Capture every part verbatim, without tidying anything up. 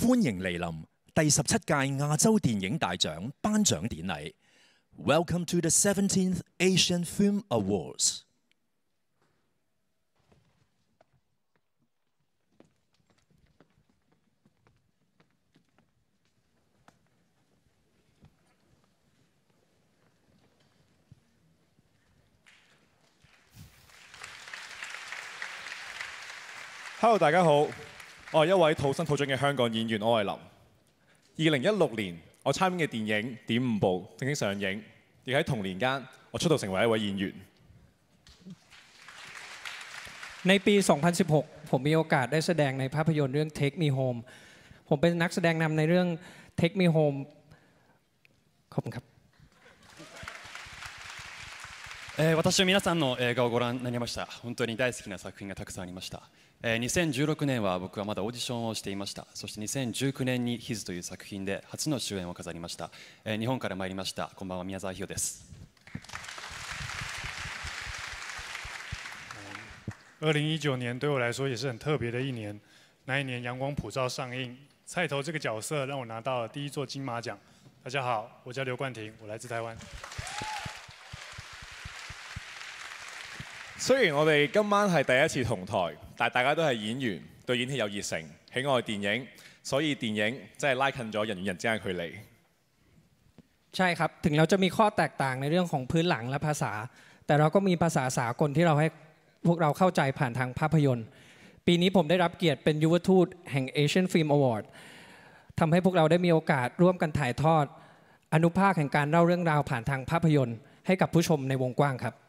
歡迎莅臨第十七屆亞洲電影大獎頒獎典禮。Welcome to the seventeenth Asian Film Awards. Hello， 大家好，我係一位土生土長嘅香港演員柯煒林。二零一六年，我參演嘅電影《點五步》正式上映，亦喺同年間，我出道成為一位演員。 ในปี สองพันสิบหก ผมมีโอกาสได้แสดงในภาพยนตร์เรื่อง Take Me Home ผมเป็นนักแสดงนำในเรื่อง Take Me Home ขอบคุณครับ。 えー、私は皆さんの映画をご覧になりました。本当に大好きな作品がたくさんありました。えー、にせんじゅうろくねんは僕はまだオーディションをしていました。そしてにせんじゅうきゅうねんにヒズという作品で初の主演を飾りました。えー、日本から参りました。こんばんは、宮沢ひよです。 二零一九年对我来说也是很特别的一年。那一年《阳光普照》上映，菜头这个角色让我拿到了第一座金马奖。大家好，我叫刘冠廷，我来自台灣。 雖然我哋今晚係第一次同台，但大家都係演員，對演戲有熱誠，喜愛電影，所以電影真係拉近咗人與人之間嘅距離。 ใช่ครับถึงเราจะมีข้อแตกต่างในเรื่องของพื้นหลังและภาษาแต่เราก็มีภาษาสากลที่เราให้พวกเราเข้าใจผ่านทางภาพยนตร์ปีนี้ผมได้รับเกียรติเป็นยุวทูตแห่ง Asian Film Award ทำให้พวกเราได้มีโอกาสร่วมกันถ่ายทอดอนุภาคแห่งการเล่าเรื่องราวผ่านทางภาพยนตร์ให้กับผู้ชมในวงกว้างครับ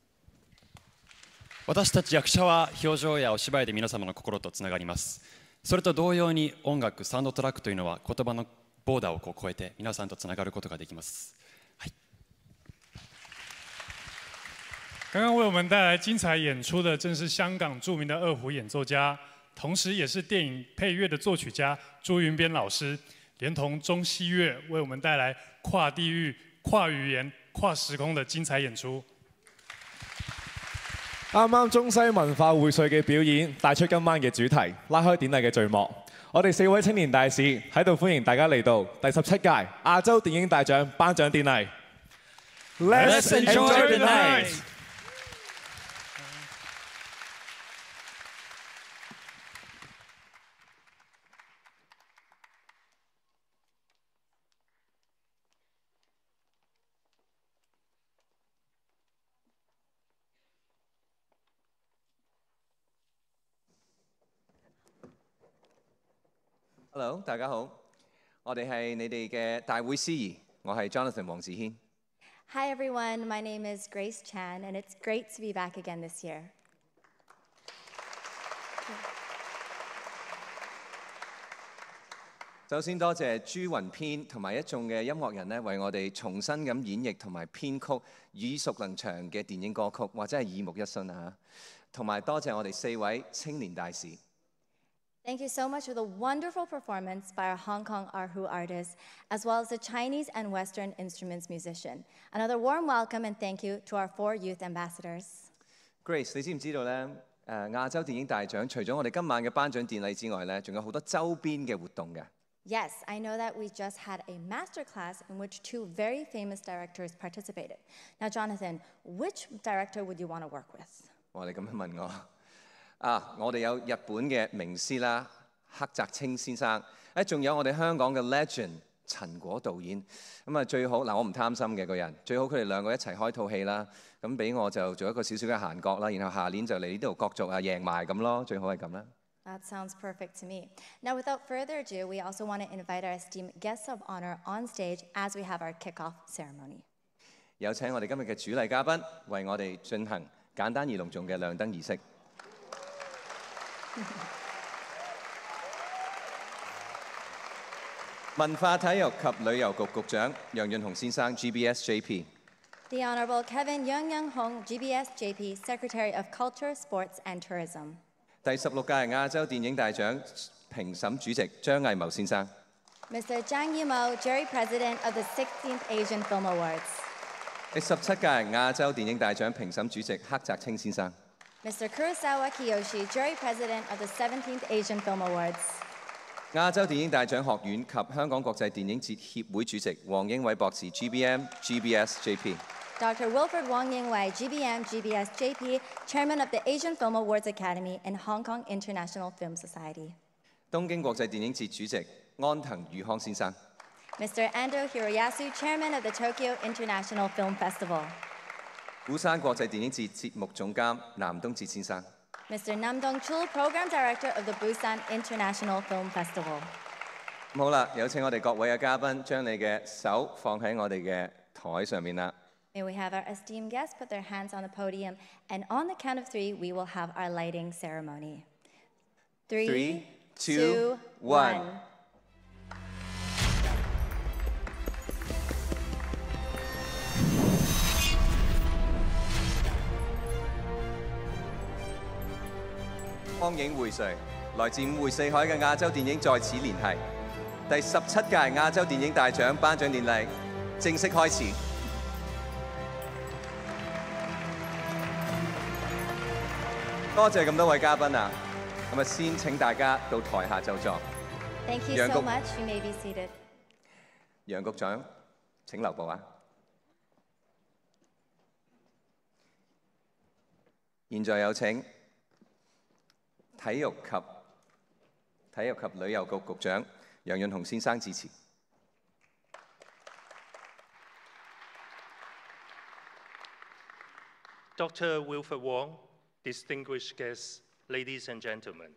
私たち役者は表情やお芝居で皆様の心とつながります。それと同様に音楽、サウンドトラックというのは言葉のボーダーをこう超えて皆さんとつながることができます。はい、 刚刚为我们带来精彩演出的正是香港著名的二胡演奏家，同时也是电影配乐的作曲家朱云边老師，連同中西樂為我們帶來跨地域、跨語言、跨時空的精彩演出。 啱啱中西文化薈萃嘅表演，帶出今晚嘅主題，拉開典禮嘅序幕。我哋四位青年大使喺度歡迎大家嚟到第十七屆亞洲電影大獎頒獎典禮。Let's enjoy the night！ Hello， 大家好，我哋係你哋嘅大會司儀，我係 Jonathan 黃子軒。 Hi everyone, my name is Grace Chan, and it's great to be back again this year. 首先多謝朱雲編同埋一眾嘅音樂人咧，為我哋重新咁演繹同埋編曲耳熟能詳嘅電影歌曲，或者係耳目一新啊！同埋多謝我哋四位青年大使。 Thank you so much for the wonderful performance by our Hong Kong erhu artists, as well as the Chinese and Western instruments musician. Another warm welcome and thank you to our four youth ambassadors. Grace， 你知唔知道咧？誒亞洲電影大獎除咗我哋今晚嘅頒獎典禮之外咧，仲有好多周邊嘅活動嘅。 Yes, I know that we just had a masterclass in which two very famous directors participated. Now, Jonathan, which director would you want to work with? 哇！你咁樣問我。啊！我哋有日本嘅名師啦，黑澤清先生，誒仲有我哋香港嘅 legend 陳果導演。咁啊最好嗱，我唔貪心嘅個人，最好佢哋兩個一齊開套戲啦。咁俾我就做一個少少嘅閒角啦，然後下年就嚟呢度角逐啊，贏埋咁咯，最好係咁啦。 That sounds perfect to me. Now, without further ado, we also want to invite our esteemed guests of honor on stage as we have our kickoff ceremony. 有請我哋今日嘅主禮嘉賓，為我哋進行簡單而隆重嘅亮燈儀式。文化體育及旅遊局局長楊潤雄先生 G B S J P。The Honourable Kevin Yeung Young Hong G B S J P Secretary of Culture, Sports and Tourism。 第十六屆亞洲電影大獎評審主席張藝謀先生。 Mister Zhang Yimou, Jury President of the sixteenth Asian Film Awards。 第十七屆亞洲電影大獎評審主席黑澤清先生。 Mister Kurosawa Kiyoshi, Jury President of the seventeenth Asian Film Awards。 亞洲電影大獎學院及香港國際電影節協會主席黃英偉博士 G B M G B S J P。 Doctor Wilfred Wong Ying-wei, G B M G B S J P, Chairman of the Asian Film Awards Academy and Hong Kong International Film Society。 東京國際電影節主席安藤裕康先生。 Mister Ando Hiroyasu, Chairman of the Tokyo International Film Festival。 釜山國際電影節節目總監南東哲先生。 Mister Nam Dong-chul, Program Director of the Busan International Film Festival。 好啦，有請我哋各位嘅嘉賓將你嘅手放喺我哋嘅台上面啦。 May we have our esteemed guests put their hands on the podium, and on the count of three, we will have our lighting ceremony. Three, Three, two, two, one. one. 光影匯萃，來自五湖四海嘅亞洲電影在此聯繫。第十七屆亞洲電影大獎頒獎典禮正式開始。多謝咁多位嘉賓啊！咁啊，先請大家到台下就座。 Thank you 楊 so 局 much. You may be seated. 楊局長請留步啊！現在有請體育及體育及旅遊局局長楊潤雄先生致辭。 Doctor Wilfred Wong, distinguished guests, ladies and gentlemen.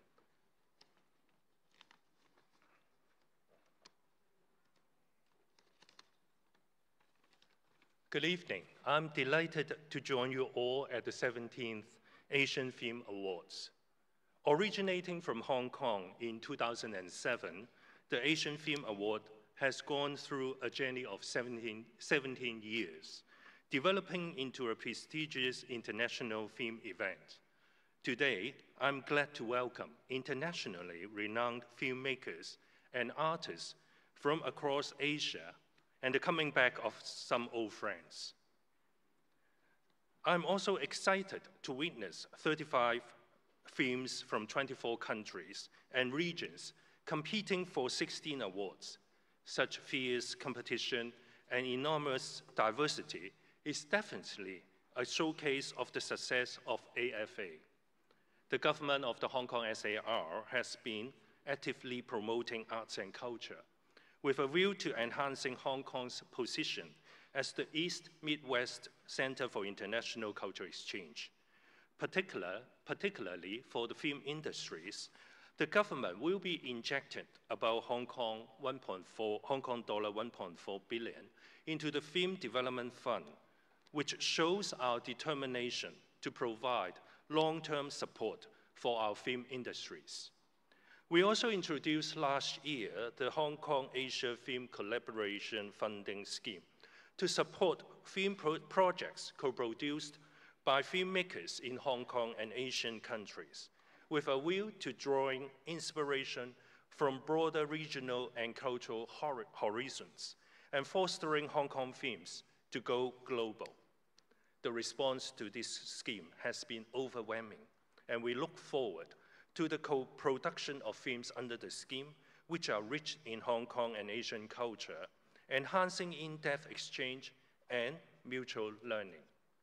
Good evening. I'm delighted to join you all at the seventeenth Asian Film Awards. Originating from Hong Kong in two thousand seven, the Asian Film Award has gone through a journey of seventeen, seventeen years, developing into a prestigious international film event. Today, I'm glad to welcome internationally renowned filmmakers and artists from across Asia and the coming back of some old friends. I'm also excited to witness thirty-five films from twenty-four countries and regions competing for sixteen awards. Such fierce competition and enormous diversity is definitely a showcase of the success of A F A. The government of the Hong Kong S A R has been actively promoting arts and culture with a view to enhancing Hong Kong's position as the East Midwest Center for International Cultural Exchange. Particular, particularly for the film industries, the government will be injecting about Hong Kong one point four Hong Kong dollar one point four billion into the Film Development Fund, which shows our determination to provide long-term support for our film industries. We also introduced last year the Hong Kong Asia Film Collaboration Funding Scheme to support film pro projects co-produced by filmmakers in Hong Kong and Asian countries, with a view to drawing inspiration from broader regional and cultural hor horizons and fostering Hong Kong films to go global. The response to this scheme has been overwhelming, and we look forward to the co-production of films under the scheme, which are rich in Hong Kong and Asian culture, enhancing in-depth exchange and mutual learning.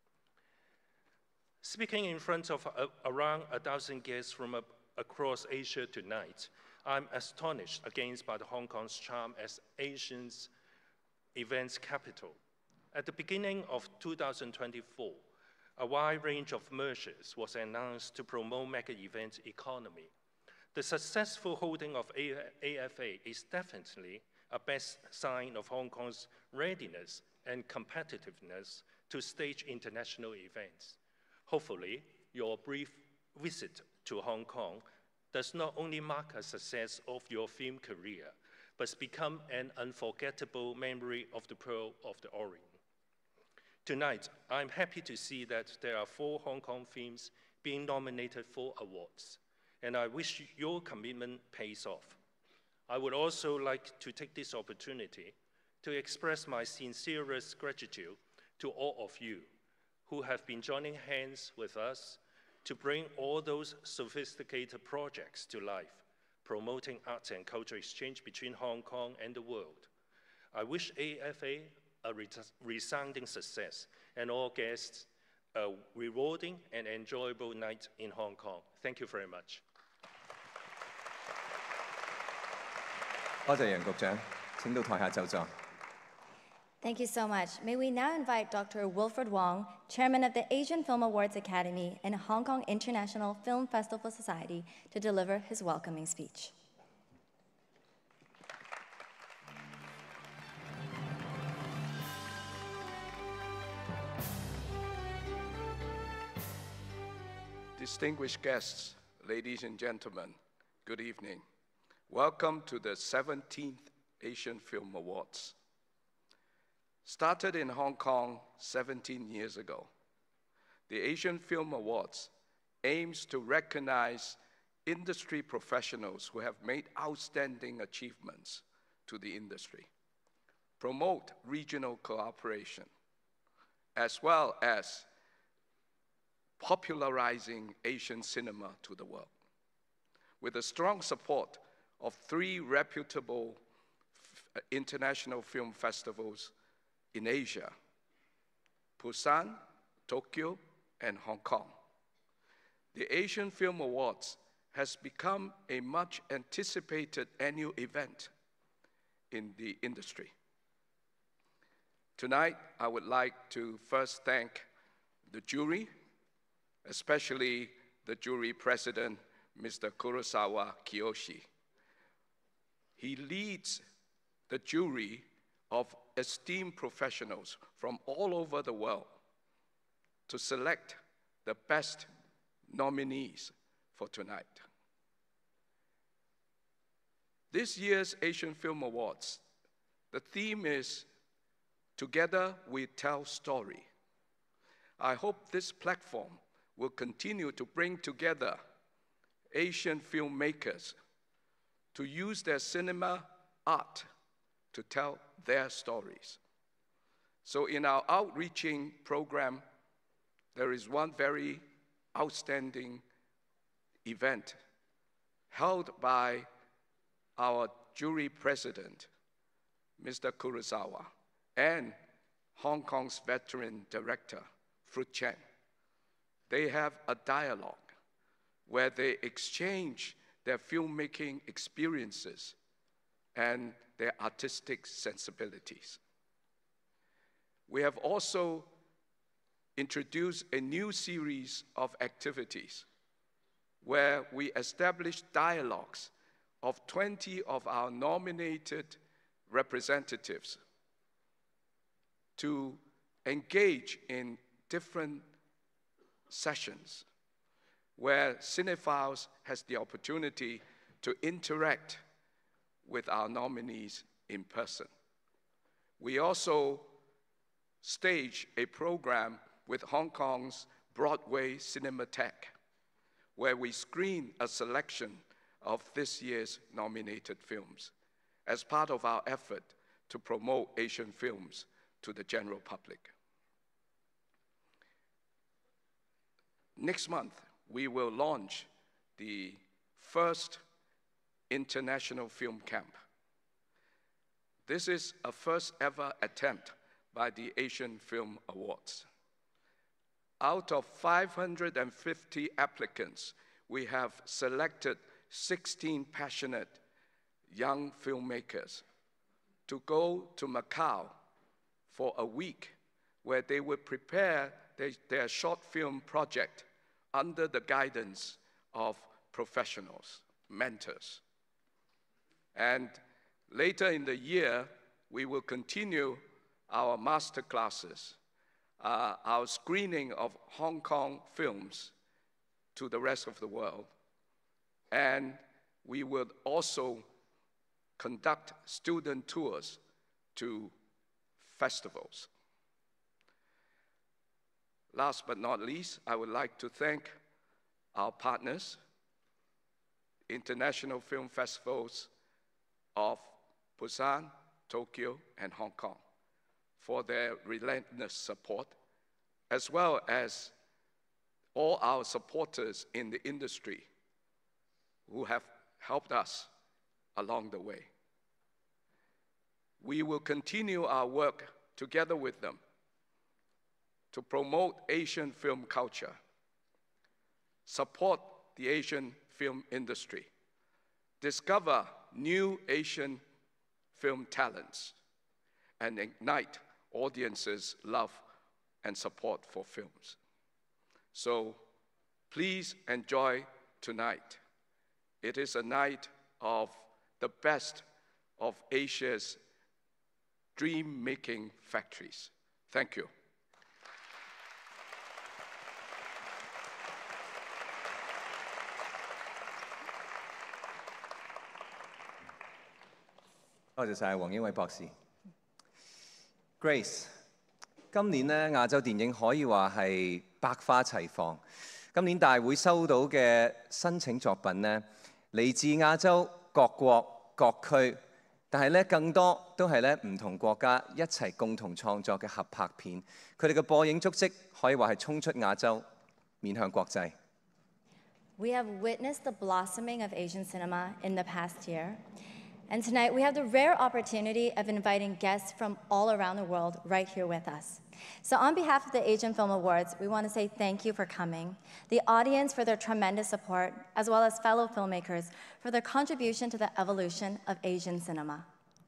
Speaking in front of uh, around a thousand guests from uh, across Asia tonight, I'm astonished again by the Hong Kong's charm as Asia's events capital. At the beginning of two thousand twenty-four, a wide range of measures was announced to promote mega event economy. The successful holding of A F A is definitely a best sign of Hong Kong's readiness and competitiveness to stage international events. Hopefully, your brief visit to Hong Kong does not only mark a success of your film career, but become an unforgettable memory of the Pearl of the Orient. Tonight, I'm happy to see that there are four Hong Kong films being nominated for awards, and I wish your commitment pays off. I would also like to take this opportunity to express my sincerest gratitude to all of you who have been joining hands with us to bring all those sophisticated projects to life, promoting art and culture exchange between Hong Kong and the world. I wish A F A a resounding success and all guests a rewarding and enjoyable night in Hong Kong. Thank you very much. 多謝楊局長，請到台下就座。 Thank you so much. May we now invite Doctor Wilfred Wong, Chairman of the Asian Film Awards Academy and Hong Kong International Film Festival Society, to deliver his welcoming speech. Distinguished guests, ladies and gentlemen, good evening. Welcome to the seventeenth Asian Film Awards. Started in Hong Kong seventeen years ago, the Asian Film Awards aims to recognize industry professionals who have made outstanding achievements to the industry, promote regional cooperation, as well as popularizing Asian cinema to the world. With the strong support of three reputable international film festivals in Asia, Busan, Tokyo, and Hong Kong, the Asian Film Awards has become a much anticipated annual event in the industry. Tonight, I would like to first thank the jury, especially the jury president, Mister Kurosawa Kiyoshi. He leads the jury of esteemed professionals from all over the world to select the best nominees for tonight. This year's Asian Film Awards, the theme is Together We Tell Story. I hope this platform will continue to bring together Asian filmmakers to use their cinema art to tell their stories. So in our outreaching program, there is one very outstanding event held by our jury president, Mister Kurosawa, and Hong Kong's veteran director, Fruit Chen. They have a dialogue where they exchange their filmmaking experiences and their artistic sensibilities. We have also introduced a new series of activities where we established dialogues of twenty of our nominated representatives to engage in different sessions where cinephiles has the opportunity to interact with our nominees in person. We also stage a program with Hong Kong's Broadway Cinematheque, where we screen a selection of this year's nominated films as part of our effort to promote Asian films to the general public. Next month, we will launch the first international film camp. This is a first ever attempt by the Asian Film Awards. Out of five hundred fifty applicants, we have selected sixteen passionate young filmmakers to go to Macau for a week where they will prepare their, their short film project under the guidance of professionals, mentors. And later in the year, we will continue our master classes, uh, our screening of Hong Kong films to the rest of the world. And we will also conduct student tours to festivals. Last but not least, I would like to thank our partners, international film festivals of Busan, Tokyo, and Hong Kong, for their relentless support, as well as all our supporters in the industry who have helped us along the way. We will continue our work together with them to promote Asian film culture, support the Asian film industry, discover new Asian film talents, and ignite audiences' love and support for films. So please enjoy tonight. It is a night of the best of Asia's dream-making factories. Thank you. 多謝晒黃英偉博士。Grace， 今年咧亞洲電影可以話係百花齊放。今年大會收到嘅申請作品呢，嚟自亞洲各國各區，但係咧更多都係咧唔同國家一齊共同創作嘅合拍片。佢哋嘅播映足跡可以話係衝出亞洲，面向國際。 We have witnessed the blossoming of Asian cinema in the past year. And tonight we have the rare opportunity of inviting guests from all around the world right here with us. So on behalf of the Asian Film Awards, we want to say thank you for coming, the audience for their tremendous support, as well as fellow filmmakers for their contribution to the evolution of Asian cinema.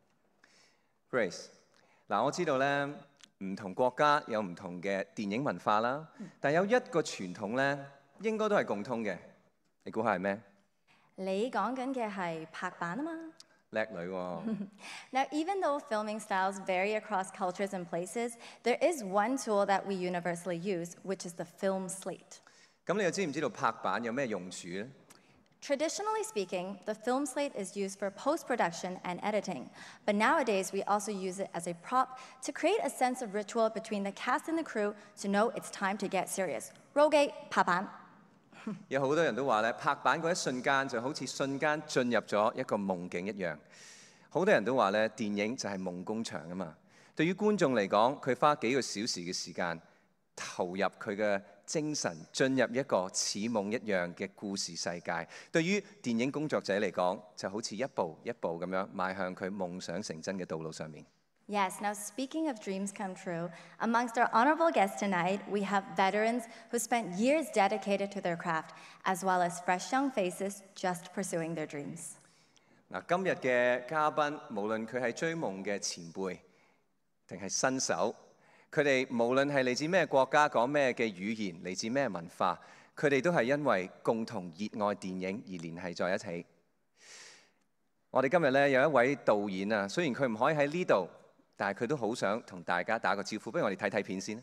Grace， 嗱我知道咧，唔同國家有唔同嘅電影文化啦，但有一個傳統咧，應該都係共通嘅。你估下係咩？ 你講緊嘅係拍板啊嘛。 叻女喎！ Now, even though filming styles vary across cultures and places, there is one tool that we universally use, which is the film slate. 咁你又知唔知道拍板有咩用處咧？ Traditionally speaking, the film slate is used for post-production and editing, but nowadays we also use it as a prop to create a sense of ritual between the cast and the crew to know it's time to get serious. Roll gate, 拍板。 有好多人都話咧，拍板嗰一瞬間就好似瞬間進入咗一個夢境一樣。好多人都話咧，電影就係夢工場啊嘛。對於觀眾嚟講，佢花幾個小時嘅時間投入佢嘅精神，進入一個似夢一樣嘅故事世界。對於電影工作者嚟講，就好似一步一步咁樣邁向佢夢想成真嘅道路上面。 Yes, now speaking of dreams come true, amongst our honorable guests tonight, we have veterans who spent years dedicated to their craft, as well as fresh young faces just pursuing their dreams. 嗱，今日嘅嘉賓，無論佢係追夢嘅前輩，定係新手，佢哋無論係嚟自咩國家、講咩嘅語言、嚟自咩文化，佢哋都係因為共同熱愛電影而聯繫在一起。我哋今日咧有一位導演啊，雖然佢唔可以喺呢度。 但係佢都好想同大家打個招呼，不如我哋睇睇片先。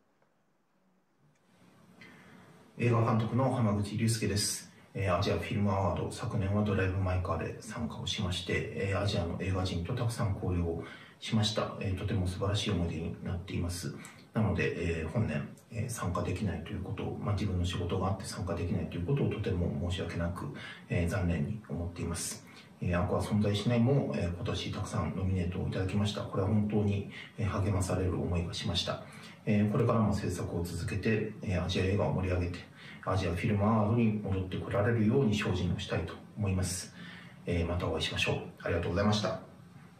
映画監督の浜口竜介です。アジアフィルムアワード昨年はドライブ・マイ・カーで参加をしまして、アジアの映画人とたくさん交流をしました。とても素晴らしい思い出になっています。なので本年参加できないということを、まあ、自分の仕事があって参加できないということをとても申し訳なく残念に思っています。 アンコは存在しないも今年たくさんノミネートをいただきました。これは本当に励まされる思いがしました。これからも制作を続けてアジア映画を盛り上げてアジアフィルムアワードに戻ってこられるように精進をしたいと思います。またお会いしましょう。ありがとうございました。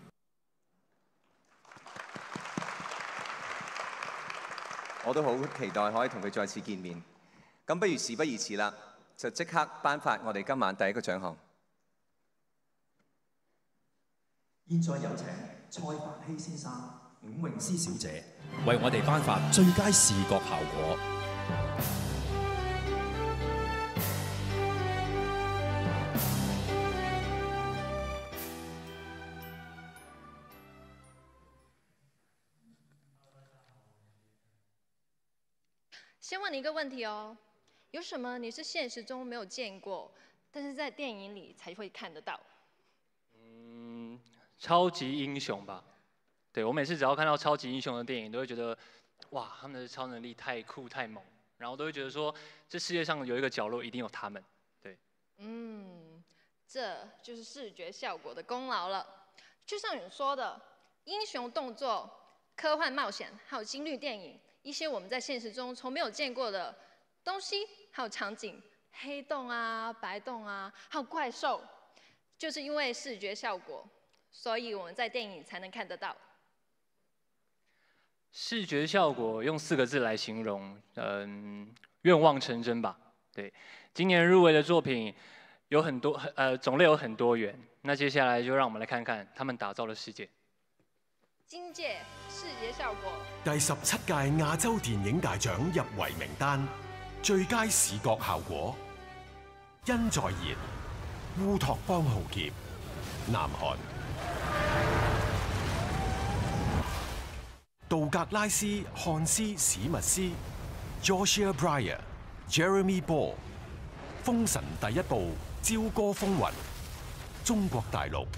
我都好期待可以同佢再次見面。咁不如事不宜遲啦，就即刻頒發我哋今晚第一個獎項。 現在有請蔡凡熙先生、伍詠詩小姐為我哋頒發最佳視覺效果。 先问你一个问题哦，有什么你是现实中没有见过，但是在电影里才会看得到？ 超级英雄吧，对我每次只要看到超级英雄的电影，都会觉得，哇，他们的超能力太酷太猛，然后都会觉得说，这世界上有一个角落一定有他们，对。 嗯，这就是视觉效果的功劳了。就像你说的，英雄动作、科幻冒险，还有惊慄电影，一些我们在现实中从没有见过的东西，还有场景，黑洞啊、白洞啊，还有怪兽。 就是因为视觉效果，所以我们在电影才能看得到。 视觉效果用四个字来形容，嗯，愿望成真吧。对，今年入围的作品有很多，呃，种类有很多元。那接下来就让我们来看看他们打造的世界。 金界視覺效果。 第十七屆亞洲電影大獎入圍名單，最佳視覺效果：恩在熱、烏托邦浩劫、南韓；杜格拉斯·漢斯·史密斯、Joshua Breyer、Jeremy Ball，《封神》第一部《朝歌風雲》，中國大陸；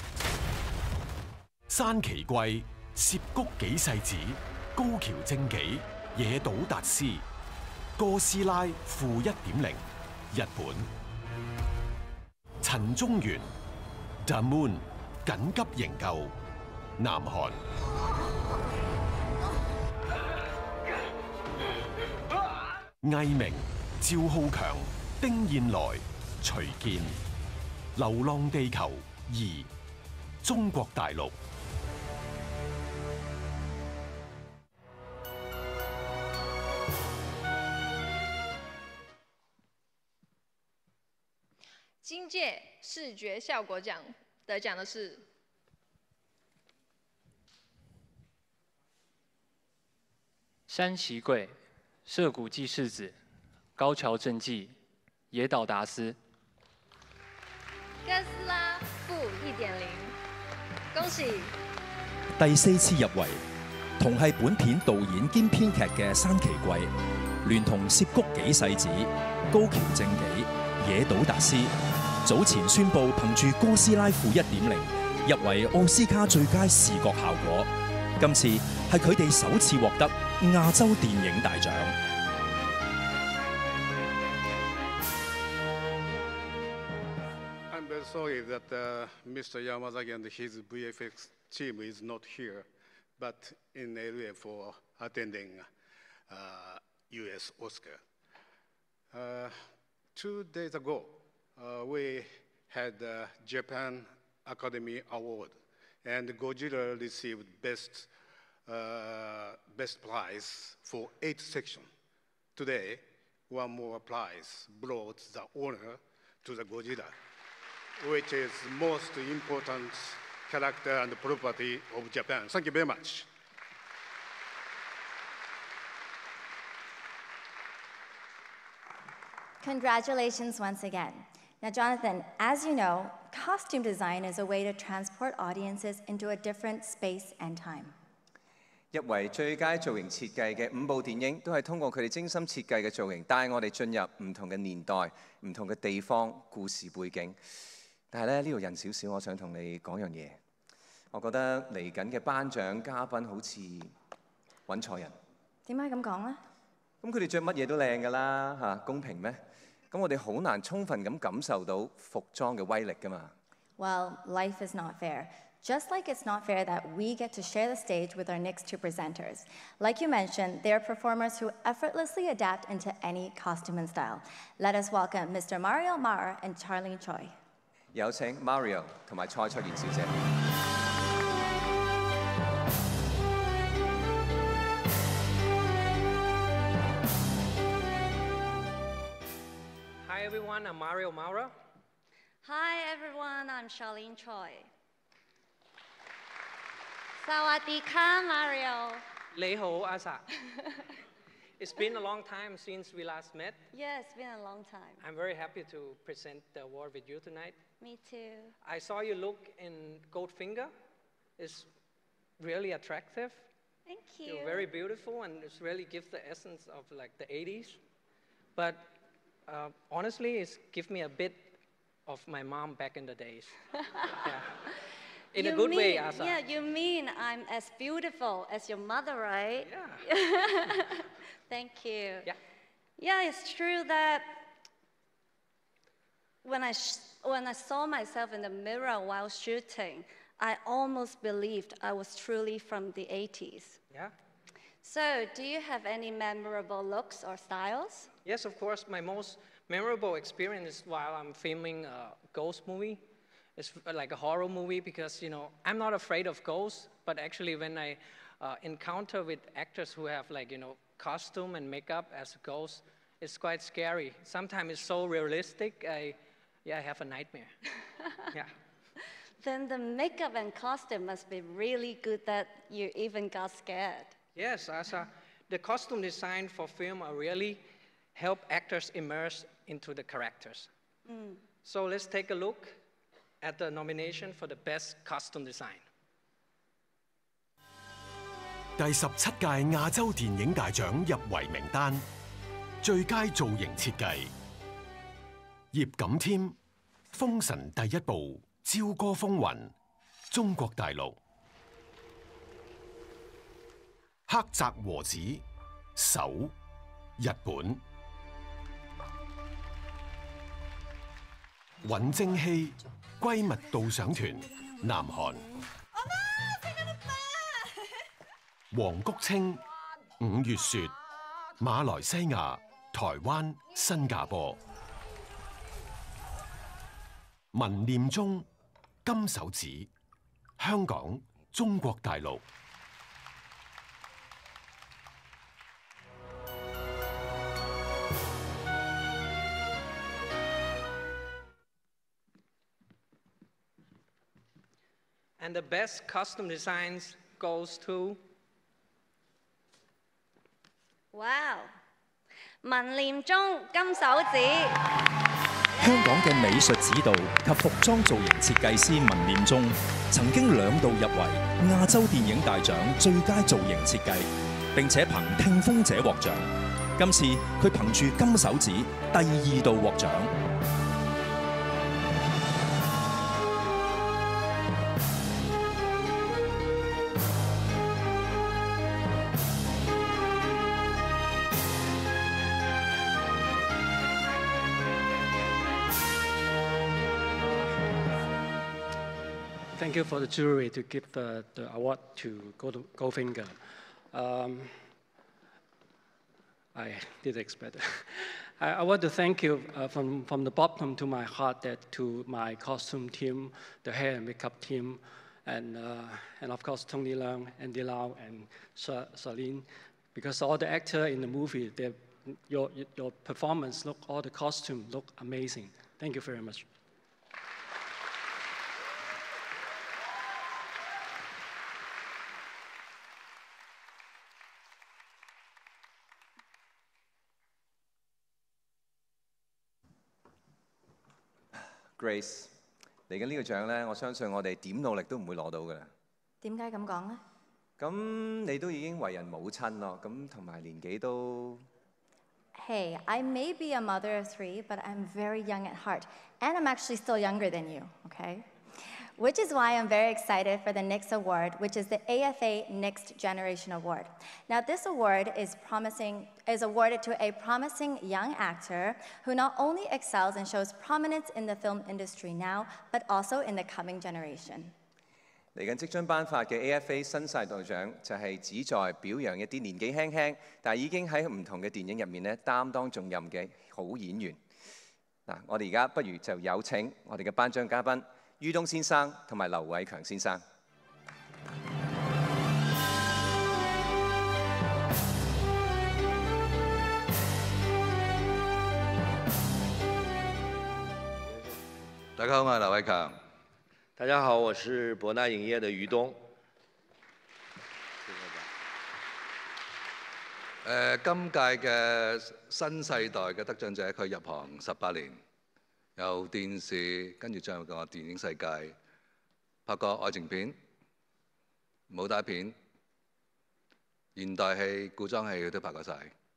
山崎貴。涉谷紀世子、高橋正紀、野島達斯、哥斯拉負一點零，日本；陳中原、The Moon 緊急營救，南韓；魏明、趙浩強、丁燕來、徐健，《流浪地球二》，中國大陸。 金界视觉效果奖得奖的是山崎贵、涉谷纪世子、高桥正纪、野岛达斯。 哥斯拉負一點零，恭喜！ 第四次入圍，同係本片導演兼編劇嘅山崎貴，聯同涉谷紀世子、高橋正紀、野島達斯。早前宣布憑住哥斯拉負一點零入圍奧斯卡最佳視覺效果，今次係佢哋首次獲得亞洲電影大獎。 I'm very sorry that uh, Mister Yamazaki and his V F X team is not here, but in L A for attending uh, U S Oscar. Uh, two days ago. Uh, we had the Japan Academy Award, and Godzilla received best, uh, best prize for eight sections. Today, one more prize brought the honor to the Godzilla, which is most important character and property of Japan. Thank you very much. Congratulations once again. Now, Jonathan, as you know, costume design is a way to transport audiences into a different space and time. 入圍最佳造型設計嘅五部電影，都係通過佢哋精心設計嘅造型，帶我哋進入唔同嘅年代、唔同嘅地方、故事背景。但係咧，呢度人少少，我想同你講樣嘢。我覺得嚟緊嘅頒獎嘉賓好似揾錯人。 點解咁講咧？ 咁佢哋着乜嘢都靚㗎啦，嚇公平咩？咁我哋好難充分咁感受到服裝嘅威力㗎嘛。 Well, life is not fair. Just like it's not fair that we get to share the stage with our next two presenters. Like you mentioned, they are performers who effortlessly adapt into any costume and style. Let us welcome Mister Mario Mara and Charlene Choi. 有請 Mario 同埋蔡卓妍小姐。 Hi everyone, I'm Mario Mara. Hi everyone, I'm Charlene Choi. Sawadika, Mario. 你好，阿 Sa. It's been a long time since we last met. Yeah, it's been a long time. I'm very happy to present the award with you tonight. Me too. I saw you look in Goldfinger. It's really attractive. Thank you. You're very beautiful, and it really gives the essence of like the eighties. But uh, honestly, it's give me a bit of my mom back in the days. Yeah. In you a good mean, way, Asa. Yeah, you mean I'm as beautiful as your mother, right? Yeah. Thank you. Yeah. Yeah, it's true that when I, sh when I saw myself in the mirror while shooting, I almost believed I was truly from the eighties. Yeah. So, do you have any memorable looks or styles? Yes, of course. My most memorable experience is while I'm filming a ghost movie. It's like a horror movie because, you know, I'm not afraid of ghosts, but actually when I uh, encounter with actors who have like, you know, costume and makeup as ghosts, it's quite scary. Sometimes it's so realistic, I, yeah, I have a nightmare. Yeah. Then the makeup and costume must be really good that you even got scared. Yes, Asa. The costume design for film are really help actors immerse into the characters. Mm. So let's take a look at the nomination for the best costume design. 第十七屆亞洲電影大獎入圍名單，最佳造型設計，葉錦添，《封神》第一部《朝歌風雲》，中國大陸；黑澤和子，《手》，日本；尹正熙，《閨蜜導賞團》，南韓；黃菊清，《五月雪》，馬來西亞、台灣、新加坡；文念中，《金手指》，香港、中國大陸。 And the best costume designs goes to Wow! 文念中金手指。 香港嘅美術指導及服裝造型設計師文念中，曾經兩度入圍亞洲電影大獎最佳造型設計，並且憑《聽風者》獲獎。今次佢憑住《金手指》第二度獲獎。 Thank you for the jury to give the, the award to Goldfinger. Um, I did expect it. I, I want to thank you uh, from, from the bottom to my heart that to my costume team, the hair and makeup team, and, uh, and of course Tony Leung, Andy Lau, and Charlene, because all the actors in the movie, your, your performance, look, all the costume look amazing. Thank you very much. Grace， 嚟緊呢個獎咧，我相信我哋點努力都唔會攞到㗎啦。 點解咁講咧？ 咁你都已經為人母親咯，咁同埋年紀都。 Hey, I may be a mother of three, but I'm very young at heart, and I'm actually still younger than you. Okay. Which is why I'm very excited for the N Y X Award, which is the A F A Next Generation Award. Now, this award is, promising, is awarded to a promising young actor who not only excels and shows prominence in the film industry now, but also in the coming generation. 嚟緊即將頒發嘅 A F A 新世代獎就係旨在表揚一啲年紀輕輕，但係已經喺唔同嘅電影入面咧擔當重任嘅好演員。嗱，我哋而家不如就有請我哋嘅頒獎嘉賓。于東先生同埋劉偉強先生。 大家好，我係劉偉強。 大家好，我是博納影業的于東。 誒，今屆嘅新世代嘅得獎者，佢入行十八年。由電視跟住進入個電影世界，拍過愛情片、武打片、現代戲、古裝戲，佢都拍過晒。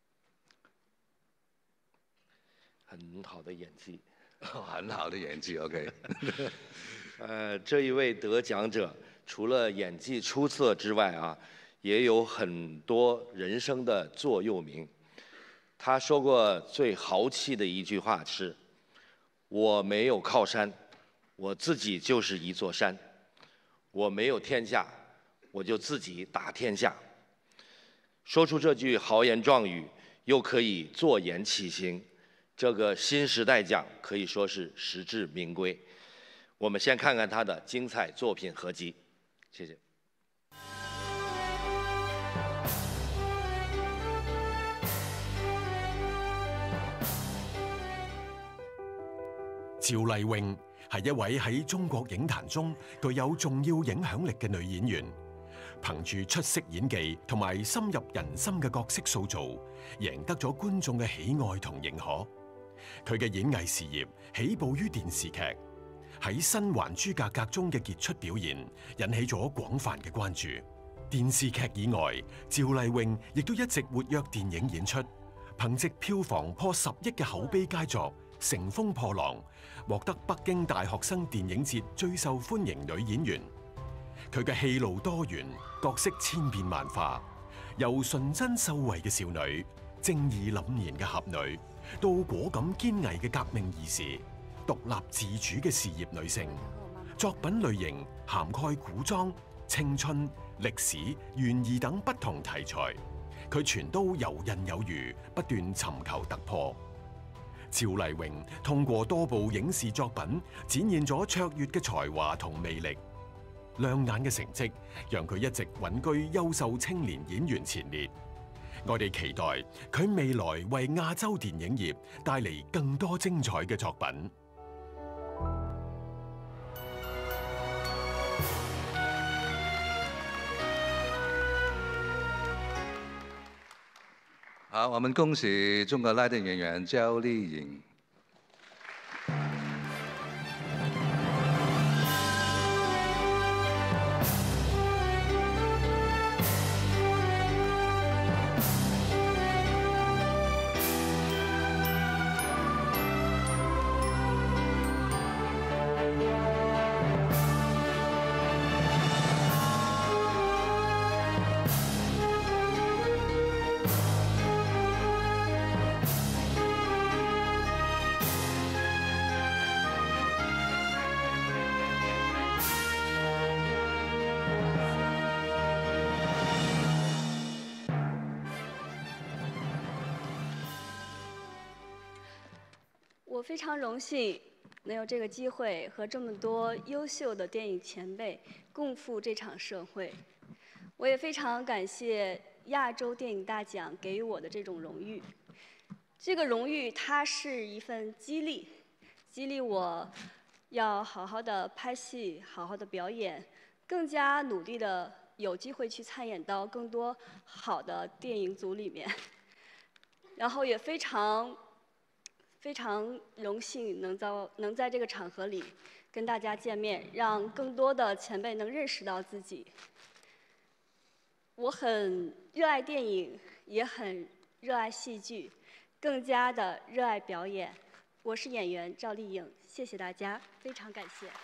很好的演技， 很好的演技 ，OK 呃，這一位得獎者，除了演技出色之外啊，也有很多人生的座右銘。他說過最豪氣的一句話是。我沒有靠山，我自己就是一座山。我沒有天下，我就自己打天下。說出這句豪言壯語，又可以坐言起行，這個新時代獎可以說是實至名歸。 我们先看看他的精彩作品合集，谢谢。 趙麗穎係一位喺中國影壇中具有重要影響力嘅女演員，憑住出色演技同埋深入人心嘅角色塑造，贏得咗觀眾嘅喜愛同認可。佢嘅演藝事業起步於電視劇，喺《新還珠格格》中嘅傑出表現引起咗廣泛嘅關注。電視劇以外，趙麗穎亦都一直活躍電影演出，憑藉票房破十億嘅口碑佳作《乘風破浪》，獲得北京大學生電影節最受歡迎女演員。佢嘅戲路多元，角色千變萬化，由純真秀慧嘅少女、正義凜然嘅俠女，到果敢堅毅嘅革命義士、獨立自主嘅事業女性。作品類型涵蓋古裝、青春、歷史、懸疑等不同題材，佢全都游刃有餘，不斷尋求突破。趙麗穎通過多部影視作品展現咗卓越嘅才華同魅力，亮眼嘅成績讓佢一直穩居優秀青年演員前列。我哋期待佢未來為亞洲電影業帶嚟更多精彩嘅作品。 好，我們恭喜中國拉丁演員趙麗穎。 我非常荣幸能有这个机会和这么多优秀的电影前辈共赴这场盛会。我也非常感谢亚洲电影大奖给予我的这种荣誉。这个荣誉它是一份激励，激励我要好好的拍戏，好好的表演，更加努力的有机会去参演到更多好的电影组里面。然后也非常。非常荣幸能在能在这个场合里跟大家见面，让更多的前辈能认识到自己。我很热爱电影，也很热爱戏剧，更加的热爱表演。我是演员赵丽颖，谢谢大家，非常感谢。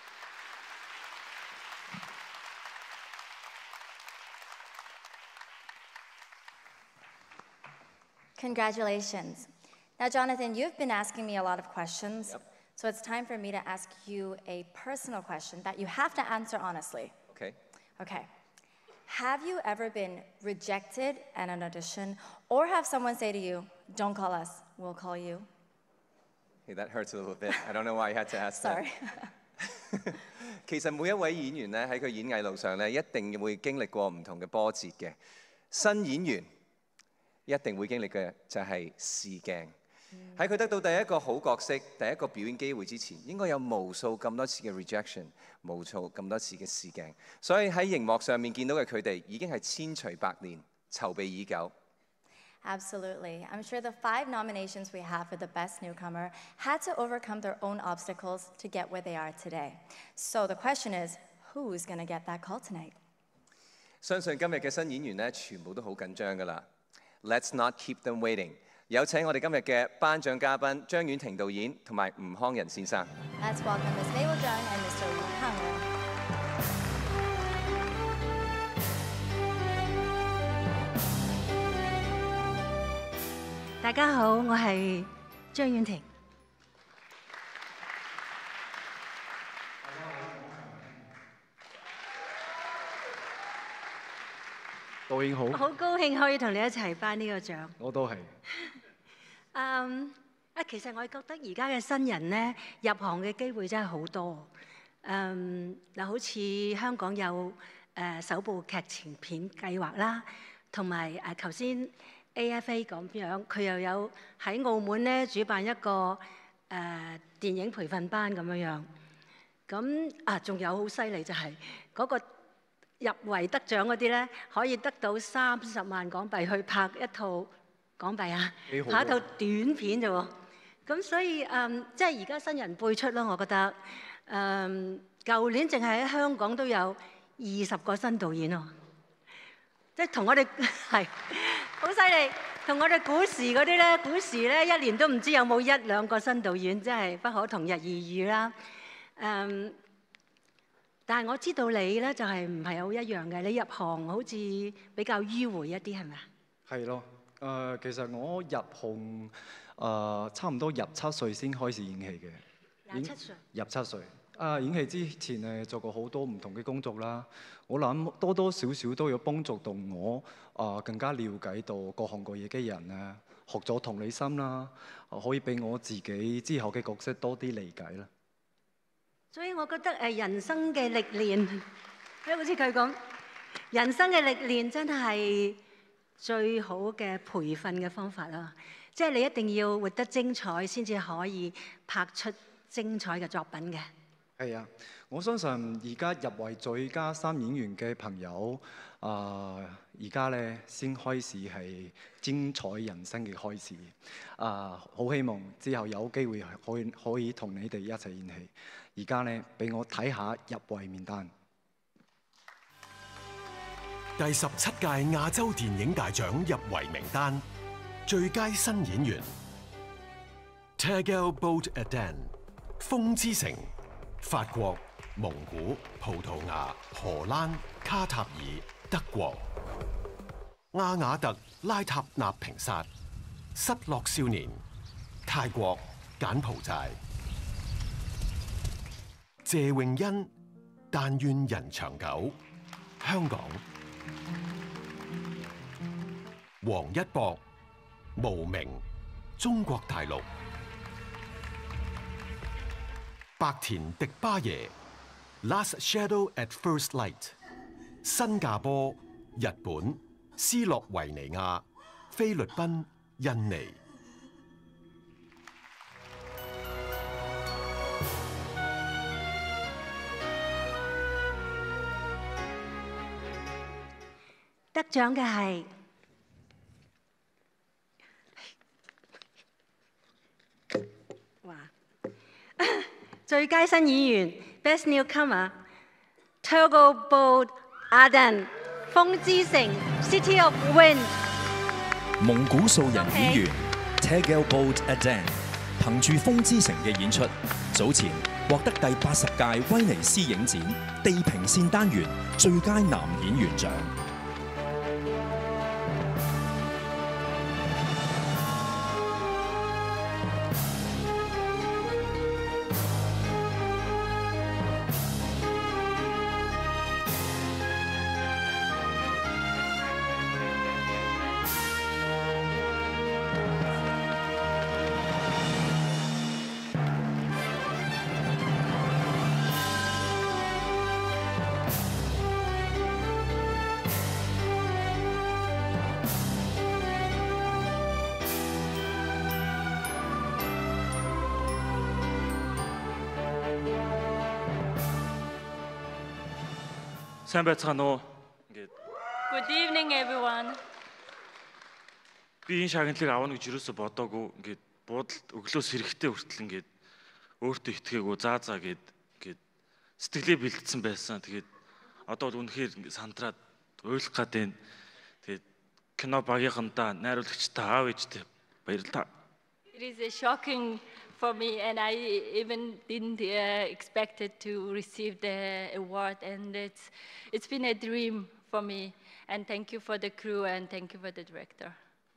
Congratulations. Now, Jonathan, you've been asking me a lot of questions, yep. so it's time for me to ask you a personal question that you have to answer honestly. Okay. Okay. Have you ever been rejected at an audition, or have someone say to you, "Don't call us, we'll call you"? Hey, that hurts a little bit. I don't know why you had to ask that. Sorry. 其實每一位演員咧喺佢演藝路上咧，一定會經歷過唔同嘅波折嘅。新演員一定會經歷嘅就係試鏡。喺佢得到第一個好角色、第一個表演機會之前，應該有無數咁多次嘅 rejection， 無數咁多次嘅試鏡。所以喺熒幕上面見到嘅佢哋已經係千錘百煉，籌備已久。 Absolutely. I'm sure the five nominations we have for the Best Newcomer had to overcome their own obstacles to get where they are today. So the question is, who's going to get that call tonight? 相信今日嘅新演員咧，全部都好緊張㗎啦。Let's not keep them waiting. 有請我哋今日嘅頒獎嘉賓張婉婷導演同埋吳康仁先生。 Let's welcome Miz Mabel Jung and Mister Wu Kangren. 大家好，我係張婉婷。 導演好， 好高興可以同你一齊頒呢個獎。 我都係。 嗯啊，其實我覺得而家嘅新人咧入行嘅機會真係好多。 嗯嗱，好似香港有誒、呃、首部劇情片計劃啦，同埋誒頭先 A F A 咁樣，佢又有喺澳門咧主辦一個誒、呃、電影培訓班咁樣樣。咁啊，仲有好犀利就係嗰個入圍得獎嗰啲咧，可以得到三十萬港幣去拍一套港幣啊，拍一套短片啫喎。咁所以誒、嗯，即係而家新人輩出咯，我覺得。誒、嗯，舊年淨係喺香港都有二十個新導演喎，即係同我哋係好犀利。同我哋古時嗰啲咧，古時咧一年都唔知有冇一兩個新導演，真係不可同日而語啦。誒、嗯，但係我知道你咧就係唔係好一樣嘅，你入行好似比較迂迴一啲，係咪啊？ 係咯，誒、呃，其實我入行誒、呃、差唔多入七歲先開始演戲嘅。 廿七歲。 入七歲。啊，演戲之前誒做過好多唔同嘅工作啦。我諗多多少少都有幫助到我啊、呃，更加了解到各行各業嘅人啊，學咗同理心啦，可以俾我自己之後嘅角色多啲理解啦。 所以我覺得誒人生嘅歷練，即係好似佢講，人生嘅歷練真係最好嘅培訓嘅方法啦。即係你一定要活得精彩，先至可以拍出精彩嘅作品嘅。 係啊，我相信而家入圍最佳新演員嘅朋友，啊而家咧先開始係精彩人生嘅開始。啊，好希望之後有機會可以可以同你哋一齊演戲。而家咧俾我睇下入圍名單。 第十七屆亞洲電影大獎入圍名單，最佳新演員 Tegel Boat Adan 風之城。法國、蒙古、葡萄牙、荷蘭、卡塔爾、德國；阿雅特拉塔納平薩、失落少年；泰國、柬埔寨；謝詠欣、但願人長久；香港；王一博、無名；中國大陸。白田迪巴耶 Last Shadow at First Light 新加坡、日本、斯洛維尼亞、菲律賓、印尼。 得獎嘅係哇！最佳新演員 Best Newcomer Tegel Boat Adan 風之城 City of Wind。 蒙古素人演員 Tegel Boat Adan 憑住《風之城》嘅演出，早前獲得第八十屆威尼斯影展地平線單元最佳男演員獎。 сайн байцгаана уу ингээд. Good evening everyone. Би энэ шагналыг авах гэж юусоо бодоогүй ингээд буудалд өглөөс хэрэгтэй хүртэл ингээд өөртөө итгээгүй заа заа гэд ингээд сэтгэлээ бэлдсэн байсан. Тэгээд одоо л үнэхээр ингээд сандраад уйлах гад байна. Тэгээд кино багийнхандаа найруулагчтай аав ээжтэй баярлалаа. It is a shocking for me, and I even didn't uh, expect it to receive the award, and it's it's been a dream for me. And thank you for the crew, and thank you for the director.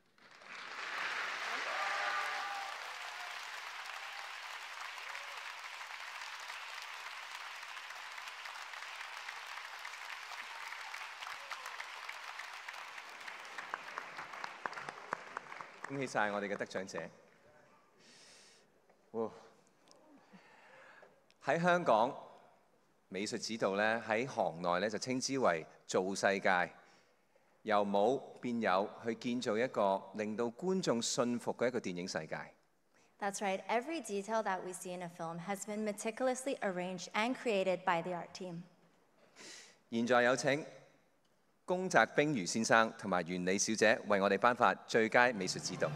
恭喜晒我哋嘅得獎者！哇！喺香港美術指導咧喺行內咧就稱之為造世界，由冇變有去建造一個令到觀眾信服嘅一個電影世界。 That's right. Every detail that we see in a film has been meticulously arranged and created by the art team. 現在有請宮澤冰如先生同埋袁李小姐為我哋頒發最佳美術指導。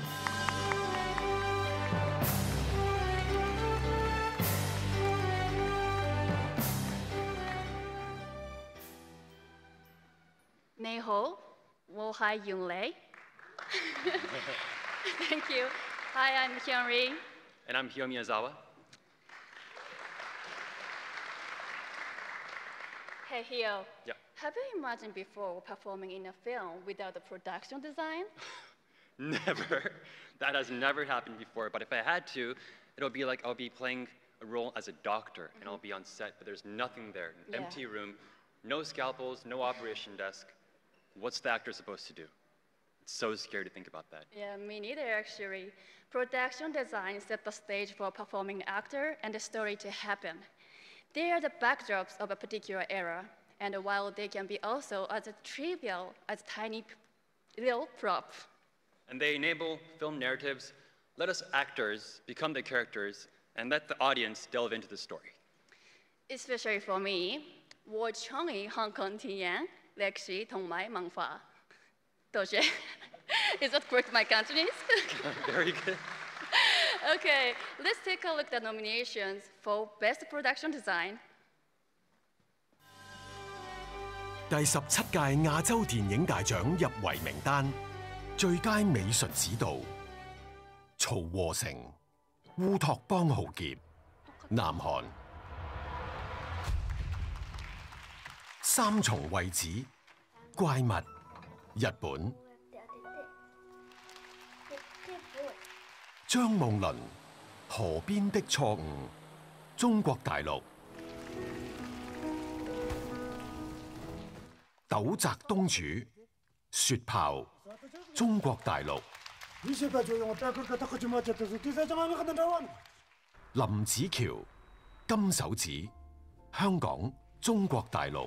你好，我係袁李。Thank you. Hi, I'm Hyunri. And I'm Hyo Miyazawa. Hey, Hyo. Yeah. Have you imagined before performing in a film without the production design? Never. That has never happened before. But if I had to, it'll be like I'll be playing a role as a doctor, mm-hmm. and I'll be on set, but there's nothing there. An Yeah. empty room, no scalpels, no operation desk. What's the actor supposed to do? It's so scary to think about that. Yeah, me neither, actually. Production design set the stage for a performing actor and the story to happen. They are the backdrops of a particular era, and while they can be also as trivial as tiny little prop. And they enable film narratives. Let us actors become the characters and let the audience delve into the story. Especially for me, 我创意香港电影历史同埋文化。多谢。Is that correct, my Cantonese? Very good. Okay, let's take a look at the nominations for Best Production Design. 第十七屆亞洲電影大獎入圍名單，最佳美術指導曹和成、烏托邦浩劫，南韓；三重位置，怪物，日本；張夢麟，河邊的錯誤，中國大陸；斗澤東主，雪豹，中國大陸；林子喬，金手指，香港，中國大陸。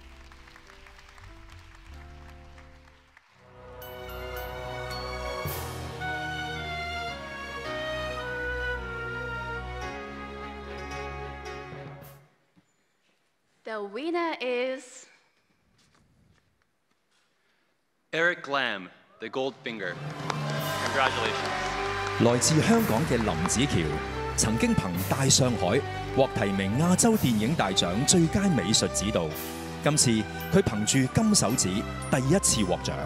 The winner is Eric Lam, The Goldfinger. Congratulations. 來自香港嘅林子喬，曾經憑《大上海》獲提名亞洲電影大獎最佳美術指導。今次佢憑住《金手指》第一次獲獎。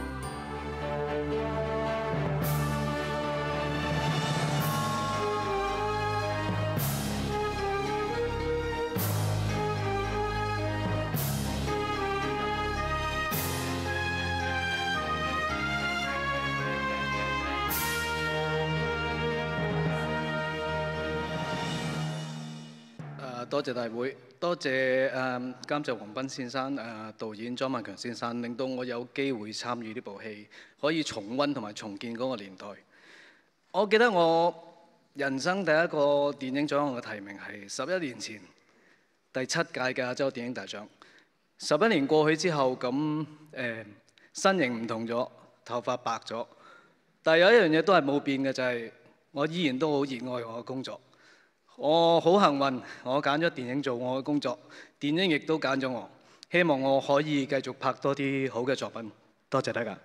多謝大會，多謝誒監製黃斌先生、誒導演莊萬強先生，令到我有機會參與呢部戲，可以重溫同埋重建嗰個年代。我記得我人生第一個電影獎項嘅提名係十一年前第七屆嘅亞洲電影大獎。十一年過去之後，咁誒身形唔同咗，頭髮白咗，但係有一樣嘢都係冇變嘅，就係我依然都好熱愛我嘅工作。我好幸運，我揀咗電影做我嘅工作，電影亦都揀咗我。希望我可以繼續拍多啲好嘅作品。多謝大家。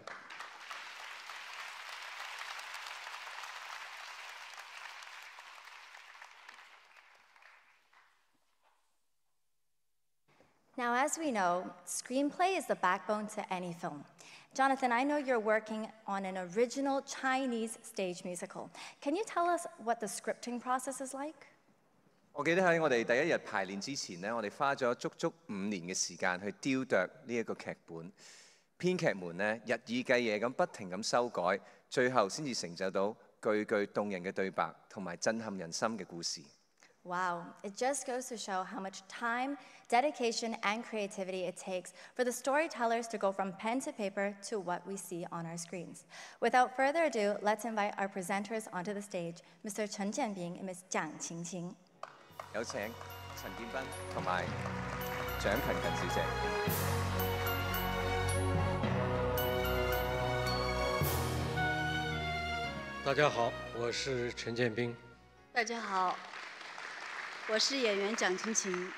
Now, as we know, screenplay is the backbone to any film. Jonathan, I know you're working on an original Chinese stage musical. Can you tell us what the scripting process is like? 我記得喺我哋第一日排練之前呢，我哋花咗足足五年嘅時間去雕琢呢一個劇本。編劇們呢，日以繼夜咁不停咁修改，最後先至成就到句句動人嘅對白同埋震撼人心嘅故事。 Wow, it just goes to show how much time, dedication, and creativity it takes for the storytellers to go from pen to paper to what we see on our screens. Without further ado, let's invite our presenters onto the stage, Mister Chen Jianbing and Miz Jiang Qingqing. 有請陳建斌同埋蔣勤勤小姐。 大家好，我是陈建斌。 大家好，我是演员蒋勤勤。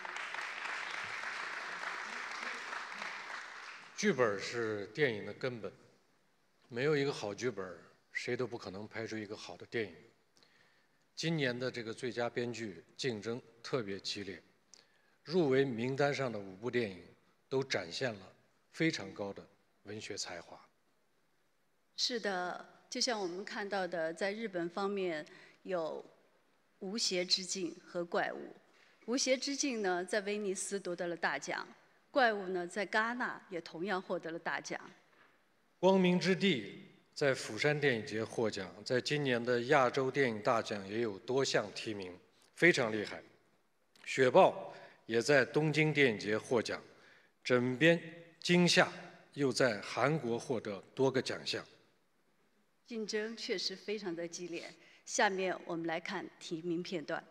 剧本是电影的根本，没有一个好剧本，谁都不可能拍出一个好的电影。今年的这个最佳编剧竞争特别激烈，入围名单上的五部电影都展现了非常高的文学才华。 是的，就像我们看到的，在日本方面有《无邪之境》和《怪物》。《无邪之境》呢，在威尼斯夺得了大奖，《怪物》呢，在戛纳也同样获得了大奖。 光明之地在釜山电影节获奖，在今年的亚洲电影大奖也有多项提名，非常厉害。雪豹也在东京电影节获奖，枕边惊吓又在韩国获得多个奖项。 竞争确实非常的激烈。下面我们来看提名片段。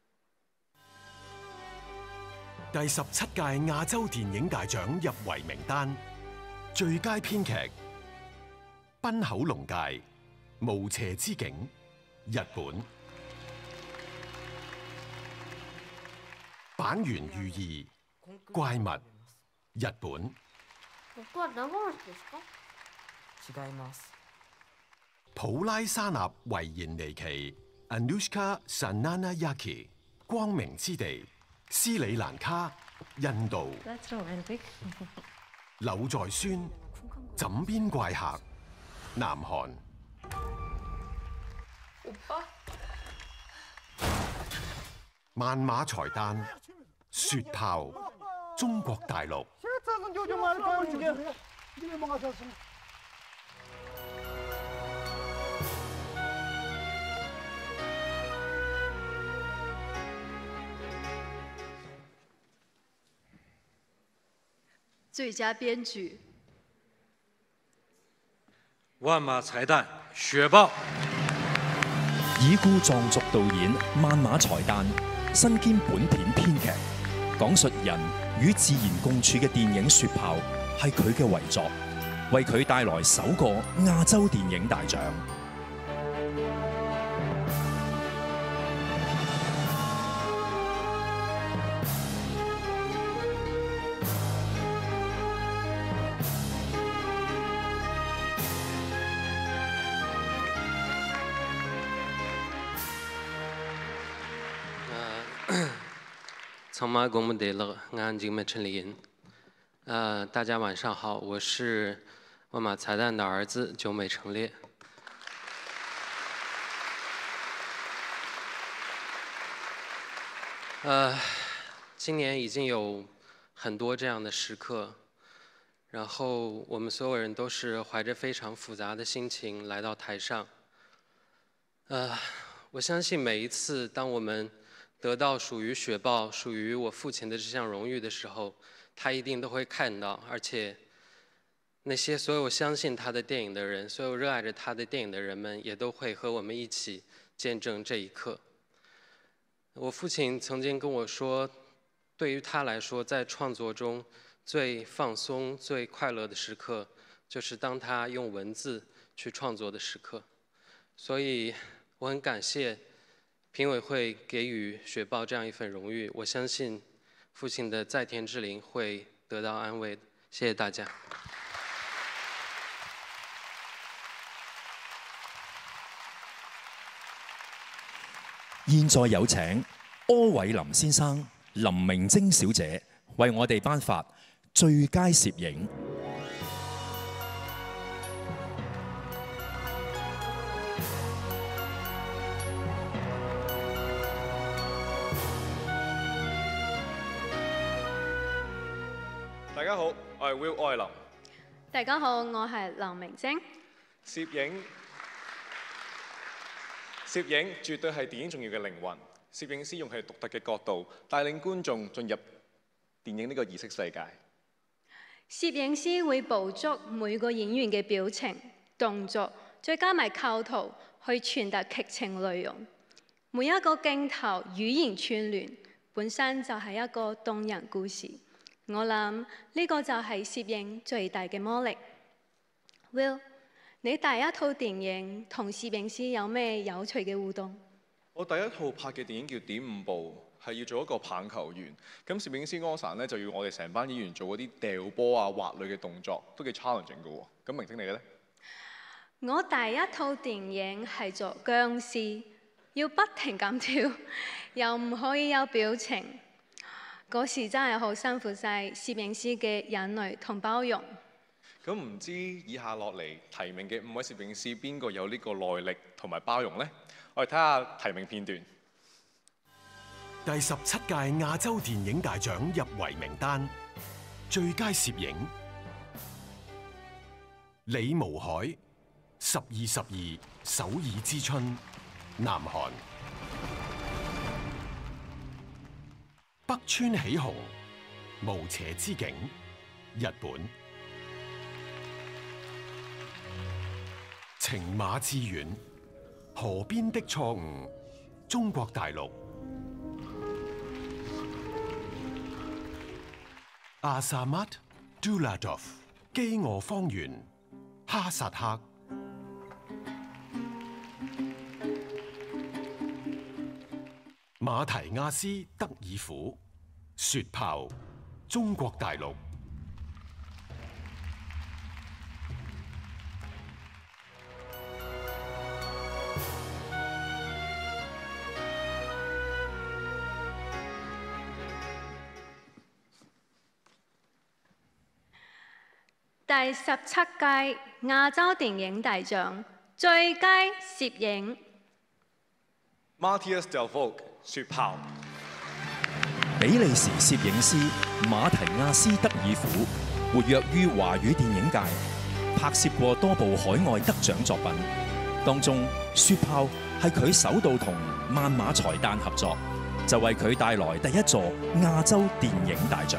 第十七屆亞洲電影大獎入圍名單，最佳編劇濱口龍介，《無邪之境》，日本；板垣裕二，《怪物》，日本；普拉沙納維賢尼奇 ，Anushka Sananayake，《光明之地》，斯里蘭卡，印度；柳在宣，《枕邊怪客》，南韓。萬馬財誕，雪豹，中國大陸。 最佳编剧萬馬財誕，雪豹。 已故藏族導演萬馬財誕身兼本片編劇，講述人與自然共處嘅電影《雪豹》係佢嘅遺作，為佢帶來首個亞洲電影大獎。 苍马公们得了，安静没成林。呃，大家晚上好，我是万马才旦的儿子久美成烈。呃，今年已经有很多这样的时刻，然后我们所有人都是怀着非常复杂的心情来到台上。呃，我相信每一次当我们得到属于雪豹、属于我父亲的这项荣誉的时候，他一定都会看到，而且那些所有相信他的电影的人，所有热爱着他的电影的人们，也都会和我们一起见证这一刻。我父亲曾经跟我说，对于他来说，在创作中最放松、最快乐的时刻，就是当他用文字去创作的时刻。所以我很感谢评委会给予雪豹这样一份荣誉，我相信父亲的在天之灵会得到安慰。谢谢大家。 現在有請柯偉林先生、林明晶小姐為我哋頒發最佳攝影。 大家好，我係 Will 愛林。 大家好，我係林明晶。 攝影，攝影絕對係電影重要嘅靈魂。攝影師用佢獨特嘅角度，帶領觀眾進入電影呢個意識世界。 攝影師會捕捉每個演員嘅表情、動作，再加埋構圖去傳達劇情內容。每一個鏡頭語言串聯， 本身就係一個動人故事。我諗呢個就係攝影最大嘅魔力。Will， 你第一套電影同攝影師有咩有趣嘅互動？ 我第一套拍嘅電影叫《點五步》，係要做一個棒球員。咁攝影師柯 Sir 咧就要我哋成班演員做嗰啲掉波啊、滑壘嘅動作，都幾 challenging 嘅喎。咁明星你嘅咧？ 我第一套電影係做僵屍，要不停咁跳，又唔可以有表情。嗰時真係好辛苦晒攝影師嘅忍耐同包容。 咁唔知以下落嚟提名嘅五位攝影師，邊個有呢個耐力同埋包容呢？我哋睇下提名片段。 第十七屆亞洲電影大獎入圍名單，最佳攝影李無海，十二十二首爾之春，南韓。北川喜雄，無邪之境，日本。情馬致遠，河邊的錯誤，中國大陸。阿薩麥特·杜拉多夫，飢餓荒原，哈薩克。馬提亞斯·德爾府，雪豹，中國大陸。 第十七屆亞洲電影大獎最佳攝影 Matthias Delvaux 雪豹。 比利時攝影師馬提亞斯·德爾府活躍於華語電影界，拍攝過多部海外得獎作品，當中《雪豹》係佢首度同萬馬財旦合作，就為佢帶來第一座亞洲電影大獎。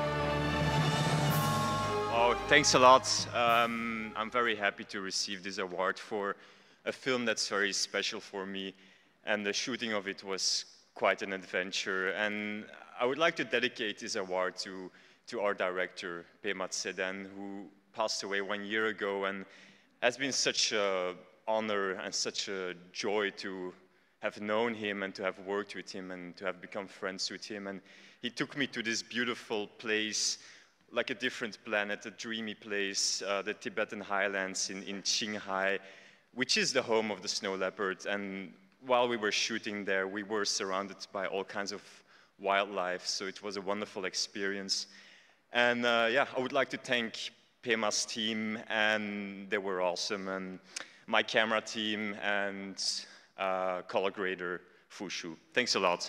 Oh, thanks a lot. Um, I'm very happy to receive this award for a film that's very special for me, and the shooting of it was quite an adventure. And I would like to dedicate this award to, to our director, Pema Tsedan, who passed away one year ago, and has been such an honor and such a joy to have known him and to have worked with him and to have become friends with him. And he took me to this beautiful place, like a different planet, a dreamy place, uh, the Tibetan highlands in, in Qinghai, which is the home of the snow leopard. And while we were shooting there, we were surrounded by all kinds of wildlife, so it was a wonderful experience. And uh, yeah, I would like to thank Pema's team, and they were awesome, and my camera team, and uh, color grader Fushu. Thanks a lot.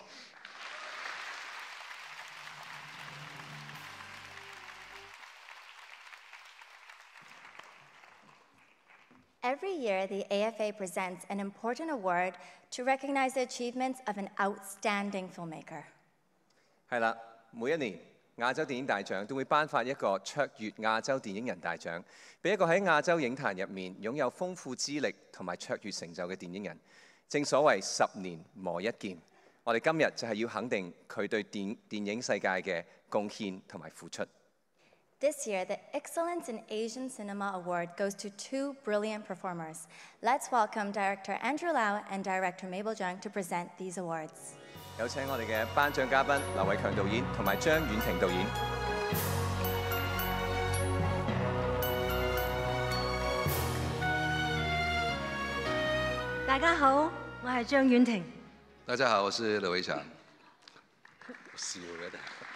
Every year, the A F A presents an important award to recognize the achievements of an outstanding filmmaker. 係啦，每一年亞洲電影大獎都會頒發一個卓越亞洲電影人大獎，俾一個喺亞洲影壇入面擁有豐富資歷同埋卓越成就嘅電影人。正所謂十年磨一劍，我哋今日就係要肯定佢對電電影世界嘅貢獻同埋付出。 This year, the Excellence in Asian Cinema Award goes to two brilliant performers. Let's welcome Director Andrew Lau and Director Mabel Jung to present these awards. 有請我哋嘅頒獎嘉賓劉偉強導演同埋張婉婷導演。 大家好，我係張婉婷。 大家好，我是劉偉強。笑嘅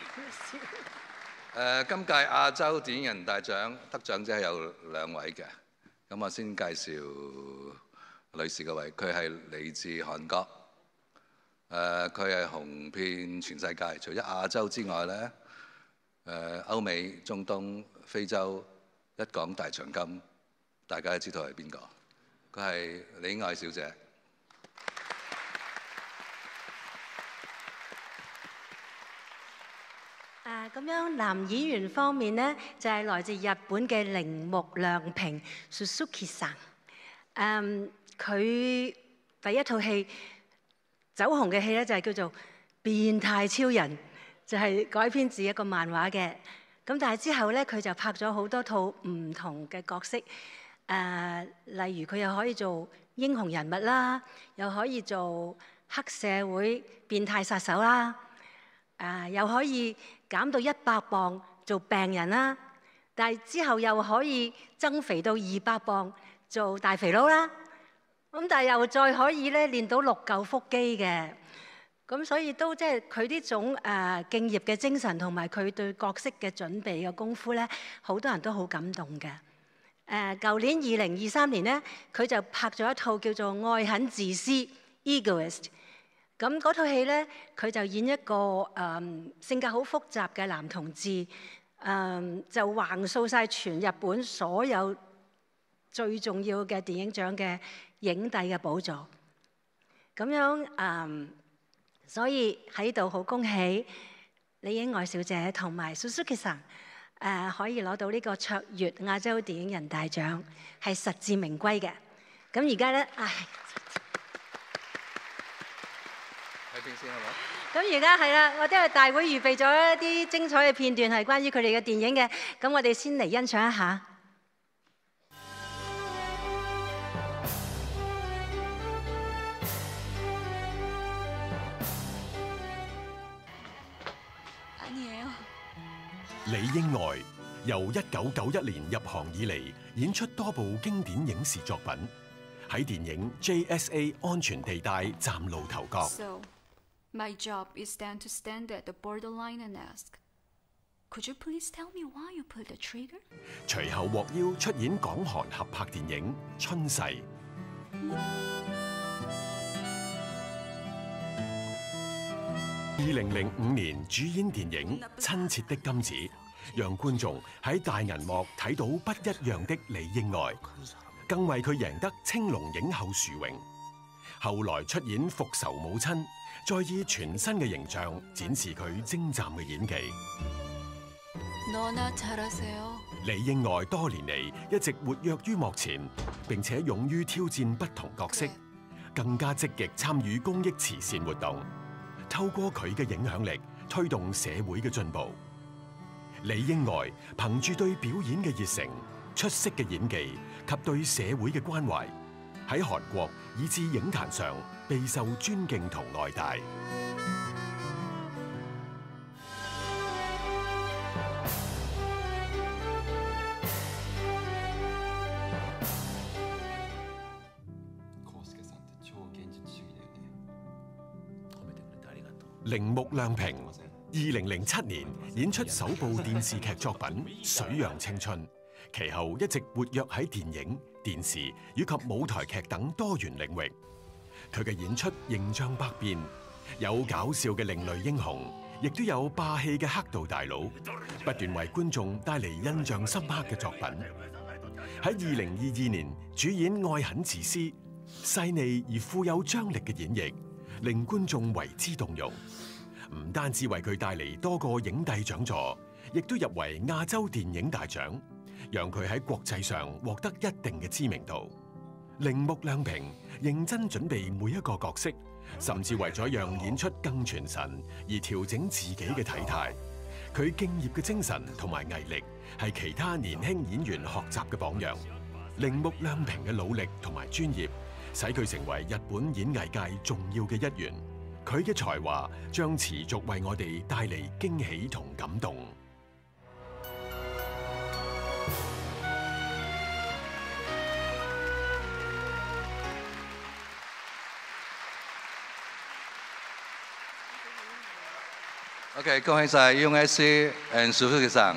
誒，今屆亞洲電影人大獎得獎者係有兩位嘅，咁我先介紹女士嗰位，佢係嚟自韓國，誒佢係紅遍全世界，除咗亞洲之外咧，誒歐美、中東、非洲一講大長今，大家都知道係邊個？佢係李愛小姐。 誒咁樣男演員方面呢，就係、是、來自日本嘅鈴木亮平 Suzuki-san。誒佢第一套戲走紅嘅戲咧，就係叫做《 變態超人，就係改編自一個漫畫嘅。咁但係之後咧，佢就拍咗好多套唔同嘅角色。誒、呃，例如佢又可以做英雄人物啦，又可以做黑社會變態殺手啦，誒、呃，又可以減到一百磅做病人啦。但係之後又可以增肥到二百磅做大肥佬啦。咁但係又再可以咧練到六嚿腹肌嘅。咁所以都即係佢呢種誒、呃、敬業嘅精神同埋佢對角色嘅準備嘅功夫咧，好多人都好感動嘅。誒、呃，舊年二零二三年咧，佢就拍咗一套叫做《愛很自私》（Egoist）。咁嗰套戲咧，佢就演一個誒、呃、性格好複雜嘅男同志，誒、呃、就橫掃晒全日本所有最重要嘅電影獎嘅影帝嘅寶座。咁樣誒。呃所以喺度好恭喜李英愛小姐同埋 Suzuki-san 誒可以攞到呢個卓越亞洲電影人大獎，係實至名歸嘅。咁而家咧，唉， 睇片先係嘛？ 咁而家係啦，我哋大會預備咗一啲精彩嘅片段係關於佢哋嘅電影嘅，咁我哋先嚟欣賞一下。 李英愛由一九九一年入行以嚟，演出多部經典影視作品，喺電影 J S A 安全地帶嶄露頭角。 So, my job is then to stand at the borderline and ask, could you please tell me why you pulled the trigger? 隨後獲邀出演港韓合拍電影《春逝》。二零零五年主演電影《親切的金子》，讓觀眾喺大銀幕睇到不一樣的李英愛，更為佢贏得青龍影后殊榮。後來出演《復仇母親》，再以全新嘅形象展示佢精湛嘅演技。李英愛多年嚟一直活躍於幕前，並且勇於挑戰不同角色，更加積極參與公益慈善活動。透過佢嘅影響力，推動社會嘅進步。李英愛憑住對表演嘅熱誠、出色嘅演技及對社會嘅關懷，喺韓國以至影壇上備受尊敬同愛戴。鈴木亮平，二零零七年演出首部電視劇作品《水漾青春》，其後一直活躍喺電影、電視以及舞台劇等多元領域。佢嘅演出形象百變，有搞笑嘅另類英雄，亦都有霸氣嘅黑道大佬，不斷為觀眾帶嚟印象深刻嘅作品。喺二零二二年主演《愛很自私》，細膩而富有張力嘅演繹，令觀眾為之動容。唔單止為佢帶嚟多個影帝獎座，亦都入圍亞洲電影大獎，讓佢喺國際上獲得一定嘅知名度。鈴木亮平認真準備每一個角色，甚至為咗讓演出更傳神而調整自己嘅體態。佢敬業嘅精神同埋毅力係其他年輕演員學習嘅榜樣。鈴木亮平嘅努力同埋專業，使佢成為日本演藝界重要嘅一員。佢嘅才華將持續為我哋帶嚟驚喜同感動。 OK， 恭喜晒用 S and Suzuki-san。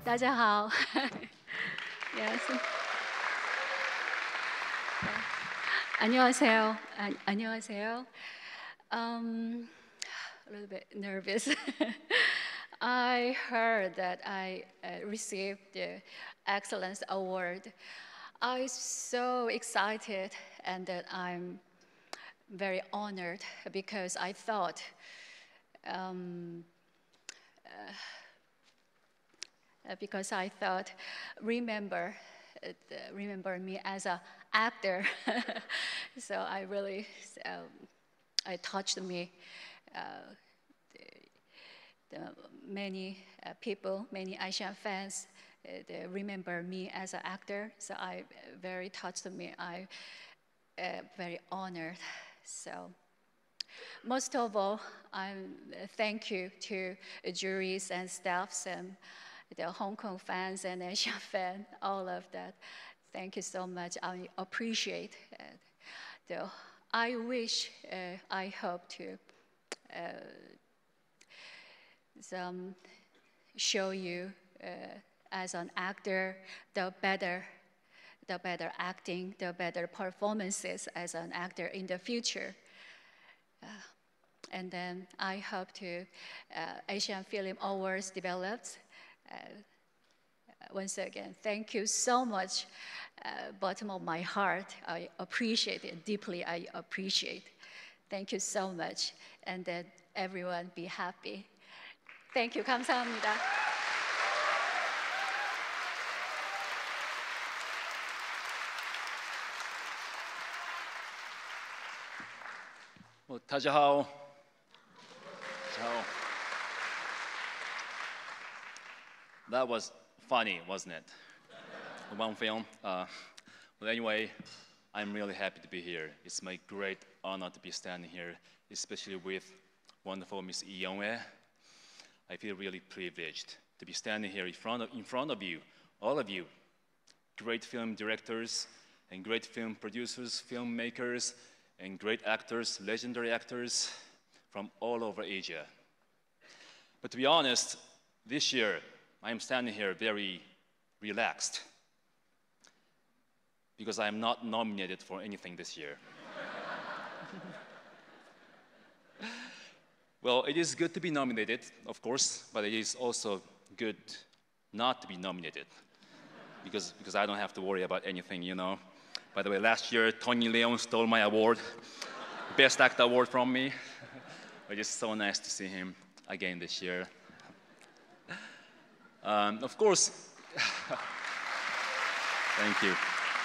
大家好。yes. 안녕하세요. 안- 안녕하세요. Um, a little bit nervous. I heard that I uh, received the Excellence Award. I'm so excited and that I'm very honored because I thought um, uh, uh, because I thought remember uh, remember me as an actor. So I really um, I touched me. Uh, the, the many uh, people, many Asian fans, uh, they remember me as an actor. So I uh, very touched me. I uh, very honored. So. Most of all, I thank you to juries and staffs and the Hong Kong fans and Asian fans, all of that. Thank you so much. I appreciate it. So I wish, uh, I hope to uh, some show you uh, as an actor the better, the better acting, the better performances as an actor in the future. Uh, and then I hope to uh, Asian Film Awards develops. Uh, once again, thank you so much. Uh, bottom of my heart, I appreciate it deeply. I appreciate. Thank you so much, and that everyone be happy. Thank you. 감사합니다. Well, 大家好，大家好。That was funny, wasn't it? One film. Uh, well, anyway, I'm really happy to be here. It's my great honor to be standing here, especially with wonderful Miss Lee Young-wei. I feel really privileged to be standing here in front of, in front of you, all of you, great film directors and great film producers, filmmakers, and great actors, legendary actors from all over Asia. But to be honest, this year, I'm standing here very relaxed because I'm not nominated for anything this year. Well, it is good to be nominated, of course, but it is also good not to be nominated because, because I don't have to worry about anything, you know. By the way, last year, Tony Leung stole my award, Best Actor award from me. It is so nice to see him again this year. Um, of course, thank you.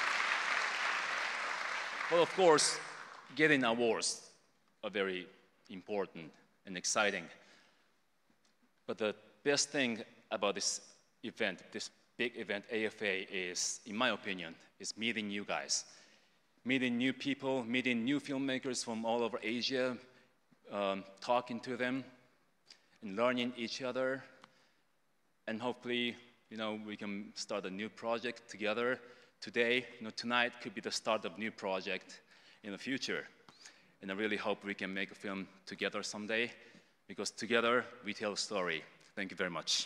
Well, of course, getting awards are very important and exciting. But the best thing about this event, this big event, A F A, is, in my opinion, is meeting you guys. Meeting new people, meeting new filmmakers from all over Asia, um, talking to them, and learning each other. And hopefully, you know, we can start a new project together. Today, you know, tonight could be the start of a new project in the future. And I really hope we can make a film together someday, because together we tell a story. Thank you very much.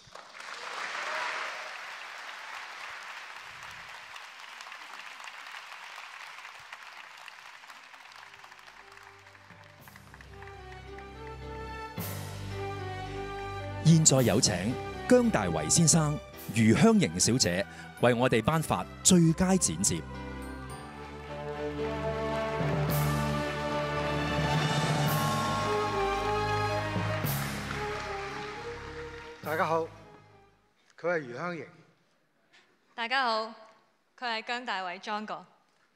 「現在有請姜大為先生、余香凝小姐為我哋頒發最佳剪接。 大家好，佢係余香凝。 大家好，佢係姜大偉莊哥。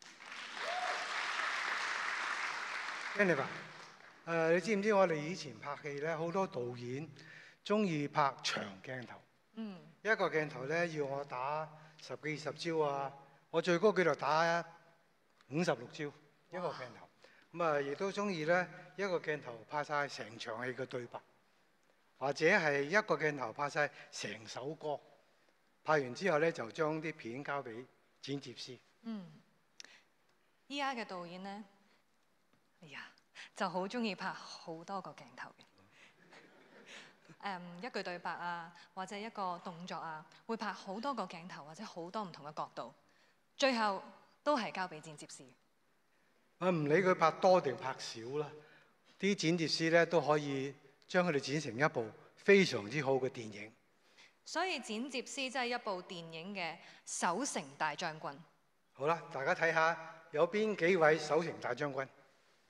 Jennifer， 誒、你知唔知我哋以前拍戲咧，好多導演中意拍長鏡頭。 嗯。 一個鏡頭咧要我打十幾二十招啊，我最高紀錄打五十六招一個鏡頭。咁啊，亦都中意咧一個鏡頭拍晒成場戲嘅對白。或者係一個鏡頭拍晒成首歌，拍完之後咧就將啲片交俾剪接師。 嗯，依家嘅導演咧，哎呀，就好中意拍好多個鏡頭嘅。 誒一句對白啊，或者一個動作啊，會拍好多個鏡頭或者好多唔同嘅角度，最後都係交俾剪接師。 啊，唔理佢拍多定拍少啦，啲剪接師咧都可以將佢哋剪成一部非常之好嘅電影。 所以剪接師真係一部電影嘅守城大將軍。 好啦，大家睇下有邊幾位守城大將軍。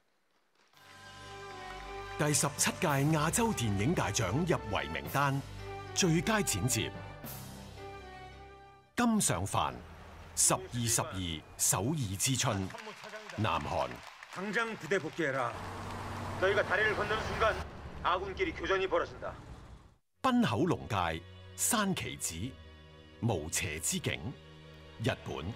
第十七屆亞洲電影大獎入圍名單，最佳剪接金尚範《十二十二首爾之春》，南韓。 당장 부대 복귀해라. 너희가 다리를 건너는 순간 아군끼리 교전이 벌어진다. 濱口龍介山崎子無邪之境，日本。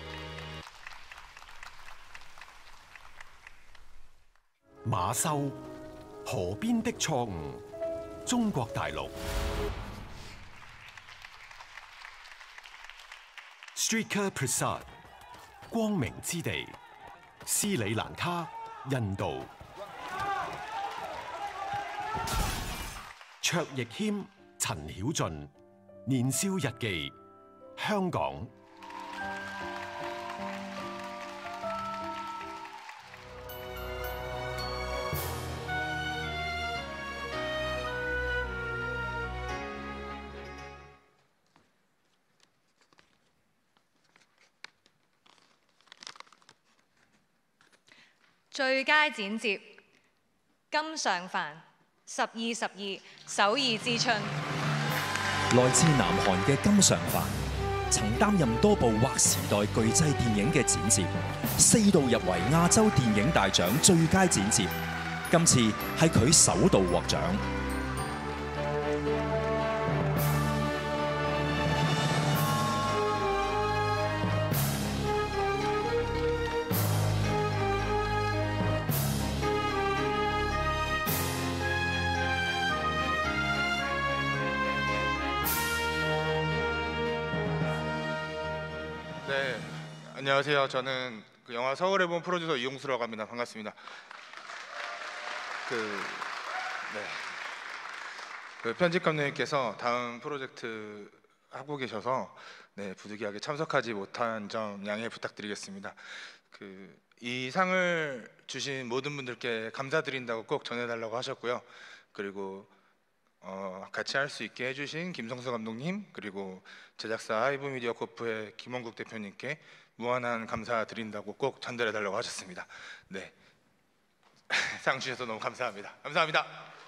馬修河邊的錯誤，中國大陸。Srikar Prasad 光明之地，斯里蘭卡，印度。卓亦謙、陳曉俊，年少日記，香港。 最佳剪接金尚範《十二十二首爾之春》。 來自南韓嘅金尚範，曾擔任多部劃時代巨製電影嘅剪接，四度入圍亞洲電影大獎最佳剪接，今次係佢首度獲獎。 네, 안녕하세요. 저는 그 영화 서울의 봄 프로듀서 이용수라고 합니다. 반갑습니다. 그, 네. 그 편집 감독님께서 다음 프로젝트 하고 계셔서 네, 부득이하게 참석하지 못한 점 양해 부탁드리겠습니다. 그, 이 상을 주신 모든 분들께 감사드린다고 꼭 전해달라고 하셨고요. 그리고 어, 같이 할 수 있게 해주신 김성수 감독님, 그리고 제작사 하이브미디어 코프의 김원국 대표님께 무한한 감사드린다고 꼭 전달해달라고 하셨습니다. 네, 상 주셔서 너무 감사합니다. 감사합니다.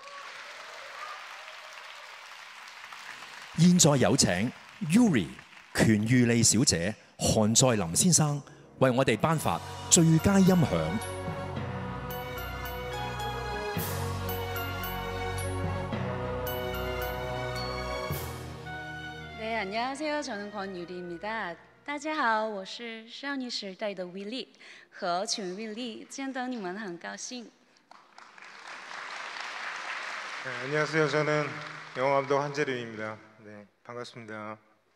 現在有請 Yuri 權裕利小姐韓在林先生為我哋頒發最佳音響。 네, 안녕하세요. 저는 권유리입니다. 大家好，我是少女时代的 Willy， 和全 Willy 见到你们很高兴。 네, 안녕하세요. 저는 영화감독 한재룡입니다. 네, 반갑습니다.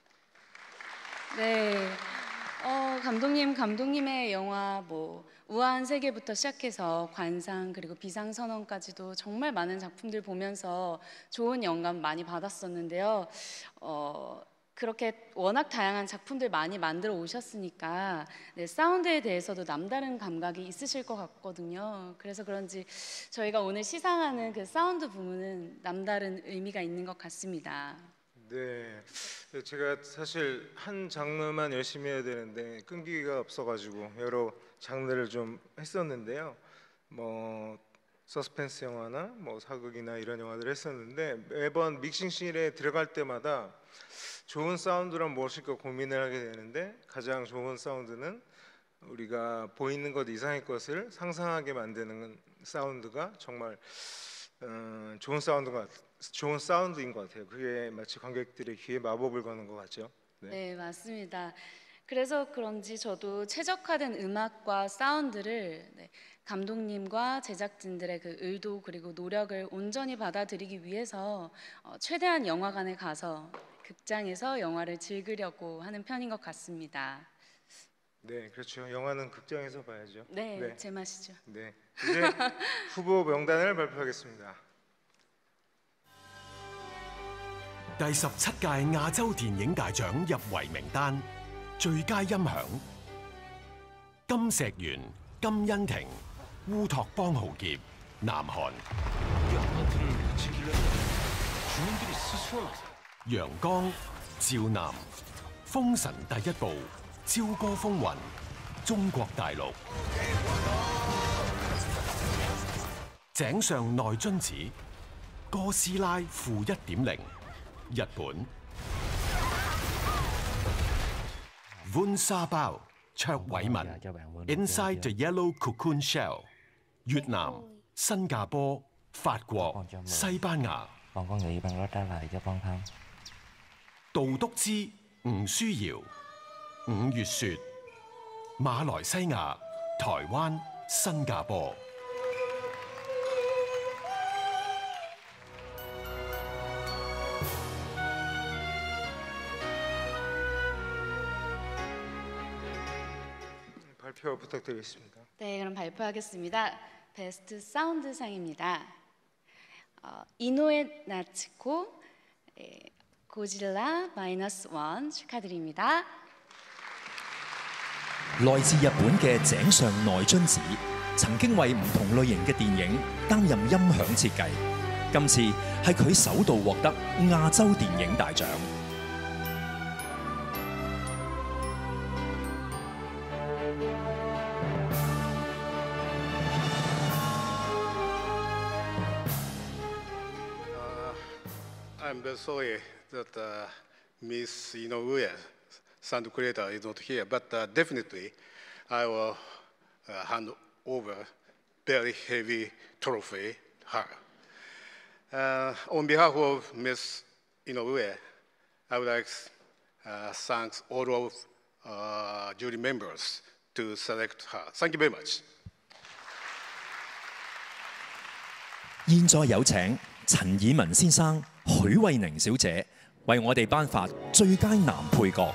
네, 어, 감독님, 감독님의 영화 뭐 우아한 세계부터 시작해서 관상 그리고 비상선언까지도 정말 많은 작품들 보면서 좋은 영감 많이 받았었는데요. 어, 그렇게 워낙 다양한 작품들 많이 만들어 오셨으니까 네, 사운드에 대해서도 남다른 감각이 있으실 것 같거든요. 그래서 그런지 저희가 오늘 시상하는 그 사운드 부문은 남다른 의미가 있는 것 같습니다. 네, 제가 사실 한 장르만 열심히 해야 되는데 끈기가 없어가지고 여러 장르를 좀 했었는데요. 뭐 서스펜스 영화나 뭐 사극이나 이런 영화들을 했었는데 매번 믹싱실에 들어갈 때마다 좋은 사운드란 무엇일까 고민을 하게 되는데 가장 좋은 사운드는 우리가 보이는 것 이상의 것을 상상하게 만드는 사운드가 정말 어, 좋은 사운드가 좋은 사운드인 것 같아요. 그게 마치 관객들의 귀에 마법을 거는 것 같죠. 네, 네 맞습니다. 그래서 그런지 저도 최적화된 음악과 사운드를 네, 감독님과 제작진들의 그 의도 그리고 노력을 온전히 받아들이기 위해서 어, 최대한 영화관에 가서 극장에서 영화를 즐기려고 하는 편인 것 같습니다. 네, 그렇죠. 영화는 극장에서 봐야죠. 네, 네. 제 맛이죠. 네, 이제 후보 명단을 발표하겠습니다. 第十七屆亞洲電影大獎入圍名單，最佳音響：金石元、金欣婷、烏托邦浩劫，南韓；陽光、趙南、封神第一部，朝歌風雲，中國大陸；井上內津子，哥斯拉負一點零，日本；Vun Sa Bao 卓偉文 ，Inside the Yellow Cocoon Shell， 越南、新加坡、法國、西班牙。杜篤之、吳舒瑤、五月雪，馬來西亞、台灣、新加坡。 발표 부탁드리겠습니다. 네, 그럼 발표하겠습니다. 베스트 사운드상입니다. 어, 이노에 나츠코 에, 고질라 마이너스 원 축하드립니다. 來自日本嘅井上內津子，曾經為唔同類型嘅電影擔任音響設計，今次係佢首度獲得亞洲電影大獎。 I'm very sorry that uh, Miss Inoue, sound creator, is not here, but uh, definitely I will uh, hand over very heavy trophy her. Uh, on behalf of Miss Inoue, I would like to uh, thank all of uh, jury members to select her. Thank you very much. 現在有請陳以文先生、許慧寧小姐為我哋頒發最佳男配角。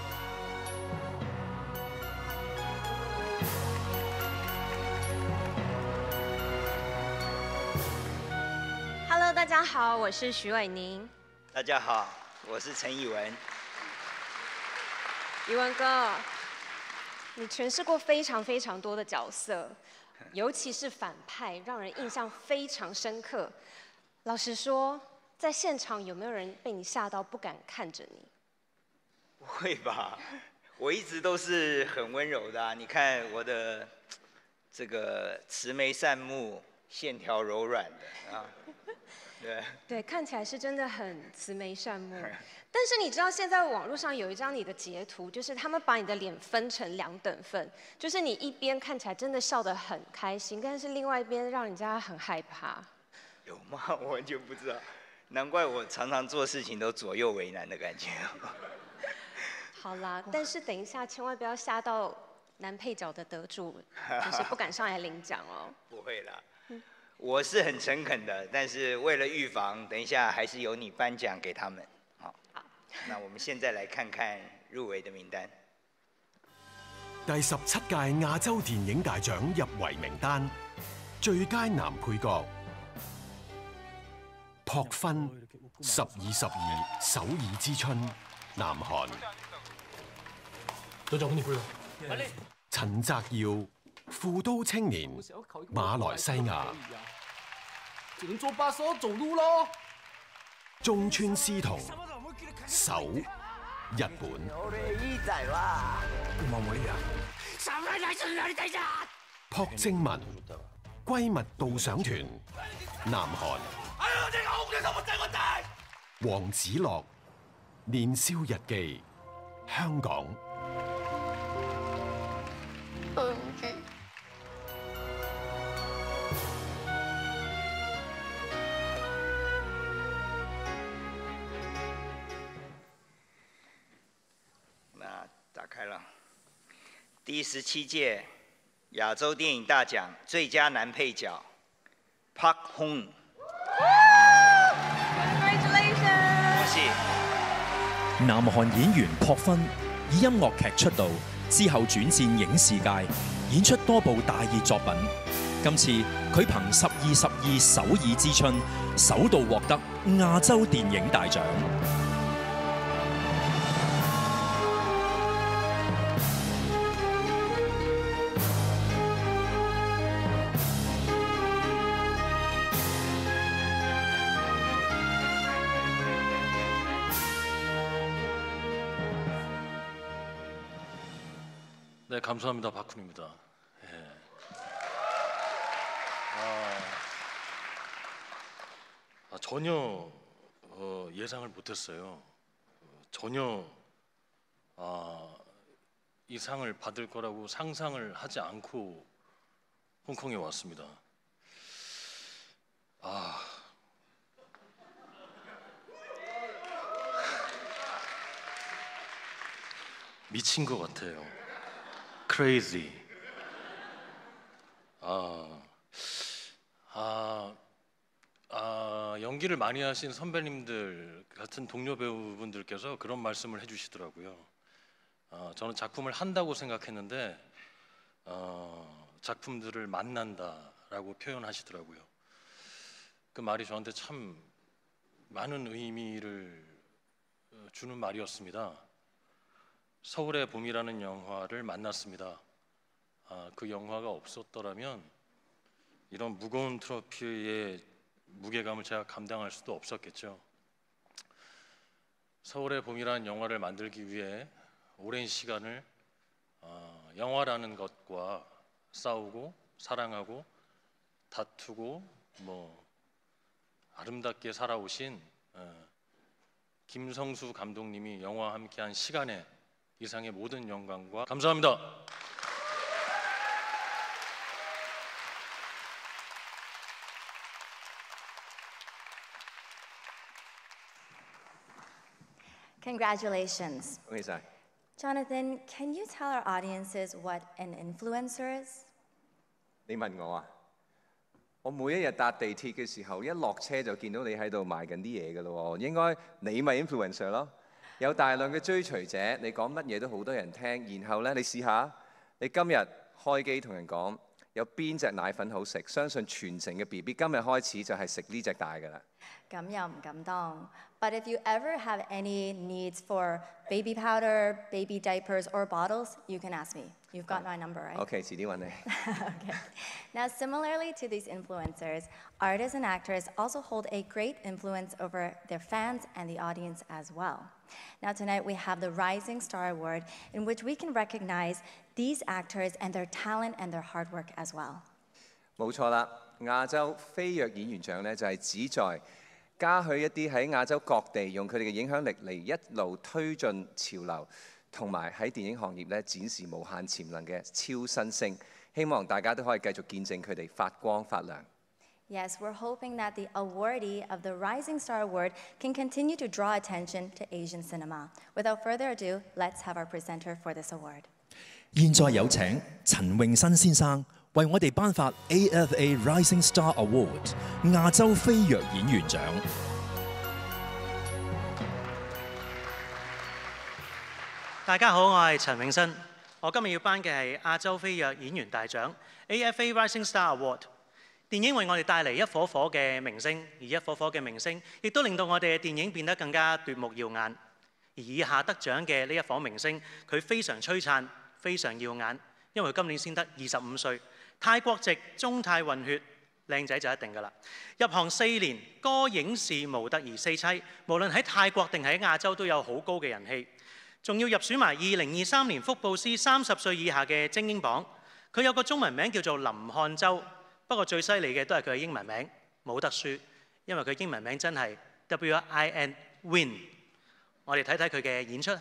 Hello， 大家好，我是徐伟宁。 大家好，我是陈以文。 以文哥，你诠释过非常非常多的角色，尤其是反派，让人印象非常深刻。老实说，在现场有没有人被你吓到不敢看着你？ 不会吧，我一直都是很温柔的啊！你看我的这个慈眉善目，线条柔软的啊。对对，看起来是真的很慈眉善目。但是你知道现在网络上有一张你的截图，就是他们把你的脸分成两等份，就是你一边看起来真的笑得很开心，但是另外一边让人家很害怕。 有吗？我完全不知道，难怪我常常做事情都左右为难的感觉。 好啦，但是等一下千万不要吓到男配角的得主，就是不敢上来领奖哦。 不会啦。我是很诚恳的，但是为了预防，等一下還是由你頒獎給他們。好，那我們現在來看看入圍的名單。 第十七屆亞洲電影大獎入圍名單，最佳男配角朴勳，《十二十二首爾之春》，南韓。隊長，歡迎配合。陳澤耀，富都青年，馬來西亞。 只能做把手走路咯。 中村獅童，手，日本。朴正文，閨蜜導賞團，南韓。黃子樂，年少日記，香港。 對唔住。 那打开了，第十七届亚洲电影大奖最佳男配角 Park Hong。恭喜！ 南韓演員朴勳以音樂劇出道，之後轉戰影視界，演出多部大熱作品。今次佢憑《十二十二首爾之春》首度獲得亞洲電影大獎。 네, 감사합니다. 박훈입니다. 예. 아, 아, 전혀 어, 예상을 못했어요. 전혀 아, 이 상을 받을 거라고 상상을 하지 않고 홍콩에 왔습니다. 아, 미친 것 같아요. Crazy. 아, 아, 아, 연기를 많이 하신 선배님들 같은 동료 배우분들께서 그런 말씀을 해주시더라고요. 어, 저는 작품을 한다고 생각했는데 어, 작품들을 만난다라고 표현하시더라고요. 그 말이 저한테 참 많은 의미를 주는 말이었습니다. 서울의 봄이라는 영화를 만났습니다. 아, 그 영화가 없었더라면 이런 무거운 트로피의 무게감을 제가 감당할 수도 없었겠죠. 서울의 봄이라는 영화를 만들기 위해 오랜 시간을 어, 영화라는 것과 싸우고 사랑하고 다투고 뭐 아름답게 살아오신 어, 김성수 감독님이 영화와 함께한 시간에 이상의 모든 영광과 감사합니다. Congratulations. 의사. Jonathan, can you tell our audiences what an influencer is? 你問我啊？我每一日搭地鐵嘅時候，一落車就見到你喺度賣緊啲嘢㗎咯喎，應該你咪 influencer 咯。有大量嘅追隨者，你講乜嘢都好多人聽，然後咧你試下，你今日開機同人講有邊隻奶粉好食，相信全城嘅 B B 今日開始就係食呢隻大㗎啦。 咁又唔敢當。But if you ever have any needs for baby powder, baby diapers, or bottles, you can ask me. You've got my number, right? OK， 遲啲揾你。 Okay. Now, similarly to these influencers, artists and actors also hold a great influence over their fans and the audience as well. Now, tonight we have the Rising Star Award, in which we can recognize these actors and their talent and their hard work as well. 冇錯啦，亞洲飛躍演員獎咧就係旨在嘉許一啲喺亞洲各地用佢哋嘅影響力嚟一路推進潮流，同埋喺電影行業咧展示無限潛能嘅超新星。希望大家都可以繼續見證佢哋發光發亮。 Yes, we're hoping that the awardee of the Rising Star Award can continue to draw attention to Asian cinema. Without further ado, let's have our presenter for this award. 現在有請陳詠新先生為我哋頒發 A F A Rising Star Award 亞洲飛躍演員獎。 大家好，我係陳詠新。我今日要頒嘅係亞洲飛躍演員大獎 A F A Rising Star Award。電影為我哋帶嚟一顆顆嘅明星，而一顆顆嘅明星亦都令到我哋嘅電影變得更加奪目耀眼。而以下得獎嘅呢一顆明星，佢非常璀璨，非常耀眼，因為佢今年先得二十五歲，泰國籍中泰混血，靚仔就一定㗎啦。入行四年，歌影視模特兒四棲，無論喺泰國定喺亞洲都有好高嘅人氣。仲要入選埋二零二三年福布斯三十歲以下嘅精英榜。佢有個中文名叫做林漢洲，不過最犀利嘅都係佢嘅英文名，冇得輸，因為佢英文名真係 W I N Win。我哋睇睇佢嘅演出。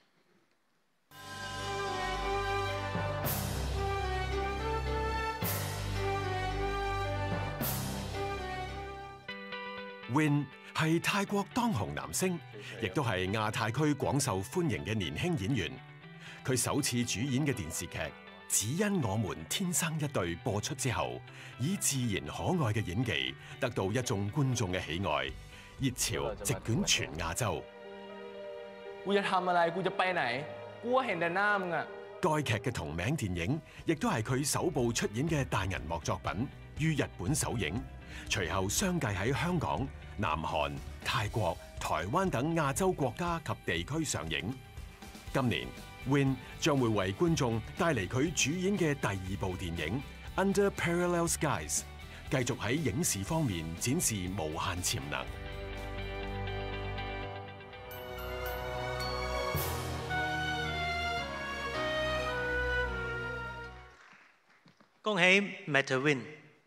Win 係泰國當紅男星，亦都係亞太區廣受歡迎嘅年輕演員。佢首次主演嘅電視劇《只因我們天生一對》播出之後，以自然可愛嘅演技得到一眾觀眾嘅喜愛，熱潮席捲全亞洲。 กูจะทำอะไรกูจะไปไหนกูเห็นแต่หน้ามึง啊！ 該劇嘅同名電影亦都係佢首部出演嘅大銀幕作品，於日本首映。隨後相繼喺香港、南韓、泰國、台灣等亞洲國家及地區上映。今年 Win 將會為觀眾帶嚟佢主演嘅第二部電影《Under Parallel Skies》，繼續喺影視方面展示無限潛能。 恭喜 Meta Win。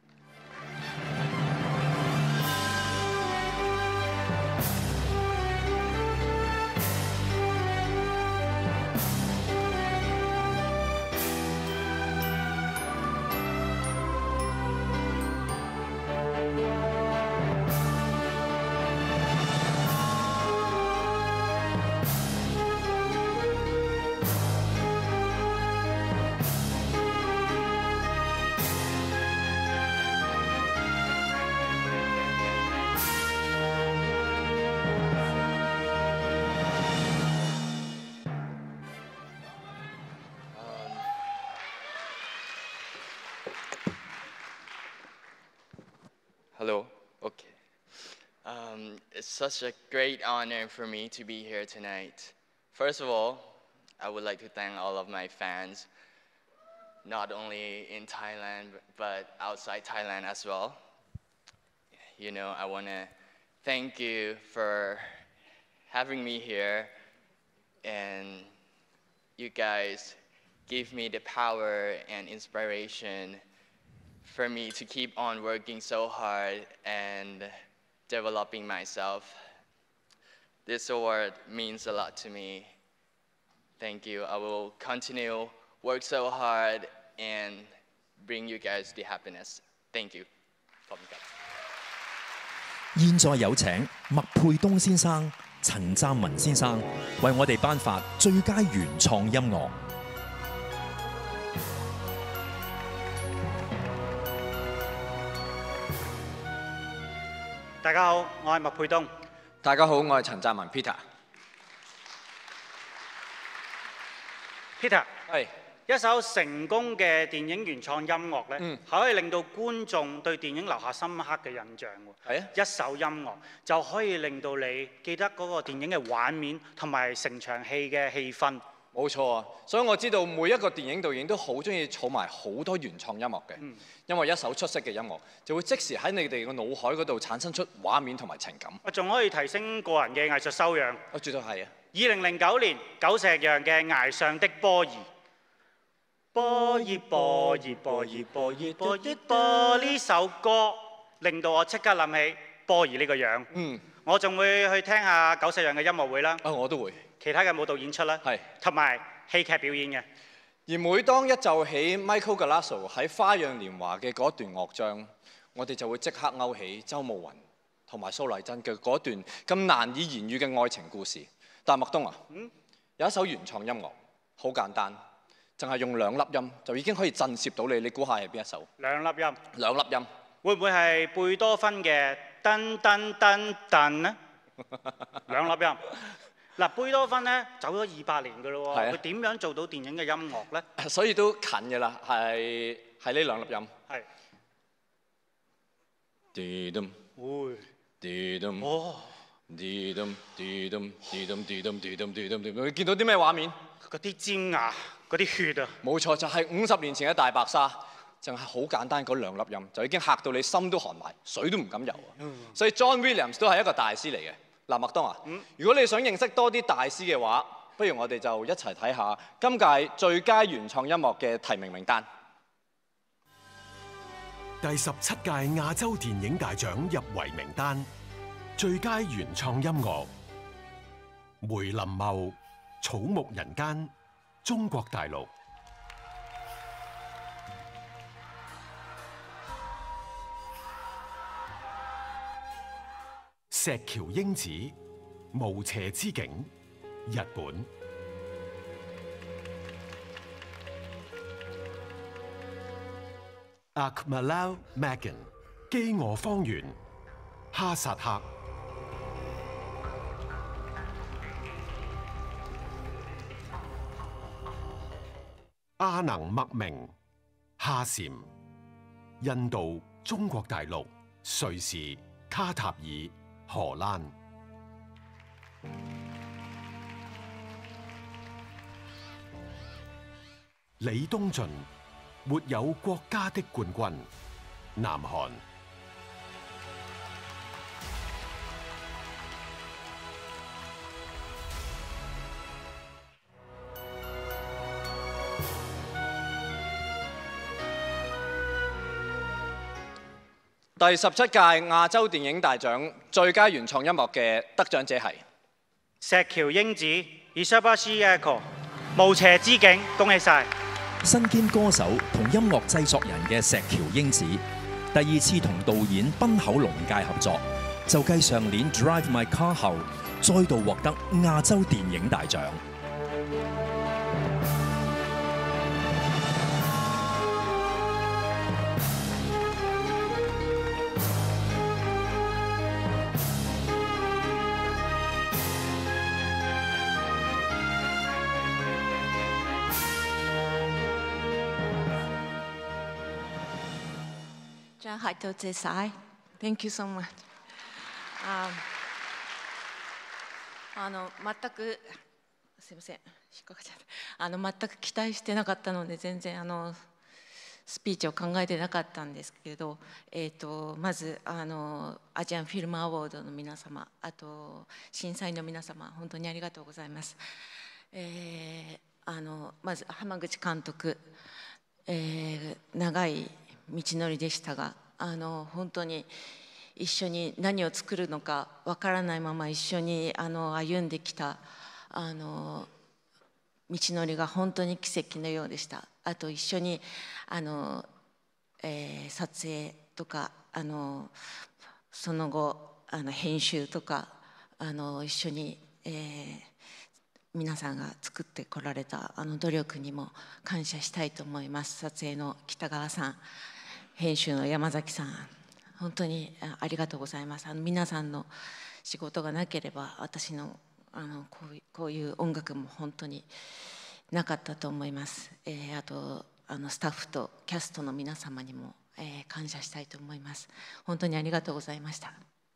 Hello. Okay. Um, it's such a great honor for me to be here tonight. First of all, I would like to thank all of my fans, not only in Thailand, but outside Thailand as well. You know, I want to thank you for having me here, and you guys give me the power and inspiration for me to keep on working so hard and developing myself. This award means a lot to me. Thank you. I will continue work so hard and bring you guys the happiness. Thank you. 現在有請麥沛東先生、陳湛文先生為我哋頒發最佳原創音樂。 大家好，我係麥沛東。 大家好，我係陳湛文 Peter。 Peter， 係一首成功嘅電影原創音樂咧， 嗯係可以令到觀眾對電影留下深刻嘅印象喎。 係啊， 一首音樂就可以令到你記得嗰個電影嘅畫面同埋成場戲嘅氣氛。 冇錯啊，所以我知道每一個電影導演都好中意儲埋好多原創音樂嘅， 嗯因為一首出色嘅音樂就會即時喺你哋個腦海嗰度產生出畫面同埋情感。 我仲可以提升個人嘅藝術修養。 我絕對係啊！ 二零零九年久石讓嘅《崖上的波兒》，波兒波兒波兒波兒波兒波呢首歌，令到我即刻諗起波兒呢個樣。 嗯， 我仲會去聽下久石讓嘅音樂會啦。 啊，我都會。 其他嘅舞蹈演出啦， 係同埋戲劇表演嘅。 而每當一奏起 Michael Galasso 喺《花樣年華》嘅嗰段樂章，我哋就會即刻勾起周慕雲同埋蘇麗珍嘅嗰段咁難以言喻嘅愛情故事。但麥東啊， 嗯、 有一首原創音樂，好簡單，淨係用兩粒音就已經可以震懾到你。你估下係邊一首？ 兩粒音。 兩粒音。 會唔會係貝多芬嘅噔噔噔噔呢？兩粒音。嗱，貝多芬咧走咗二百年㗎咯喎，佢點樣做到電影嘅音樂咧？ 所以都近嘅啦，係係呢兩粒音。 係。 滴咚。 會。 滴咚。 哦。 滴咚滴咚滴咚滴咚滴咚滴咚滴咚，你見到啲咩畫面？ 嗰啲尖牙，嗰啲血啊！ 冇錯，就係五十年前嘅大白鯊，淨係好簡單嗰兩粒音，就已經嚇到你心都寒埋，水都唔敢游啊！所以 John Williams 都係一個大師嚟嘅。嗱，麥東啊，如果你想認識多啲大師嘅話，不如我哋就一齊睇下今屆最佳原創音樂嘅提名名單。 第十七屆亞洲電影大獎入圍名單，最佳原創音樂：梅林茂《草木人間》，中國大陸；石橋英子《無邪之境》，日本；Akmalal Magan《飢餓荒原》，哈薩克；阿能麥明《夏蟬》，印度、中國大陸、瑞士、卡塔爾、荷蘭；李東俊《沒有國家的冠軍》，南韓； 第十七屆亞洲電影大獎最佳原創音樂嘅得獎者係石橋英子 Isabashi Echo 無邪之境，恭喜晒！ 身兼歌手同音樂製作人嘅石橋英子，第二次同導演濱口龍介合作，就繼上年《Drive My Car》後，再度獲得亞洲電影大獎。 じゃあ、多謝晒。Thank you so much。ああの全くすいません引っかかっちゃった。あの全く期待してなかったので全然あのスピーチを考えてなかったんですけど、えー、とまずあのアジアンフィルムアワードの皆様、あと審査員の皆様、本当にありがとうございます。えー、あのまず濱口監督、えー、長い道のりでしたが、あの本当に一緒に何を作るのかわからないまま一緒にあの歩んできたあの道のりが本当に奇跡のようでした。あと一緒にあの、えー、撮影とかあのその後あの編集とかあの一緒に、えー、皆さんが作ってこられたあの努力にも感謝したいと思います。撮影の北川さん、編集の山崎さん、本当にありがとうございます。あの皆さんの仕事がなければ私のあのこういう、こういう音楽も本当になかったと思います。えー、あとあのスタッフとキャストの皆様にも、えー、感謝したいと思います。本当にありがとうございました。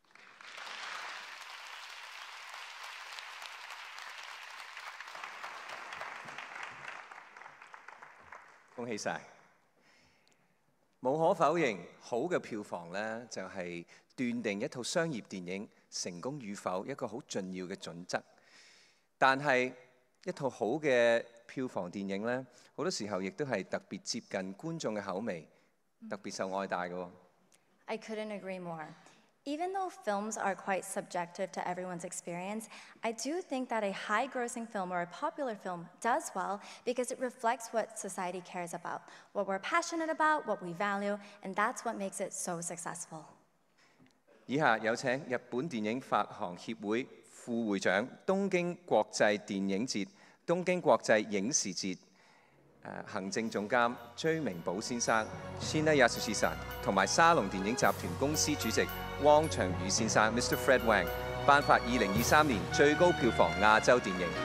恭喜晒！無可否認，好嘅票房呢，就係斷定一套商業電影成功與否一個好重要嘅準則。但係一套好嘅票房電影呢，好多時候亦都係特別接近觀眾嘅口味，特別受愛戴嘅喎。 I couldn't agree more. Even though films are quite subjective to everyone's experience, I do think that a high-grossing film or a popular film does well because it reflects what society cares about, what we're passionate about, what we value, and that's what makes it so successful. 以下有請日本電影發行協會副會長、東京國際電影節、東京國際影視節行政總監追明寶先生 Shina Yasushi-san 同埋沙龍電影集團公司主席汪長宇先生 Mister Fred Wang 頒發二零二三年最高票房亞洲電影。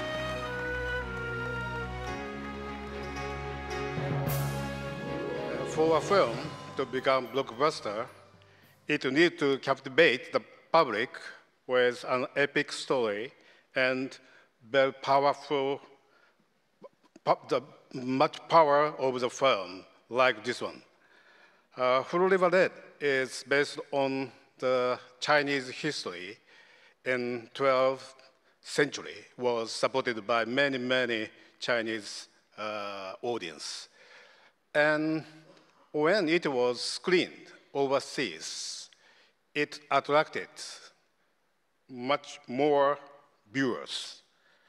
For a film to become blockbuster, it needs to captivate the public with an epic story and very powerful, the much power of the film, like this one. Uh, Full River Red is based on the Chinese history in twelfth century, was supported by many, many Chinese uh, audience. And when it was screened overseas, it attracted much more viewers.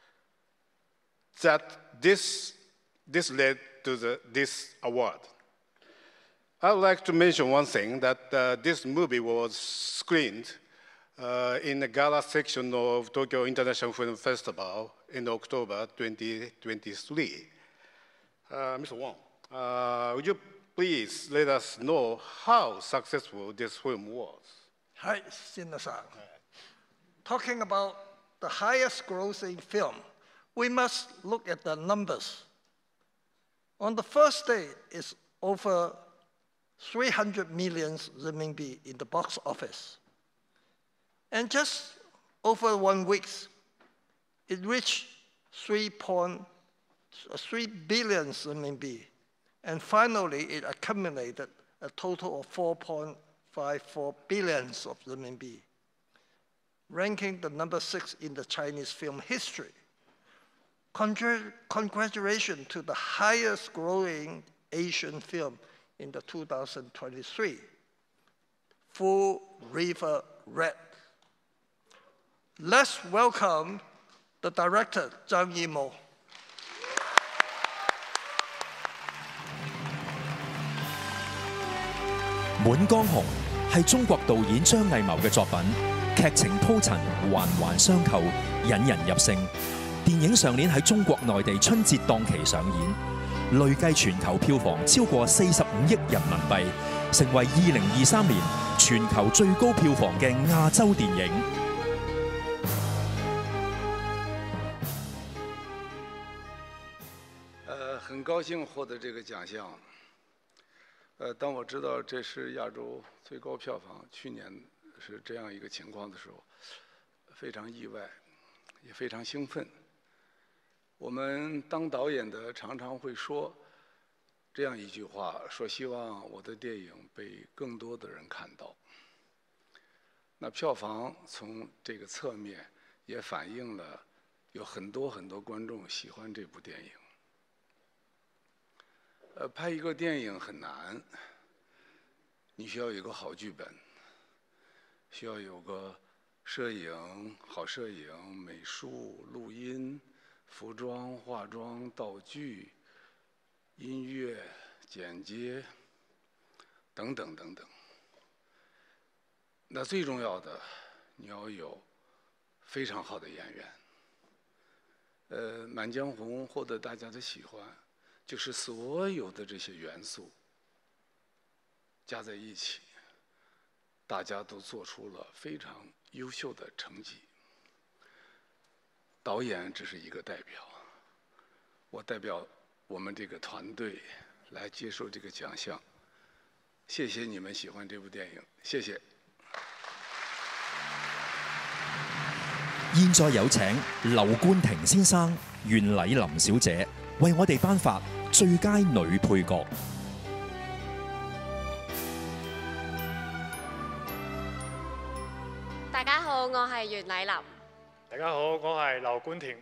That this, this led to the, this award. I would like to mention one thing, that uh, this movie was screened uh, in the gala section of Tokyo International Film Festival in October twenty twenty-three. Uh, Mister Wong, uh, would you please let us know how successful this film was? Hi, Shina-san. Talking about the highest grossing film, we must look at the numbers. On the first day, it's over three hundred million renminbi in the box office. And just over one week, it reached three point three billion renminbi. And finally, it accumulated a total of four point five four billion of renminbi, ranking the number six in the Chinese film history. Congratulations to the highest growing Asian film in the two thousand twenty-three. Full River Red. Let's welcome the director, Zhang Yimou. 滿江紅係中國導演張藝謀嘅作品，劇情鋪陳環環相扣，引人入勝。電影上年喺中國內地春節檔期上演，累計全球票房超過四十五億人民幣，成為二零二三年全球最高票房嘅亞洲電影。 呃，很高興獲得這個獎項。呃，當我知道這是亞洲最高票房，去年是這樣一個情況的時候，非常意外，也非常興奮。我們當導演的常常會說這樣一句話，說希望我的電影被更多的人看到。那票房從這個側面也反映了有很多很多觀眾喜歡這部電影。呃，拍一個電影很難，你需要有個好劇本，需要有個攝影、好攝影、美術、錄音、服裝、化妝、道具、音樂、剪接等等等等。那最重要的，你要有非常好的演員。呃，《滿江紅》獲得大家的喜歡，就是所有的這些元素加在一起，大家都做出了非常優秀的成績。導演只是一個代表，我代表我們這個團隊來接受這個獎項。謝謝你們喜歡這部電影，謝謝。 現在有請劉冠廷先生、袁澧林小姐為我哋頒發最佳女配角。 大家好，我係袁澧林。 大家好，我係劉冠廷。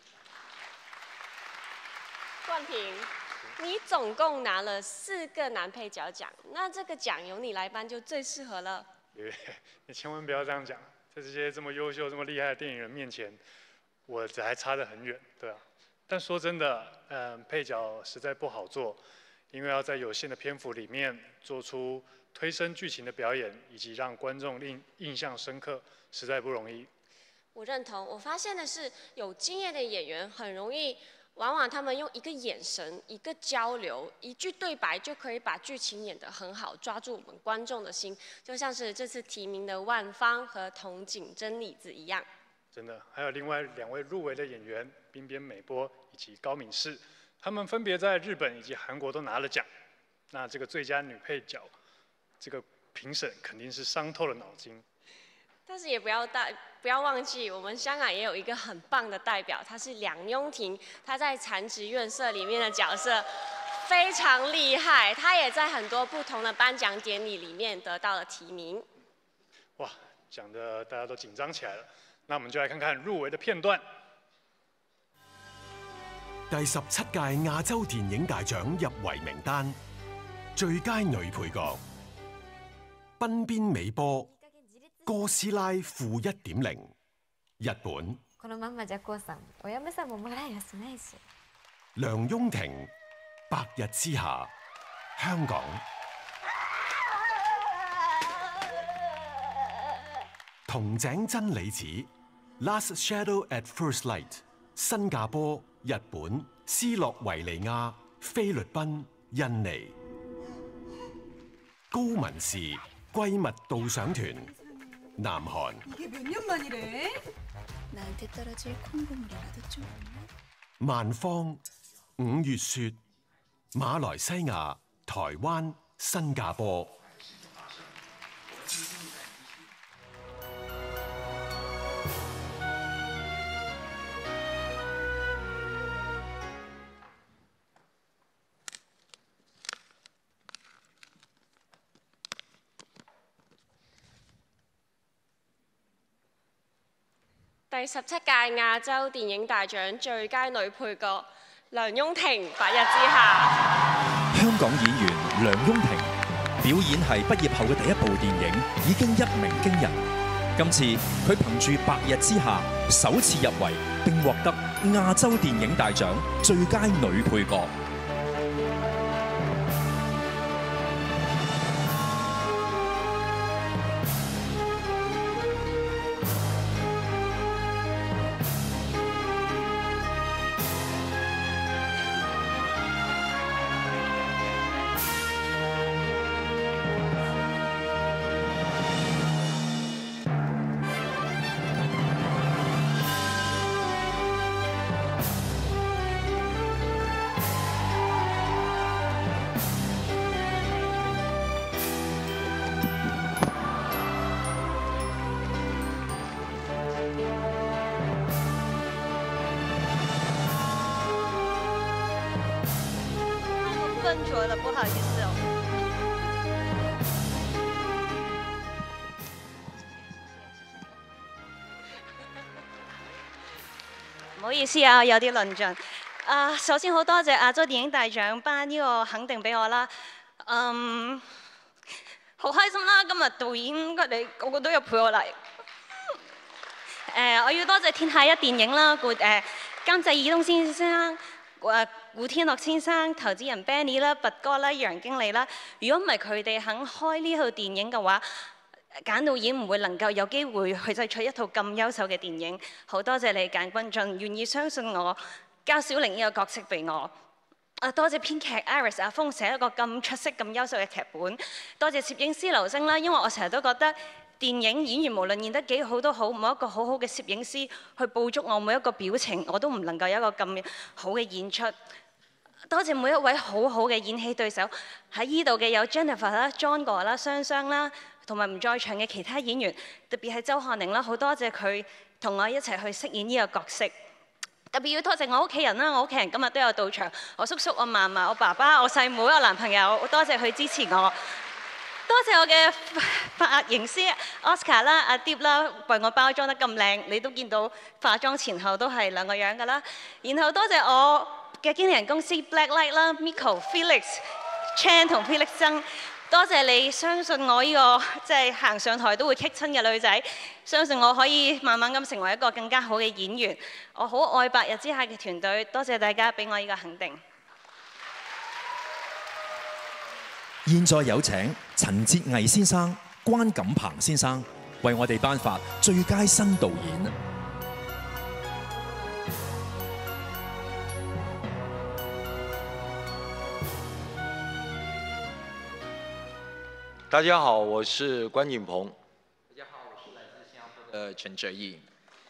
冠廷，你總共拿了四個男配角獎，那這個獎由你來頒就最適合了。 你千萬不要這樣講，在這些這麼優秀、這麼厲害的電影人面前，我還差得很遠，對啊。但說真的，嗯，配角實在不好做，因為要在有限的篇幅裡面做出推升劇情的表演，以及讓觀眾印印象深刻，實在不容易。 我認同，我發現的是，有經驗的演員很容易，往往他們用一個眼神、一個交流、一句對白就可以把劇情演得很好，抓住我們觀眾的心，就像是這次提名的萬芳和筒井真理子一樣。 真的，還有另外兩位入圍的演員濱邊美波以及高敏世，他們分別在日本以及韓國都拿了獎。那這個最佳女配角，這個評審肯定是傷透了腦筋。 但是也不要大，不要忘記，我們香港也有一個很棒的代表，她是梁雍婷，她在《殘疾院舍》裡面的角色非常厲害，她也在很多不同的頒獎典禮裡面得到了提名。 哇，講得大家都緊張起來了。那我們就來看看入圍的片段。 第十七屆亞洲電影大獎入圍名單，最佳女配角濱邊美波。哥斯拉負一點零，日本。 このまんまじゃこうさん、お嫁さんももらえやしないし。 梁雍婷，白日之下，香港。筒井真理子， Last Shadow at First Light， 新加坡、日本、斯洛維尼亞、菲律賓、印尼。高文士，閨蜜導賞團。南韓。萬芳、五月雪、馬來西亞、台灣、新加坡。 第十七屆亞洲電影大獎最佳女配角梁雍婷，《白日之下》。 香港演員梁雍婷表演係畢業後嘅第一部電影，已經一鳴驚人。今次佢憑住《白日之下》首次入圍，並獲得亞洲電影大獎最佳女配角。 笨拙了，不好意思哦。唔好意思啊，有啲論盡。啊，首先好多謝亞洲電影大獎頒呢個肯定俾我啦。嗯，好開心啦！今日導演佢哋個個都有陪我嚟。誒，我要多謝天下一電影啦，顧誒監製爾冬先生。誒古天樂先生、投資人 Benny 啦、拔哥啦、楊經理啦，如果唔係佢哋肯開呢套電影嘅話，簡導演唔會能夠有機會去製出一套咁優秀嘅電影。好多謝你簡君進願意相信我，交小玲呢個角色俾我。啊，多謝編劇 Iris 阿峰寫一個咁出色、咁優秀嘅劇本。多謝攝影師劉星啦，因為我成日都覺得電影演員無論演得幾好都好，冇一個好好嘅攝影師去捕捉我每一個表情，我都唔能夠有一個咁好嘅演出。多謝每一位好好嘅演戲對手，喺呢度嘅有 Jennifer 啦、John 哥啦、雙雙啦，同埋唔在場嘅其他演員，特別係周漢寧啦，好多謝佢同我一齊去飾演呢個角色。特別要多謝我屋企人啦，我屋企人今日都有到場，我叔叔、我嫲嫲、我爸爸、我細妹、我男朋友，多謝佢支持我。多謝我嘅髮型師 Oscar 啦、阿 Deep 啦，為我包裝得咁靚，你都見到化妝前後都係兩個樣㗎啦。然後多謝我嘅經理人公司 Blacklight 啦、Miko、Felix、Chan 同 Felix 曾，多謝你相信我呢個即係行上台都會棘親嘅女仔，相信我可以慢慢咁成為一個更加好嘅演員。我好愛白日之下嘅團隊，多謝大家俾我呢個肯定。 現在有請陳哲藝先生、關錦鵬先生為我哋頒發最佳新導演。 大家好，我是關錦鵬。 大家好，我是來自新加坡的陳哲藝。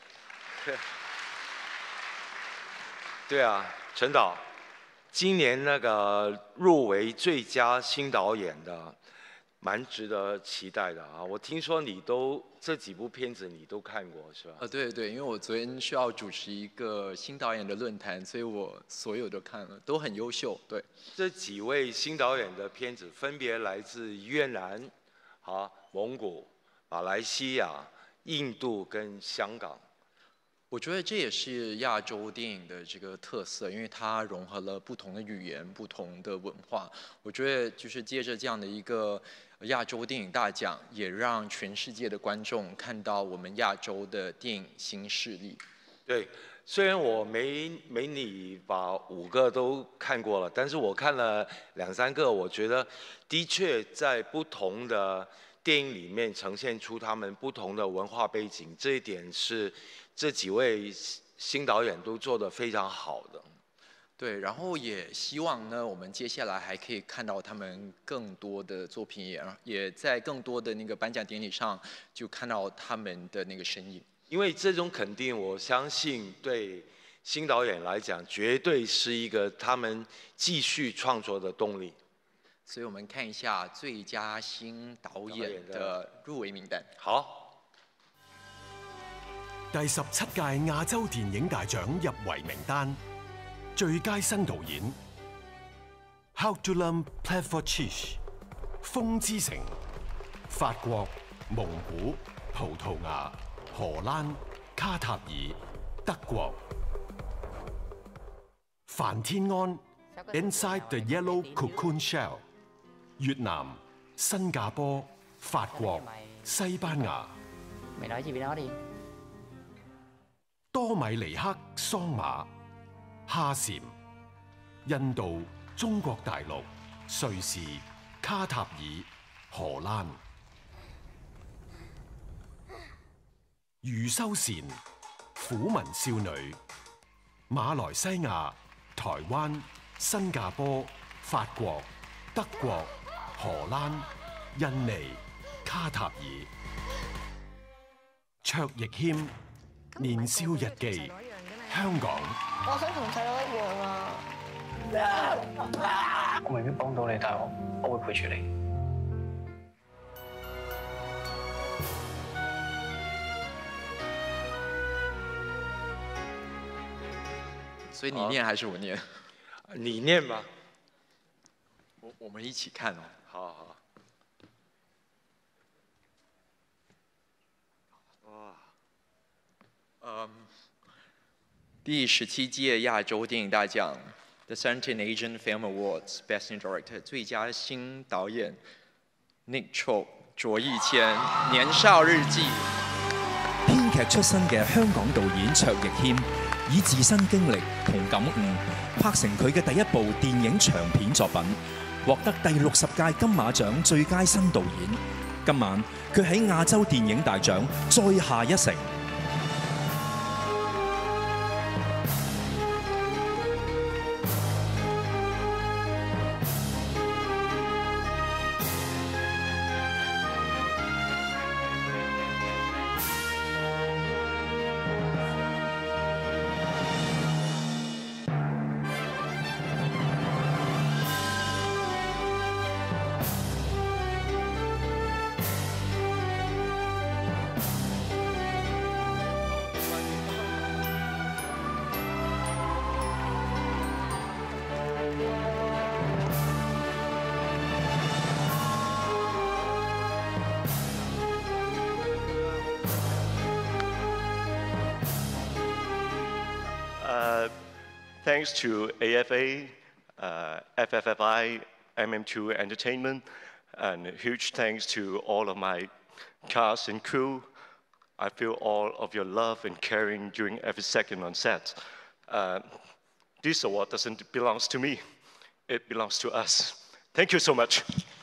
對啊，陳導。今年那個入圍最佳新導演的，蠻值得期待的啊！我聽說你都這幾部片子你都看過是吧？ 啊，對對，因為我昨天需要主持一個新導演的論壇，所以我所有都看了，都很優秀。對， 這幾位新導演的片子分別來自越南、啊蒙古、馬來西亞、印度跟香港。 我覺得這也是亞洲電影的這個特色，因為它融合了不同的語言、不同的文化。我覺得就是借着這樣的一個亞洲電影大獎，也讓全世界的觀眾看到我們亞洲的電影新勢力。 對，雖然我沒沒你把五個都看過了，但是我看了兩三個，我覺得的確在不同的電影裡面呈現出他們不同的文化背景，這一點是這幾位新導演都做得非常好的。 對，然後也希望呢，我們接下來還可以看到他們更多的作品，也也在更多的那個頒獎典禮上就看到他們的那個身影。 因為這種肯定，我相信對新導演來講，絕對是一個他們繼續創作的動力。 所以我們看一下最佳新導演的入圍名單。 好。 第十七屆亞洲電影大獎入圍名單，最佳新導演 Hautulum Pletvocis 風之城，法國、蒙古、葡萄牙、荷蘭、卡塔爾、德國。梵天安 Inside the Yellow Cocoon Shell 越南新加坡、法國、西班牙。 Mày nói gì với nó đi. 多米尼克、桑馬、哈禪、印度、中國大陸、瑞士、卡塔爾、荷蘭。余修善、虎紋少女。馬來西亞、台灣、新加坡、法國、德國、荷蘭、印尼、卡塔爾。卓亦謙，年少日記，香港。 我想同細佬一樣啊！ 我未必幫到你，但係我我會陪住你。 所以你念还是我念？ 你念吧。 我我们一起看哦。 好好。哇。 嗯，第十七届亚洲电影大奖 The Seventeen Asian Film Awards Best Director 最佳新导演 Nick Cho 卓亦謙《年少日記》。 編劇出身嘅香港導演卓亦謙，以自身經歷同感悟拍成佢嘅第一部電影長片作品，獲得第六十屆金馬獎最佳新導演。今晚佢喺亞洲電影大獎再下一城。 Thanks to A F A, uh, F F F I, M M two Entertainment, and a huge thanks to all of my cast and crew. I feel all of your love and caring during every second on set. Uh, this award doesn't belong to me, it belongs to us. Thank you so much.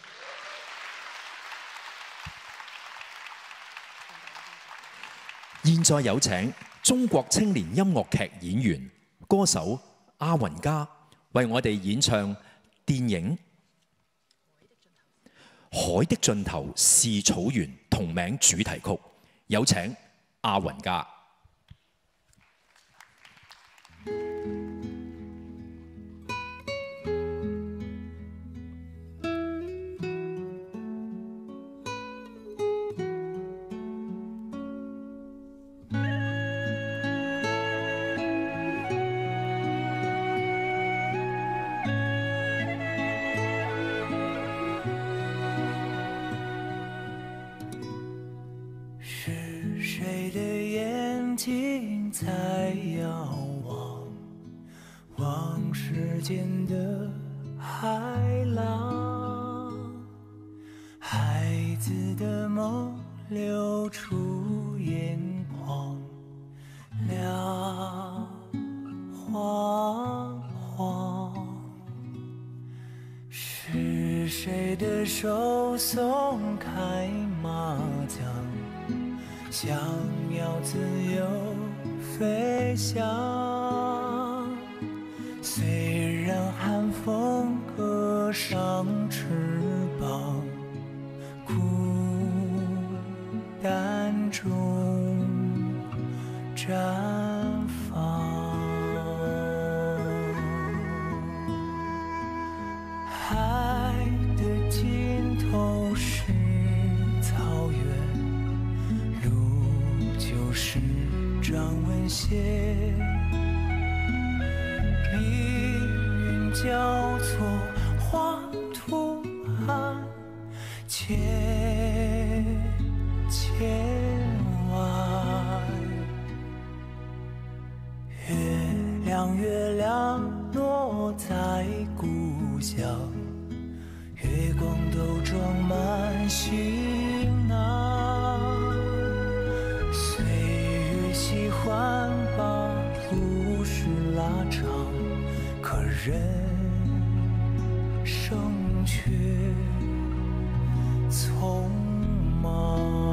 現在有請中國青年音樂劇演員、歌手阿雲嘉為我哋演唱電影《海的盡頭是草原》同名主題曲，有請阿雲嘉。 在遥望望世间的海浪，孩子的梦流出眼眶，亮晃晃。是谁的手松开麻将，想要自由飞翔，虽然寒风割伤翅膀，孤单中绽放。海的尽头是草原，路就是张文写，密云交错，画图案，千千万。月亮，月亮落在故乡，月光都装满行囊。岁月喜欢把故事拉长，可人生却匆忙。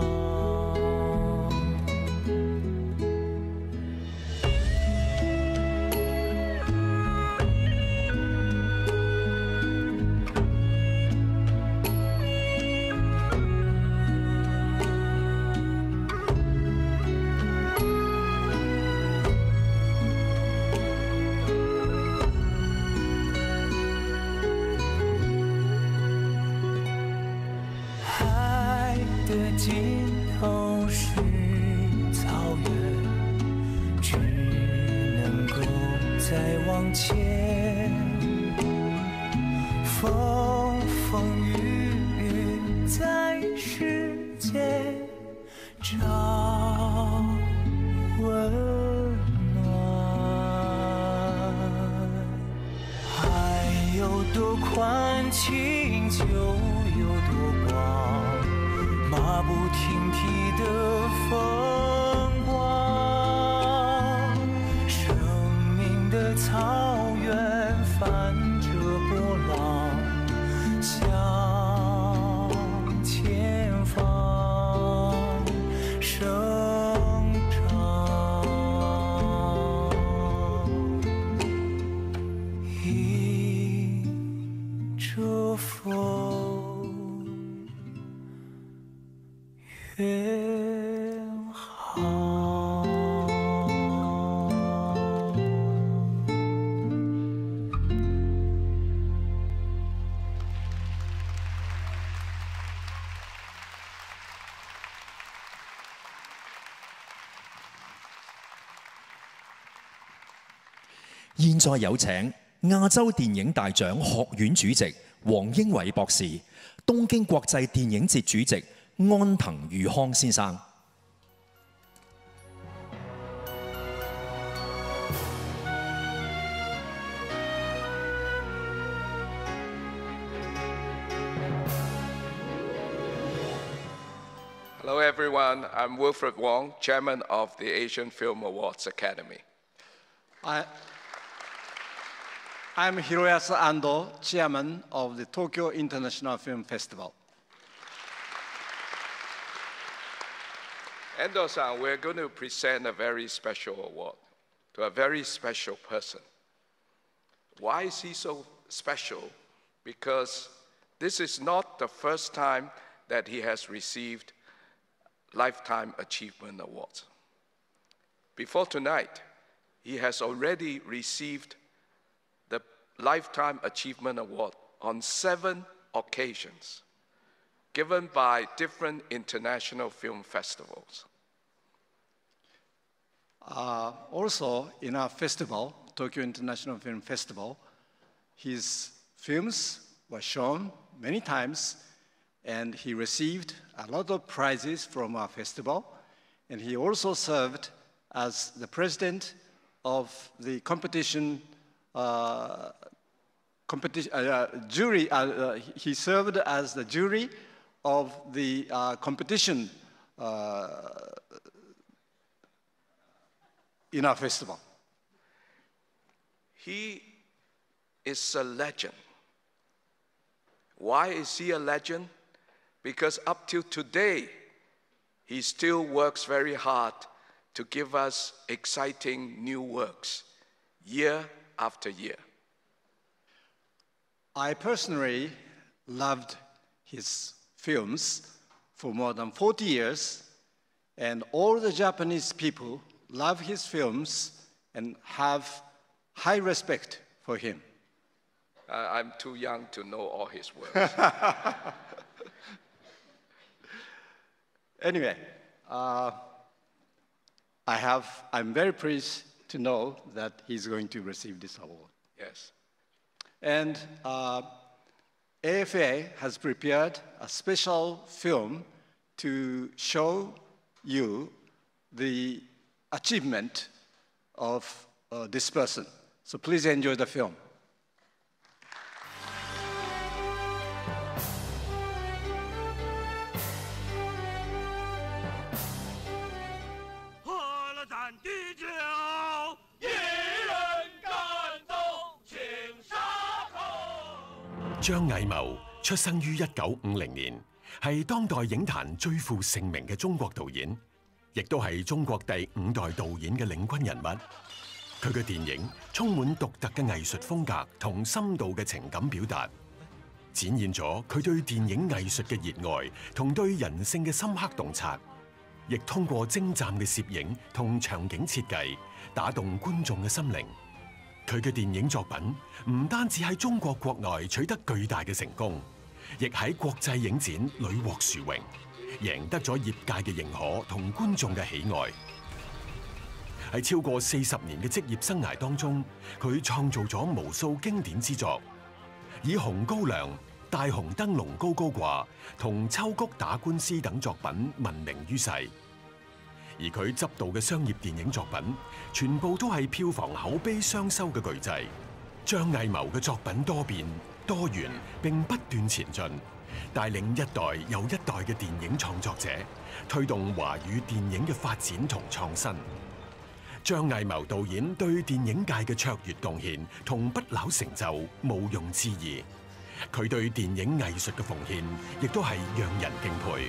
尽头是草原，只能够再往前。风风雨雨在世间找温暖。海有多宽，情就有多广。马不停蹄的风光，生命的草原泛着波浪，向前方生长。迎着风。远航。 現在有請亞洲電影大獎學院主席黃英偉博士、東京國際電影節主席安藤裕康先生。 Hello everyone, I'm Wilfred Wong, Chairman of the Asian Film Awards Academy. I, I'm Hiroyasu Ando, Chairman of the Tokyo International Film Festival. Endo-san, we're going to present a very special award to a very special person. Why is he so special? Because this is not the first time that he has received Lifetime Achievement Awards. Before tonight, he has already received the Lifetime Achievement Award on seven occasions, given by different international film festivals. Uh, also, in our festival, Tokyo International Film Festival, his films were shown many times, and he received a lot of prizes from our festival, and he also served as the president of the competition uh, competition uh, jury. Uh, uh, he served as the jury of the uh, competition uh, in our festival. He is a legend. Why is he a legend? Because up till today, he still works very hard to give us exciting new works, year after year. I personally loved his films for more than forty years, and all the Japanese people love his films and have high respect for him. Uh, I'm too young to know all his works. Anyway, uh, I have, I'm very pleased to know that he's going to receive this award. Yes. And uh, A F A has prepared a special film to show you the achievement of uh, this person. So please enjoy the film. 張藝謀出生於一九五零年，係當代影壇最負盛名嘅中國導演，亦都係中國第五代導演嘅領軍人物。佢嘅電影充滿獨特嘅藝術風格同深度嘅情感表達，展現咗佢對電影藝術嘅熱愛同對人性嘅深刻洞察，亦通過精湛嘅攝影同場景設計，打動觀眾嘅心靈。佢嘅電影作品唔單止喺中國國內取得巨大嘅成功，亦喺國際影展屢獲殊榮，贏得咗業界嘅認可同觀眾嘅喜愛。喺超過四十年嘅職業生涯當中，佢創造咗無數經典之作，以《紅高粱》、《大紅燈籠高高掛》同《秋菊打官司》等作品聞名於世。而佢執導嘅商業電影作品，全部都係票房口碑雙收嘅巨製。張藝謀嘅作品多變多元，並不斷前進，帶領一代又一代嘅電影創作者，推動華語電影嘅發展同創新。張藝謀導演對電影界嘅卓越貢獻同不朽成就毋庸置疑，佢對電影藝術嘅奉獻亦都係讓人敬佩。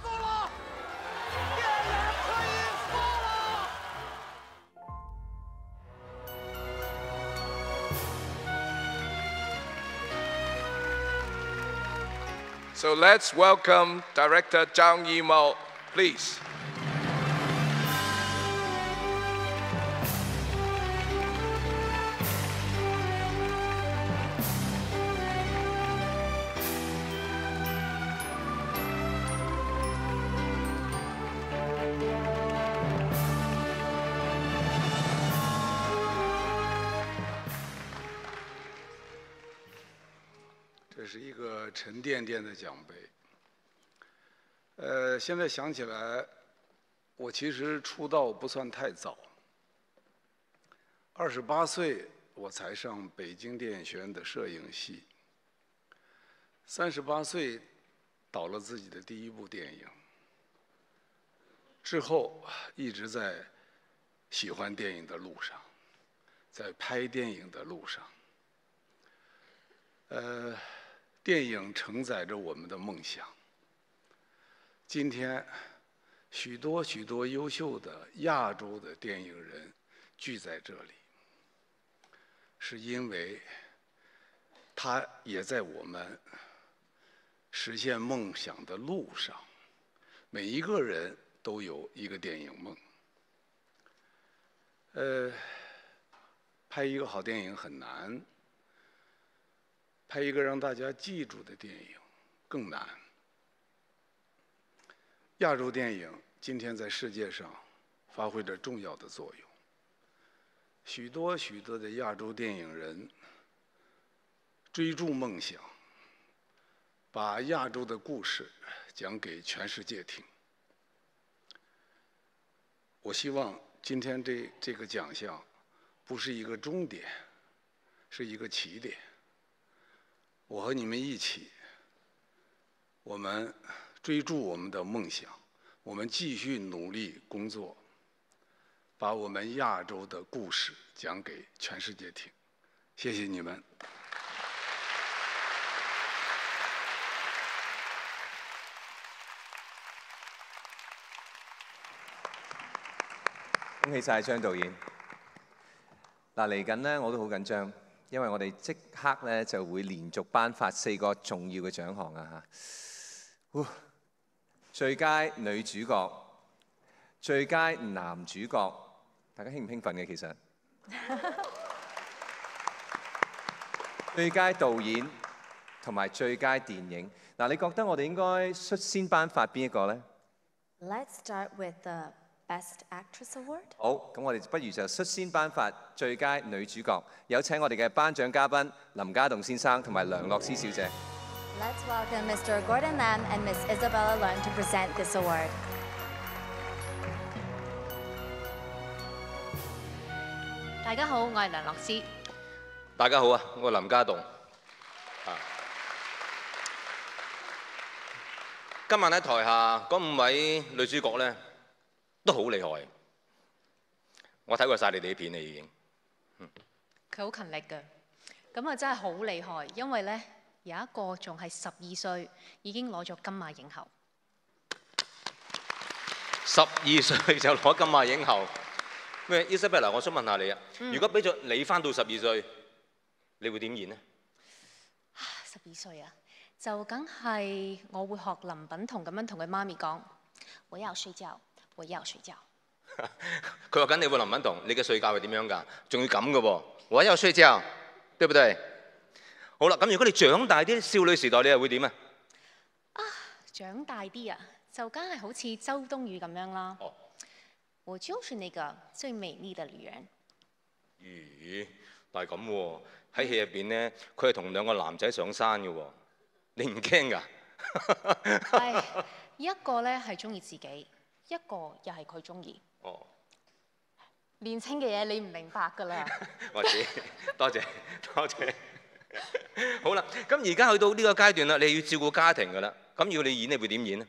So let's welcome Director Zhang Yimou, please. “这是一个沉甸甸的奖杯。呃，现在想起来，我其实出道不算太早，二十八岁我才上北京电影学院的摄影系，三十八岁导了自己的第一部电影，之后一直在喜欢电影的路上，在拍电影的路上。呃。”电影承载着我们的梦想。今天，许多许多优秀的亚洲的电影人聚在这里，是因为他也在我们实现梦想的路上。每一个人都有一个电影梦。呃，拍一个好电影很难。拍一个让大家记住的电影更难。亚洲电影今天在世界上发挥着重要的作用。许多许多的亚洲电影人追逐梦想，把亚洲的故事讲给全世界听。我希望今天这这个奖项不是一个终点，是一个起点。我和你们一起，我们追逐我们的梦想，我们继续努力工作，把我们亚洲的故事讲给全世界听。谢谢你们。 恭喜晒張導演。嗱，嚟緊呢，我都好緊張。因為我哋即刻咧就會連續頒發四個重要嘅獎項啊嚇！最佳女主角、最佳男主角，大家興唔興奮嘅其實？最佳導演同埋最佳電影，嗱，你覺得我哋應該率先頒發邊一個咧 Let's start with the Best Actress Award. 好，咁我哋不如就率先頒發最佳女主角，有請我哋嘅頒獎嘉賓林家棟先生同埋梁洛施小姐。 Let's welcome Mister Gordon Lam and Miss Isabella Leung to present this award. 大家好，我係梁洛施。 大家好啊，我係林家棟。啊，今晚喺台下嗰五位女主角咧，都好厲害。我睇過晒你哋啲片啦，已經。 佢好勤力㗎，咁啊真係好厲害，因為咧有一個仲係十二歲，已經攞咗金馬影后。 十二歲就攞金馬影后。咩 Isabella， 我想問下你啊， 嗯、 如果俾咗你翻到十二歲，你會點演呢？ 十二歲啊，就梗係我會學林品彤咁樣同佢媽咪講：我要睡覺，我要睡覺。 佢話緊你會林品彤，你嘅睡覺係點樣㗎？仲要咁嘅喎，我要睡覺，對唔對？好啦，咁如果你長大啲，少女時代你又會點啊？ 啊，長大啲啊，就梗係好似周冬雨咁樣啦。 哦， 我就是那個最美麗的女人。 咦？但係咁喎，喺戲入邊咧，佢係同兩個男仔上山嘅喎，你唔驚㗎？ 係一個咧係中意自己，一個又係佢中意。 哦， 年青嘅嘢你唔明白㗎啦。 我知，多謝多謝。好啦，咁而家去到呢個階段啦，你要照顧家庭㗎啦。咁要你演，你會點演呢？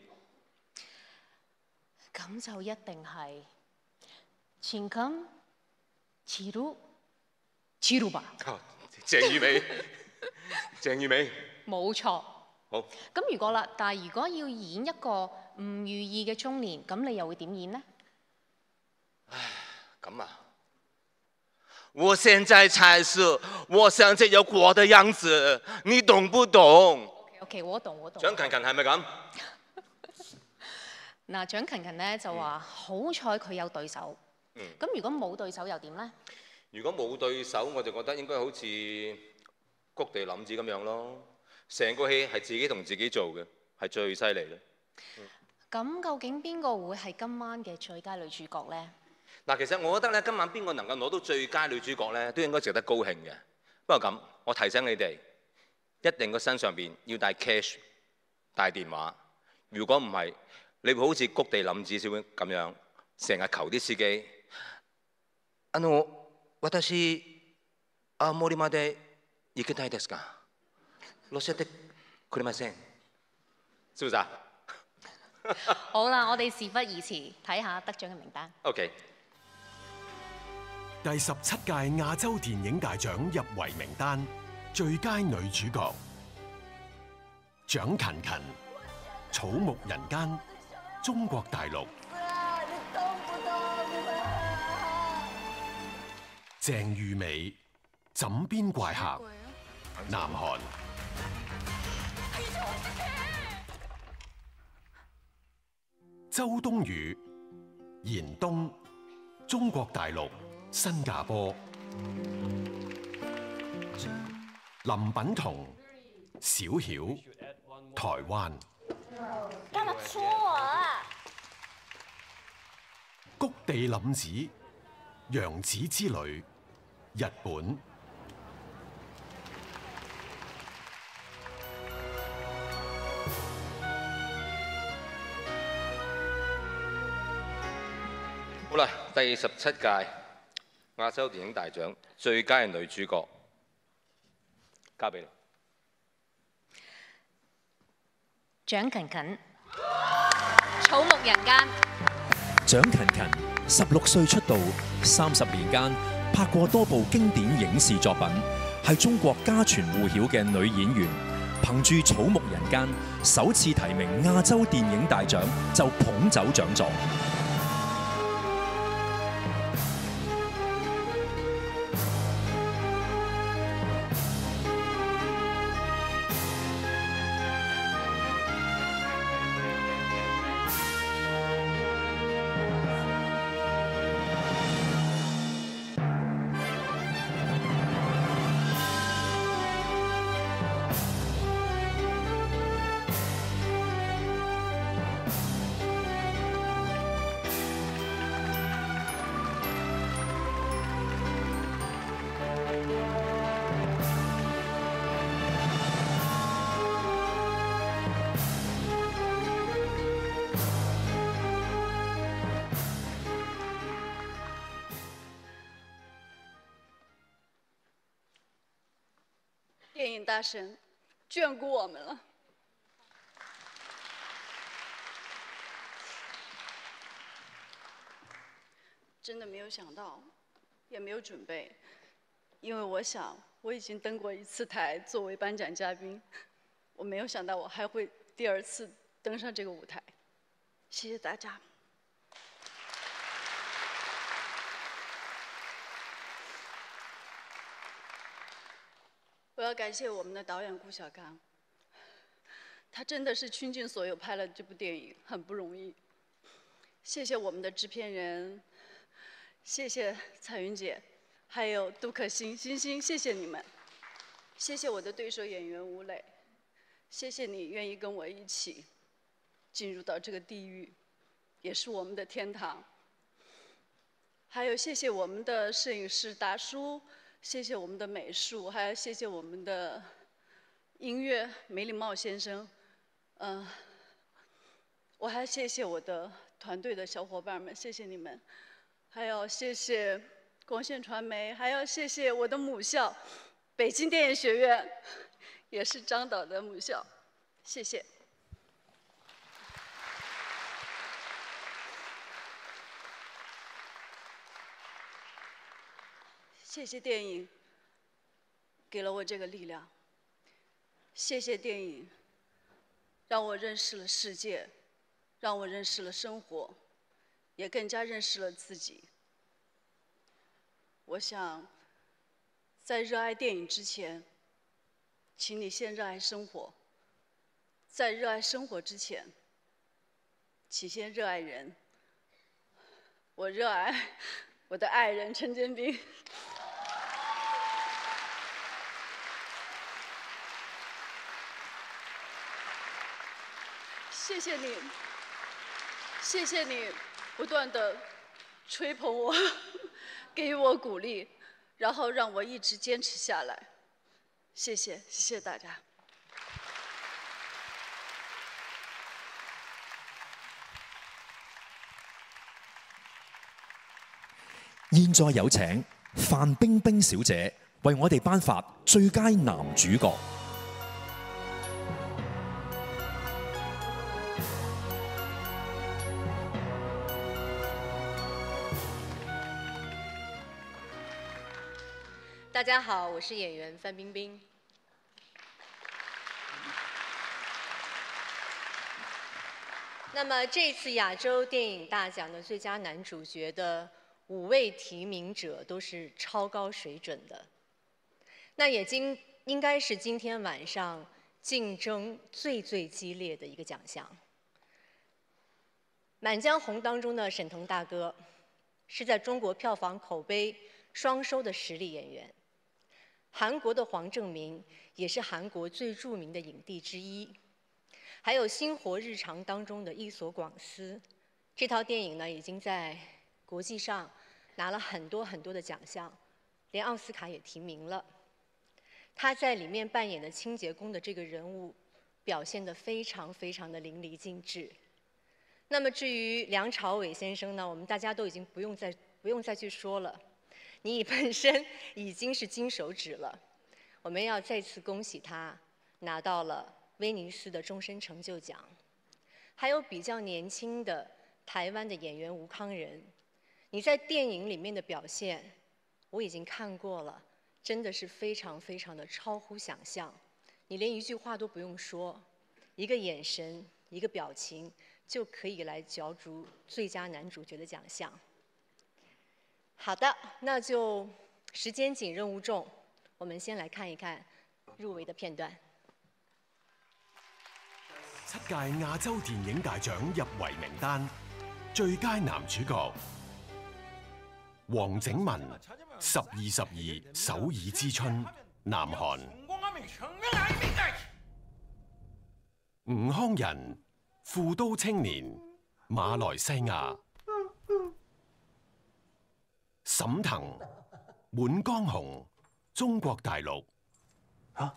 咁就一定係前襟、前路、前路吧。 鄭裕美，鄭裕美。 冇錯。 好。 咁如果啦，但係如果要演一個唔如意嘅中年，咁你又會點演呢？ 唉，咁啊！我現在才是我想着有過的樣子，你懂不懂 ？OK OK， 我懂我懂。 蔣勤勤係咪咁？ 嗱，蔣勤勤咧就話：好彩佢有對手。 嗯。 咁如果冇對手又點咧？ 如果冇對手，我就覺得應該好似谷地凜子咁樣咯。成個戲係自己同自己做嘅，係最犀利啦。 咁、嗯、究竟邊個會係今晚嘅最佳女主角咧？ 嗱，其實我覺得咧，今晚邊個能夠攞到最佳女主角咧，都應該值得高興嘅。不過咁，我提醒你哋，一定個身上邊要帶 cash、帶電話。如果唔係，你會好似谷地凜子小咁樣，成日求啲司機。あの、私、青森まで行きたいですか？乗せてくれません？是不是啊？ 好啦，我哋事不宜遲，睇下得獎嘅名單。 OK。 第十七屆亞洲電影大獎入圍名單，最佳女主角蔣勤勤，《草木人間》，中國大陸。鄭裕美，《枕邊怪客》，南韓。周冬雨，嚴冬，中國大陸。新加坡。林品彤，小曉，台灣。 幹嘛戳我啊？ 谷地凜子，楊子之旅，日本。 好啦，第十七屆亞洲電影大獎最佳女主角，交俾你。 蔣勤勤，草木人間。 蔣勤勤十六歲出道，三十年間拍過多部經典影視作品，係中國家傳戶曉嘅女演員。憑住《草木人間》首次提名亞洲電影大獎，就捧走獎座。 电影大神眷顾我们了。真的没有想到，也没有准备，因为我想我已经登过一次台作为颁奖嘉宾，我没有想到我还会第二次登上这个舞台。谢谢大家。我要感谢我们的导演顾小刚，他真的是倾尽所有拍了这部电影，很不容易。谢谢我们的制片人，谢谢彩云姐，还有杜可欣、欣欣，谢谢你们。谢谢我的对手演员吴磊，谢谢你愿意跟我一起进入到这个地狱，也是我们的天堂。还有谢谢我们的摄影师达叔。谢谢我们的美术，还要谢谢我们的音乐梅里茂先生。嗯、呃，我还谢谢我的团队的小伙伴们，谢谢你们。还要谢谢光线传媒，还要谢谢我的母校北京电影学院，也是张导的母校，谢谢。谢谢电影给了我这个力量，谢谢电影让我认识了世界，让我认识了生活，也更加认识了自己。我想，在热爱电影之前，请你先热爱生活；在热爱生活之前，请先热爱人。我热爱我的爱人陈建斌。谢谢你，谢谢你不断的吹捧我，给予我鼓励，然后让我一直坚持下来。谢谢，谢谢大家。 現在有請范冰冰小姐為我哋頒發最佳男主角。 大家好，我是演员范冰冰。那么这次亚洲电影大奖的最佳男主角的五位提名者都是超高水准的，那也今应该是今天晚上竞争最最激烈的一个奖项。《满江红》当中的沈腾大哥是在中国票房口碑双收的实力演员。韩国的黄正明也是韩国最著名的影帝之一，还有《星活日常》当中的伊索广司，这套电影呢已经在国际上拿了很多很多的奖项，连奥斯卡也提名了。他在里面扮演的清洁工的这个人物，表现得非常非常的淋漓尽致。那么至于梁朝伟先生呢，我们大家都已经不用再不用再去说了。你本身已经是金手指了，我们要再次恭喜他拿到了威尼斯的终身成就奖。还有比较年轻的台湾的演员吴康仁，你在电影里面的表现我已经看过了，真的是非常非常的超乎想象。你连一句话都不用说，一个眼神，一个表情就可以来角逐最佳男主角的奖项。好的，那就时间紧任务重，我们先来看一看入围的片段。 七屆亞洲電影大獎入圍名單，最佳男主角黃整文，《十二十二首爾之春》南韓；吳康仁，《富都青年》馬來西亞；沈騰，《滿江紅》中國大陸。嚇！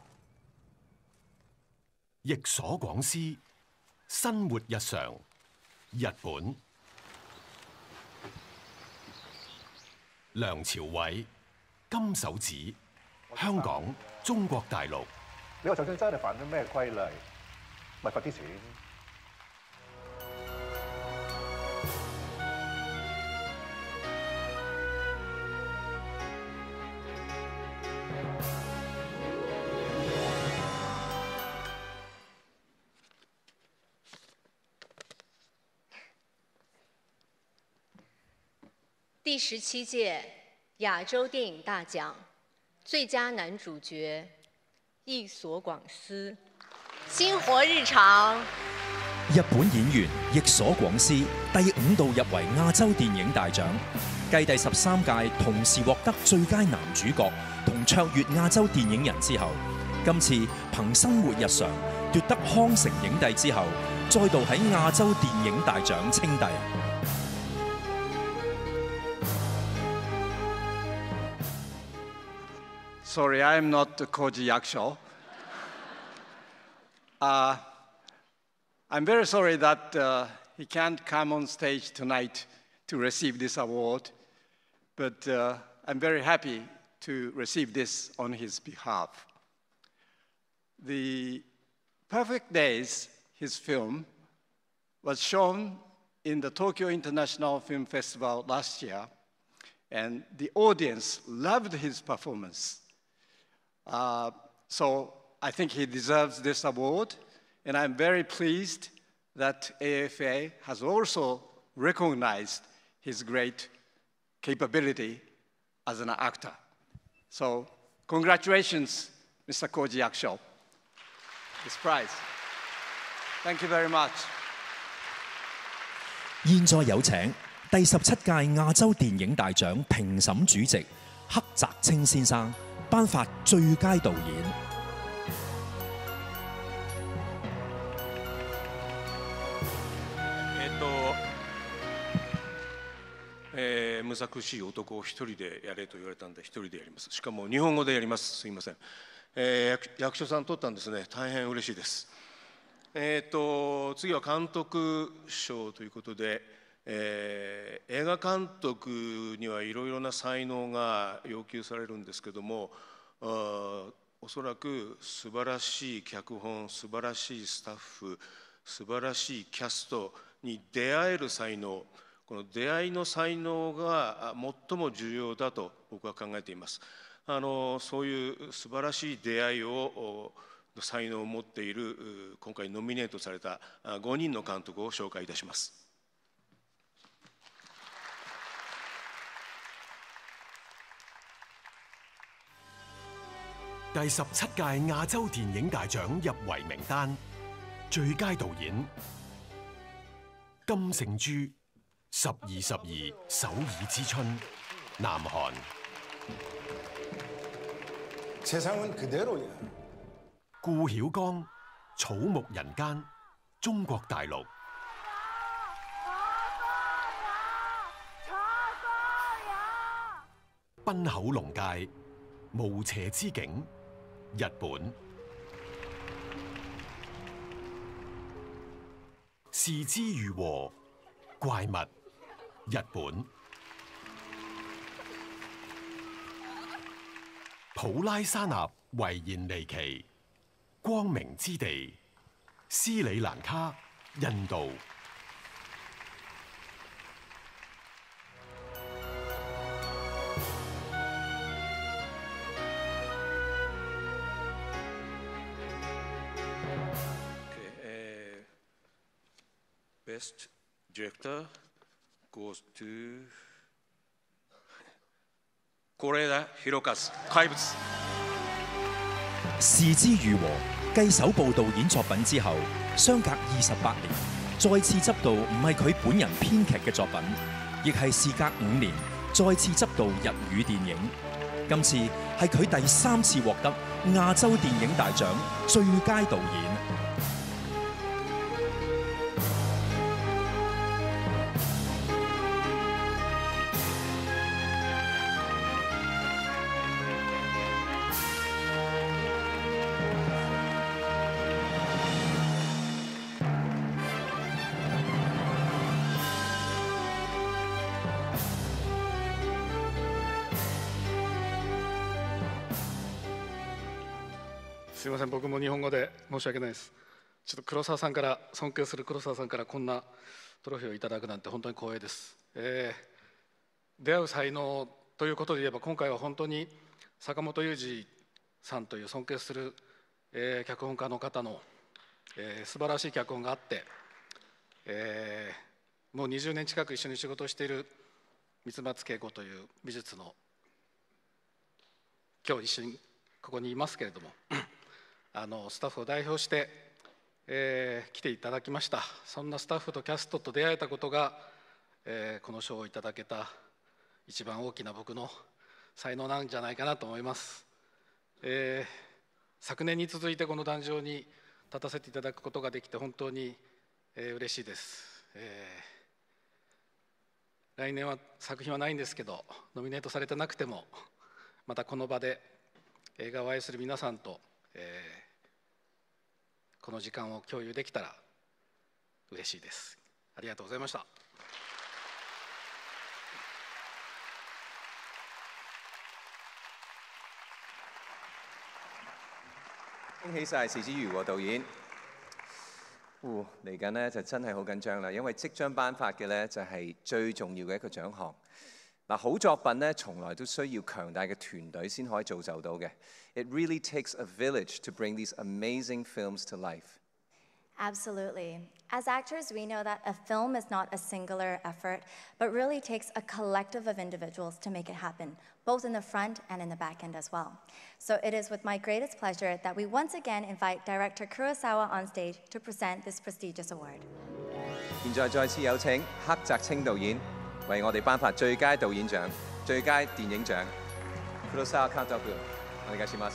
役所廣司，《生活日常》日本；梁朝偉，《金手指》香港、中國大陸。 你話就算真係犯咗咩規例，咪罰啲錢。 第十七届亚洲电影大奖最佳男主角役所廣司，《星火日常》。 日本演員役所廣司第五度入圍亞洲電影大獎，繼第十三屆同時獲得最佳男主角同卓越亞洲電影人之後，今次憑《生活日常》奪得康城影帝之後，再度喺亞洲電影大獎稱帝。 Sorry, I am not Koji Yakusho. Uh, I'm very sorry that uh, he can't come on stage tonight to receive this award, but uh, I'm very happy to receive this on his behalf. The Perfect Days, his film, was shown in the Tokyo International Film Festival last year, and the audience loved his performance. Uh, so I think he deserves this award, and I'm very pleased that A F A has also recognized his great capability as an actor. So congratulations, Mister Koji Yakusho, this prize. Thank you very much. 現在有請第十七屆亞洲電影大獎評審主席黑澤清先生頒發最佳導演。 えー、むさ苦しい男を一人でやれと言われたんで一人でやります。しかも日本語でやります。すいません。えー、役所さん取ったんですね。大変嬉しいです。えー、と次は監督賞ということで、えー、映画監督にはいろいろな才能が要求されるんですけども、おそらく素晴らしい脚本、素晴らしいスタッフ、素晴らしいキャストに出会える才能、この出会いの才能が最も重要だと僕は考えています。あのそういう素晴らしい出会いを才能を持っている今回ノミネートされたごにんの監督を紹介いたします。 第十七屆亞洲電影大獎入圍名單，最佳導演金聖洙。十二十二首爾之春，南韓。顧曉剛，草木人間，中國大陸。濱口龍介，無邪之境，日本。是枝裕和，怪物。日本。普拉沙納遺言離奇，光明之地，斯里蘭卡，印度。 Okay, uh, Best Director goes to 是枝裕和。怪物。 是枝裕和繼首部導演作品之後，相隔二十八年，再次執導唔係佢本人編劇嘅作品，亦係事隔五年再次執導日語電影。今次係佢第三次獲得亞洲電影大獎最佳導演。 すみません、僕も日本語で申し訳ないです。ちょっと黒沢さんから、尊敬する黒沢さんからこんなトロフィーをいただくなんて本当に光栄です。えー、出会う才能ということで言えば、今回は本当に坂本雄二さんという尊敬する、えー、脚本家の方の、えー、素晴らしい脚本があって、えー、もうにじゅうねん近く一緒に仕事をしている三松慶子という美術の今日一緒にここにいますけれどもあのスタッフを代表して、えー、来ていただきました。そんなスタッフとキャストと出会えたことが、えー、この賞をいただけた一番大きな僕の才能なんじゃないかなと思います。えー、昨年に続いてこの壇上に立たせていただくことができて本当に、えー、嬉しいです。えー、来年は作品はないんですけど、ノミネートされてなくてもまたこの場で映画を愛する皆さんと、えー、この時間を共有できたら嬉しいです。ありがとうございました。 恭喜晒是枝裕和導演。哦，嚟緊呢就真係好緊張啦，因為即將頒發嘅呢就係最重要嘅一個獎項。嗱，好作品呢從來都需要強大嘅團隊先可以造就到嘅。It really takes a village to bring these amazing films to life. Absolutely. As actors, we know that a film is not a singular effort, but really takes a collective of individuals to make it happen, both in the front and in the back end as well. So it is with my greatest pleasure that we once again invite Director Kurosawa on stage to present this prestigious award. 現在再次有請黑澤清導演為我哋頒發最佳導演獎、最佳電影獎。Kurosawa監督、お願いします。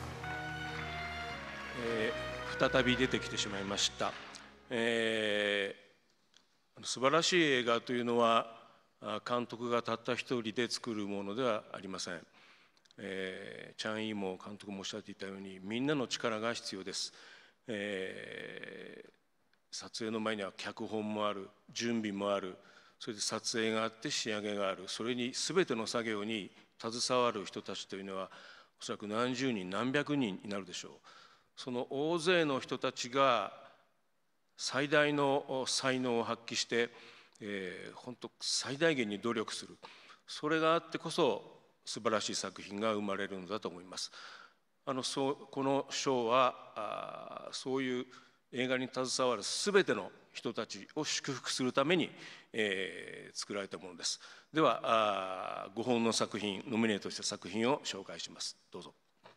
えー再び出てきてしまいました。えー、素晴らしい映画というのは監督がたった一人で作るものではありません。えー、チャン・イーモ監督もおっしゃっていたようにみんなの力が必要です。えー、撮影の前には脚本もある、準備もある、それで撮影があって仕上げがある、それに全ての作業に携わる人たちというのはおそらく何十人何百人になるでしょう。その大勢の人たちが最大の才能を発揮して、えー、本当最大限に努力する、それがあってこそ素晴らしい作品が生まれるのだと思います。あのそうこの賞はあそういう映画に携わるすべての人たちを祝福するために、えー、作られたものです。ではあごほんの作品、ノミネートした作品を紹介します。どうぞ。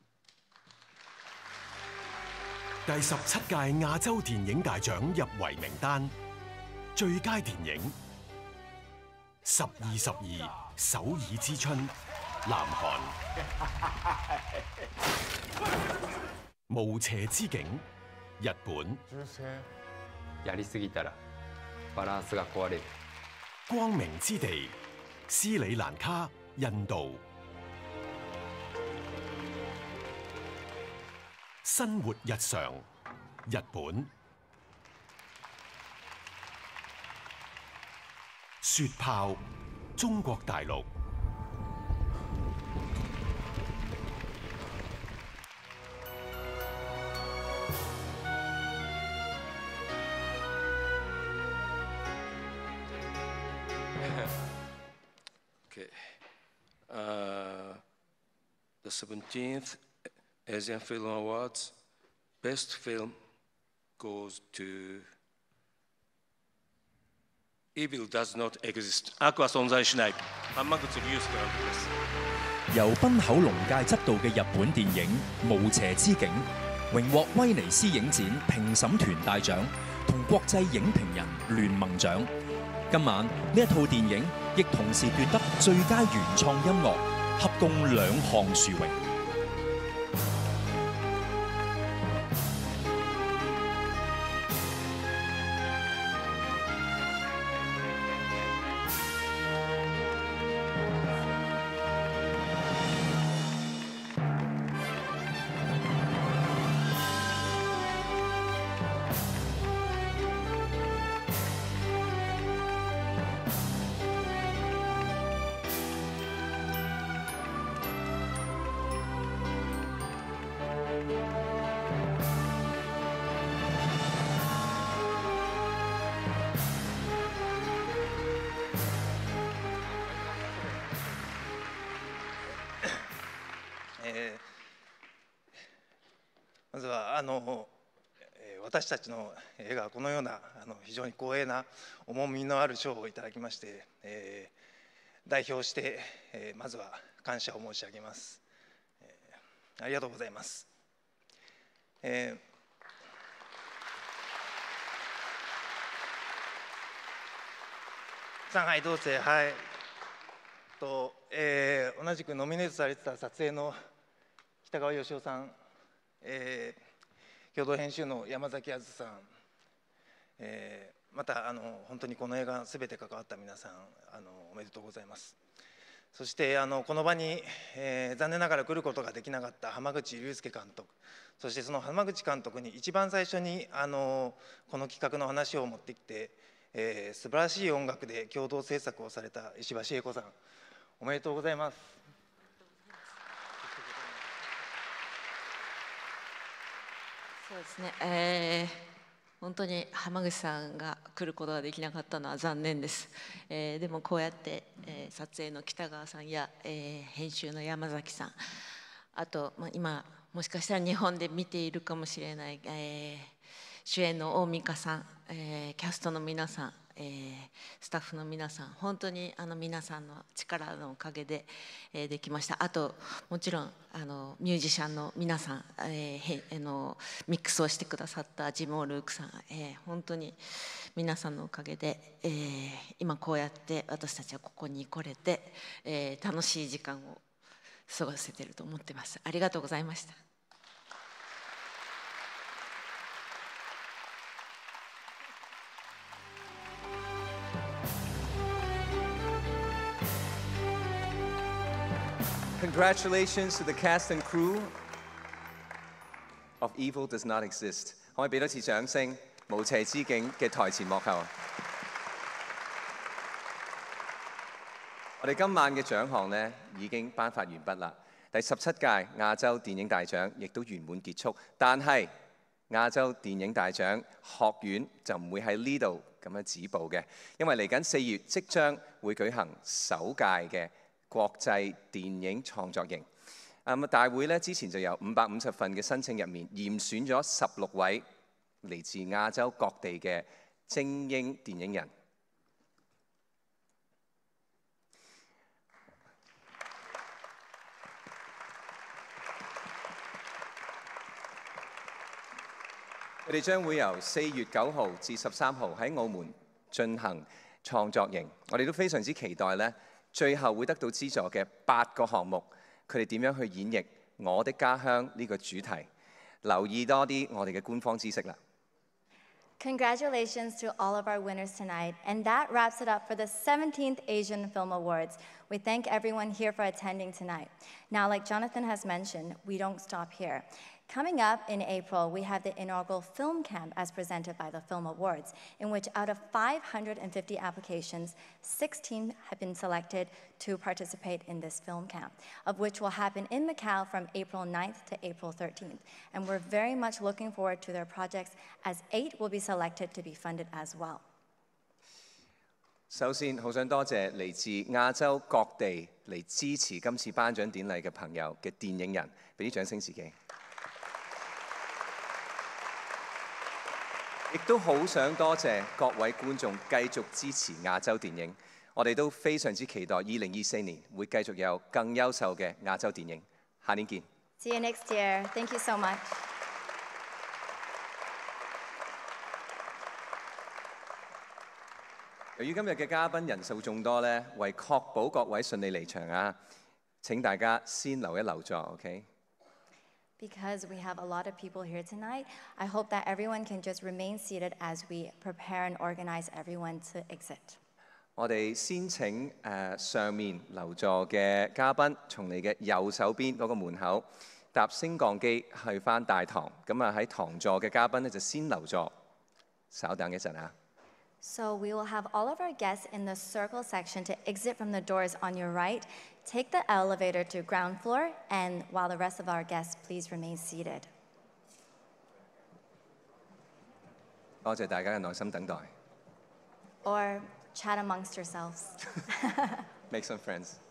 第十七屆亞洲電影大獎入圍名單，最佳電影《十二十二首爾之春》南韓，《無邪之境》日本， やりすぎたらバランスが壊れる。 《光明之地》斯里蘭卡印度，生活日常日本，雪豹中國大陸， Okay. Uh, the seventeenth Asian Film Awards, Best Film goes to Evil Does Not Exist。悪は存在しない。濱口竜介監督です。 由濱口龍介執導嘅日本電影《無邪之境》，榮獲威尼斯影展評審團大獎同國際影評人聯盟獎。今晚呢一套電影亦同時奪得最佳原創音樂，合共兩項殊榮。 えー、まずはあの私たちの映画はこのようなあの非常に光栄な重みのある賞をいただきまして、え代表して、えー、まずは感謝を申し上げます。えー、ありがとうございます。えー上海同棲、はいと、えー、同じくノミネートされてた撮影の北川義雄さん、えー、共同編集の山崎敦さん、えー、またあの本当にこの映画すべて関わった皆さん、あのおめでとうございます。そしてあのこの場に、えー、残念ながら来ることができなかった濱口竜介監督、そしてその濱口監督に一番最初にあのこの企画の話を持ってきて、えー、素晴らしい音楽で共同制作をされた石橋英子さん、おめでとうございます。 そうですね、えー、本当に濱口さんが来ることができなかったのは残念です。えー、でもこうやって、えー、撮影の北川さんや、えー、編集の山崎さん、あと、まあ、今もしかしたら日本で見ているかもしれない、えー、主演の大美香さん、えー、キャストの皆さん、えー、スタッフの皆さん、本当にあの皆さんの力のおかげで、えー、できました。あともちろんあのミュージシャンの皆さん、えー、へあのミックスをしてくださったジモー・ルークさん、えー、本当に皆さんのおかげで、えー、今こうやって私たちはここに来れて、えー、楽しい時間を過ごせていると思ってます。ありがとうございました。 Congratulations to the cast and crew of Evil Does Not Exist。可唔可以俾多次掌聲？無邪之境嘅台前幕後。我哋今晚嘅獎項呢已經頒發完畢啦。第十七屆亞洲電影大獎亦都圓滿結束，但係亞洲電影大獎學院就唔會喺呢度咁樣止步嘅，因為嚟緊四月即將會舉行首屆嘅國際電影創作營。咁大會咧之前就由五百五十份嘅申請入面嚴選咗十六位嚟自亞洲各地嘅精英電影人。佢哋將會由四月九號至十三號喺澳門進行創作營。我哋都非常之期待咧，最後會得到資助嘅八個項目，佢哋點樣去演繹我的家鄉呢個主題。留意多啲我哋嘅官方知識啦。 Congratulations to all of our winners tonight, and that wraps it up for the seventeenth Asian Film Awards. We thank everyone here for attending tonight. Now, like Jonathan has mentioned, we don't stop here. Coming up in April, we have the inaugural Film Camp as presented by the Film Awards, in which out of five hundred fifty applications, sixteen have been selected to participate in this film camp, of which will happen in Macau from April ninth to April thirteenth. And we're very much looking forward to their projects, as eight will be selected to be funded as well. 首先，好想多謝嚟自亞洲各地嚟支持今次頒獎典禮嘅朋友嘅電影人，俾啲掌聲自己。亦都好想多謝各位觀眾繼續支持亞洲電影，我哋都非常之期待二零二四年會繼續有更優秀嘅亞洲電影。下年見。 See you next year. Thank you so much. 由於今日嘅嘉賓人數眾多咧，為確保各位順利離場啊，請大家先留一留座 ，OK？Because we have a lot of people here tonight, I hope that everyone can just remain seated as we prepare and organize everyone to exit. 我哋先請誒、呃、上面留座嘅嘉賓，從你嘅右手邊嗰個門口搭升降機去返大堂。咁啊喺堂座嘅嘉賓咧就先留座，稍等一陣啊。 So we will have all of our guests in the circle section to exit from the doors on your right. Take the elevator to ground floor, and while the rest of our guests, please remain seated. 多謝大家嘅耐心等待。 Or chat amongst yourselves. Make some friends.